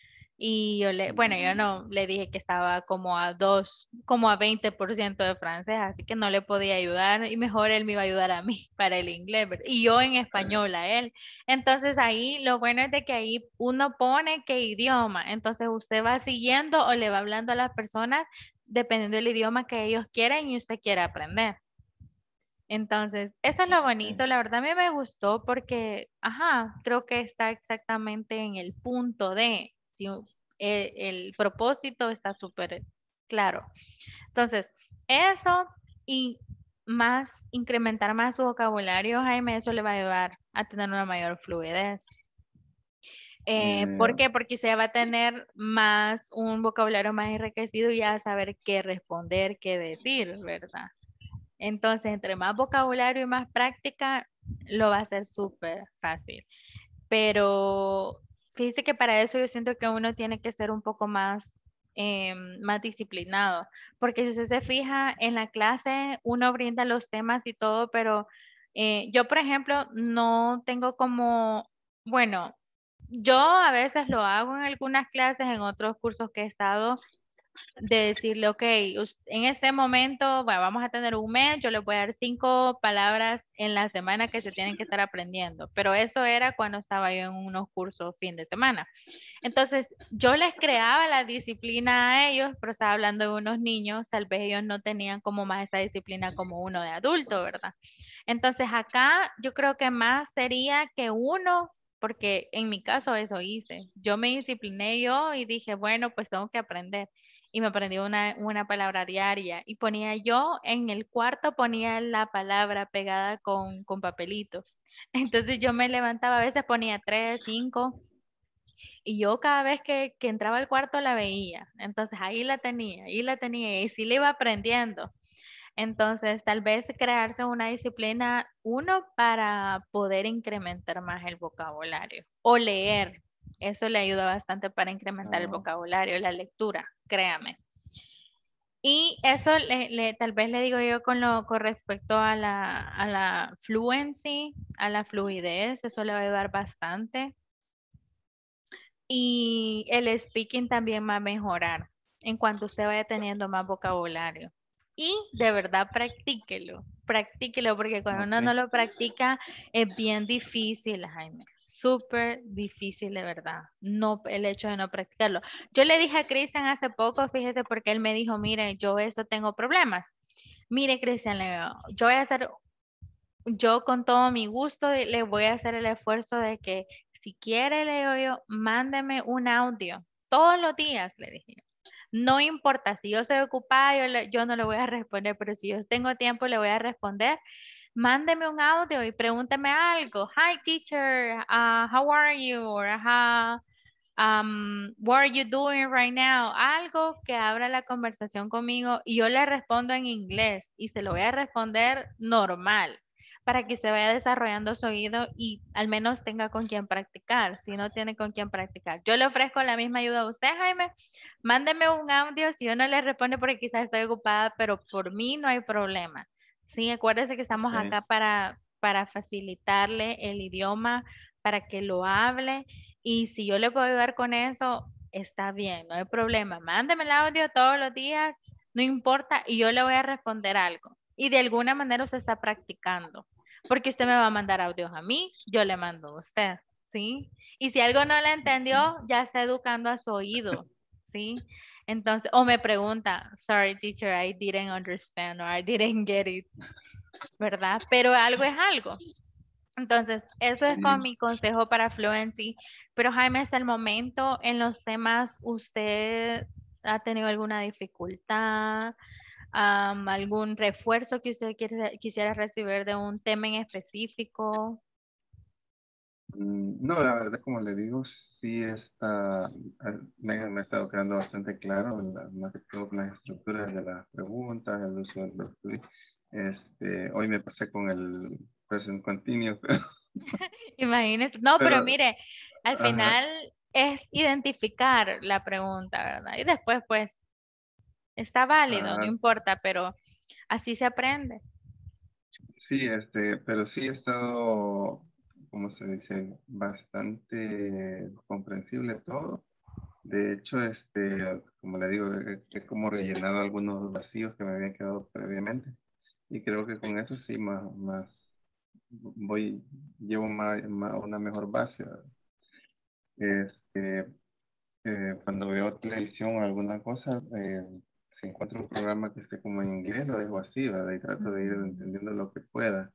Y yo le, bueno, yo no le dije que estaba como a dos, como a veinte por ciento de francés, así que no le podía ayudar y mejor él me iba a ayudar a mí para el inglés y yo en español a él. Entonces ahí lo bueno es de que ahí uno pone qué idioma, entonces usted va siguiendo o le va hablando a las personas dependiendo del idioma que ellos quieren y usted quiere aprender. Entonces, eso es lo bonito, la verdad a mí me gustó porque, ajá, creo que está exactamente en el punto de... Si el, el propósito está súper claro. Entonces, eso y más, incrementar más su vocabulario, Jaime, eso le va a ayudar a tener una mayor fluidez. Eh, Eh, ¿Por qué? Porque se va a tener más, un vocabulario más enriquecido y ya a saber qué responder, qué decir, ¿verdad? Entonces, entre más vocabulario y más práctica, lo va a hacer súper fácil. Pero fíjese que para eso yo siento que uno tiene que ser un poco más, eh, más disciplinado, porque si usted se fija en la clase, uno brinda los temas y todo, pero eh, yo, por ejemplo, no tengo como, bueno, yo a veces lo hago en algunas clases, en otros cursos que he estado, de decirle, ok, en este momento, bueno, vamos a tener un mes, yo les voy a dar cinco palabras en la semana que se tienen que estar aprendiendo, pero eso era cuando estaba yo en unos cursos fin de semana. Entonces, yo les creaba la disciplina a ellos, pero estaba hablando de unos niños, tal vez ellos no tenían como más esa disciplina como uno de adulto, ¿verdad? Entonces, acá yo creo que más sería que uno, porque en mi caso eso hice, yo me discipliné yo y dije, bueno, pues tengo que aprender y me aprendí una, una palabra diaria y ponía yo en el cuarto, ponía la palabra pegada con, con papelito. Entonces yo me levantaba, a veces ponía tres, cinco y yo cada vez que, que entraba al cuarto la veía. Entonces ahí la tenía, ahí la tenía y sí le iba aprendiendo. Entonces tal vez crearse una disciplina, uno, para poder incrementar más el vocabulario o leer. Eso le ayuda bastante para incrementar el vocabulario, la lectura, créame. Y eso le, le, tal vez le digo yo con, lo, con respecto a la, a la fluency, a la fluidez, eso le va a ayudar bastante. Y el speaking también va a mejorar en cuanto usted vaya teniendo más vocabulario. Y de verdad practíquelo, practíquelo, porque cuando okay. uno no lo practica es bien difícil, Jaime, súper difícil de verdad, no, el hecho de no practicarlo. Yo le dije a Cristian hace poco, fíjese, porque él me dijo, mire, yo eso tengo problemas. Mire, Cristian, yo voy a hacer yo con todo mi gusto le voy a hacer el esfuerzo de que si quiere, le digo yo, mándeme un audio todos los días, le dije yo. No importa, si yo soy ocupada, yo, le- yo no le voy a responder, pero si yo tengo tiempo, le voy a responder. Mándeme un audio y pregúnteme algo. Hi, teacher, uh, how are you? Or how, um, what are you doing right now? Algo que abra la conversación conmigo y yo le respondo en inglés y se lo voy a responder normal para que se vaya desarrollando su oído y al menos tenga con quien practicar, si no tiene con quien practicar. Yo le ofrezco la misma ayuda a usted, Jaime. Mándeme un audio si yo no le responde porque quizás estoy ocupada, pero por mí no hay problema. Sí, acuérdese que estamos Ok. acá para, para facilitarle el idioma, para que lo hable. Y si yo le puedo ayudar con eso, está bien, no hay problema. Mándeme el audio todos los días, no importa, y yo le voy a responder algo. Y de alguna manera usted está practicando, porque usted me va a mandar audios a mí, yo le mando a usted, ¿sí? Y si algo no le entendió, ya está educando a su oído, ¿sí? Entonces, o me pregunta, sorry teacher, I didn't understand or I didn't get it, ¿verdad? Pero algo es algo. Entonces, eso es con Sí. mi consejo para Fluency. Pero Jaime, hasta el momento en los temas, ¿usted ha tenido alguna dificultad, am, algún refuerzo que usted quiere- quisiera recibir de un tema en específico? Mm, No, la verdad, como le digo, sí está, eh, me, me ha estado quedando bastante claro, la- más que todo con las estructuras de las preguntas, el uso del verbo to be. Este, hoy me pasé con el present continuous, Imagínese. No, pero pero, mire, al ajá, final es identificar la pregunta, ¿verdad? Y después, pues, está válido, no ajá, importa, pero así se aprende. sí, este, pero sí he estado, como se dice, bastante comprensible todo. De hecho, este, como le digo, he, he como rellenado algunos vacíos que me habían quedado previamente. Y creo que con eso sí más, más voy, llevo más, más- una mejor base. ¿Verdad? Este, eh, cuando veo televisión o alguna cosa, eh, si encuentro un programa que esté como en inglés, lo dejo así, ¿verdad? Y trato de ir Mm, entendiendo lo que pueda.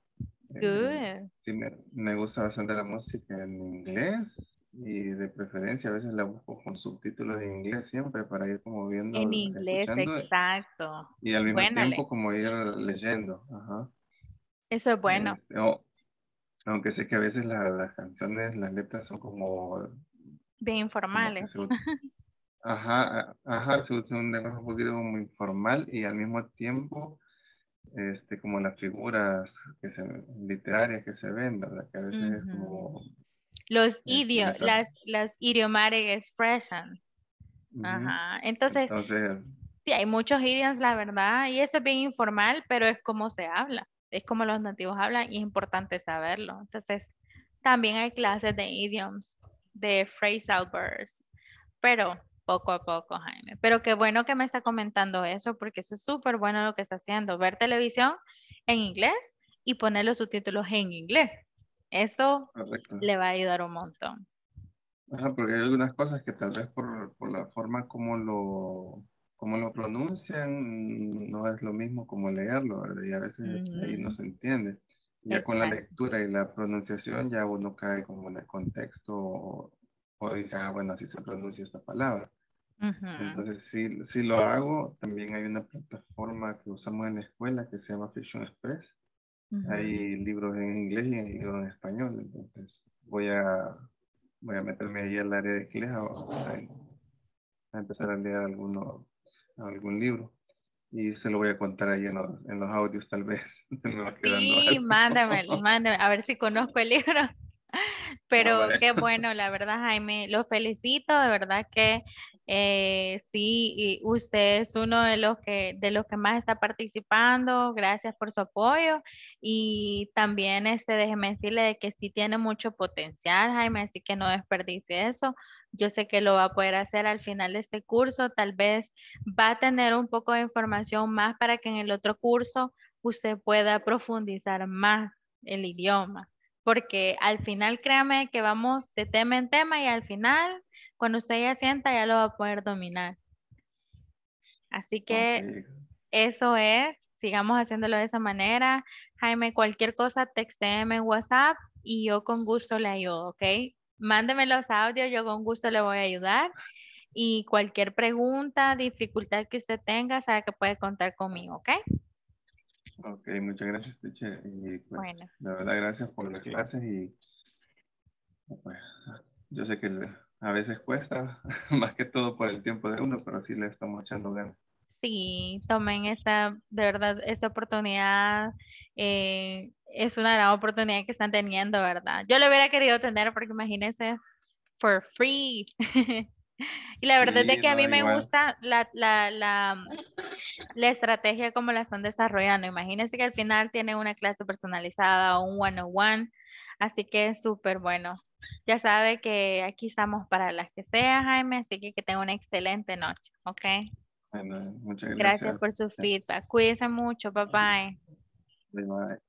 Eh, Good. sí, me, me gusta bastante la música en inglés y de preferencia a veces la busco con subtítulos en inglés siempre para ir como En viendo, inglés, escuchando exacto. y al mismo Bueno, tiempo como ir leyendo. Ajá. eso es bueno. Este, o- aunque sé que a veces la- las canciones, las letras son como, Bien como que informales. se, ut- ajá, a- ajá, se usa un lenguaje un poquito como informal y al mismo tiempo este, como las figuras que se, literarias que se ven, ¿verdad? Que a veces es Ujú. como, Los este, idio, le tra- las, las idiomatic expression. Ujú. Ajá. Entonces, Entonces, sí, hay muchos idioms, la verdad, y eso es bien informal, pero es como se habla. Es como los nativos hablan y es importante saberlo. Entonces, también hay clases de idioms, de phrasal verbs, pero poco a poco, Jaime. Pero qué bueno que me está comentando eso, porque eso es súper bueno lo que está haciendo, ver televisión en inglés y poner los subtítulos en inglés. Eso correcto. le va a ayudar un montón. Ajá, porque hay algunas cosas que tal vez por, por la forma como lo, como lo pronuncian no es lo mismo como leerlo, ¿verdad? Y a veces ahí no Ujú, se entiende. Ya con la exacto. lectura y la pronunciación ya uno cae como en el contexto o, o dice, ah, bueno, así se pronuncia esta palabra. Ujú, Entonces, si, si lo hago, también hay una plataforma que usamos en la escuela que se llama Fiction Express. ujú. Hay libros en inglés y hay libros en español. Entonces, voy a, voy a meterme ahí al área de inglés a, a- a empezar a leer alguno, algún libro. Y se lo voy a contar ahí en los, en los audios, tal vez. Se me va quedando Sí, mándamelo, algo. mándame, a ver si conozco el libro. Ah, Pero vale. qué bueno, la verdad, Jaime, lo felicito, de verdad que eh, sí, y usted es uno de los que de los que más está participando. Gracias por su apoyo y también este déjeme decirle de que sí tiene mucho potencial, Jaime, así que no desperdicie eso. Yo sé que lo va a poder hacer al final de este curso, tal vez va a tener un poco de información más para que en el otro curso usted pueda profundizar más el idioma. Porque al final, créame que vamos de tema en tema y al final, cuando usted ya sienta, ya lo va a poder dominar. Así Ok. que eso es. sigamos haciéndolo de esa manera. Jaime, cualquier cosa, textéeme en WhatsApp y yo con gusto le ayudo, ¿ok? Mándeme los audios, yo con gusto le voy a ayudar. Y cualquier pregunta, dificultad que usted tenga, sabe que puede contar conmigo, ¿ok? Ok, muchas gracias, teacher. Y pues, Bueno. la verdad, gracias por las clases y pues, yo sé que le- a veces cuesta, más que todo por el tiempo de uno, pero sí le estamos echando ganas. Sí, tomen esta, de verdad, esta oportunidad. eh, es una gran oportunidad que están teniendo, ¿verdad? Yo lo hubiera querido tener porque imagínense, for free. Y la verdad es de Sí, que a no, mí me igual. gusta la, la, la, la estrategia como la están desarrollando. Imagínense que al final tienen una clase personalizada o un one-on-one, así que es súper bueno. Ya sabe que aquí estamos para las que sea, Jaime, así que que tenga una excelente noche, ¿ok? Bueno, muchas Gracias gracias. por su feedback. Cuídense mucho. Bye bye. Bye, bye.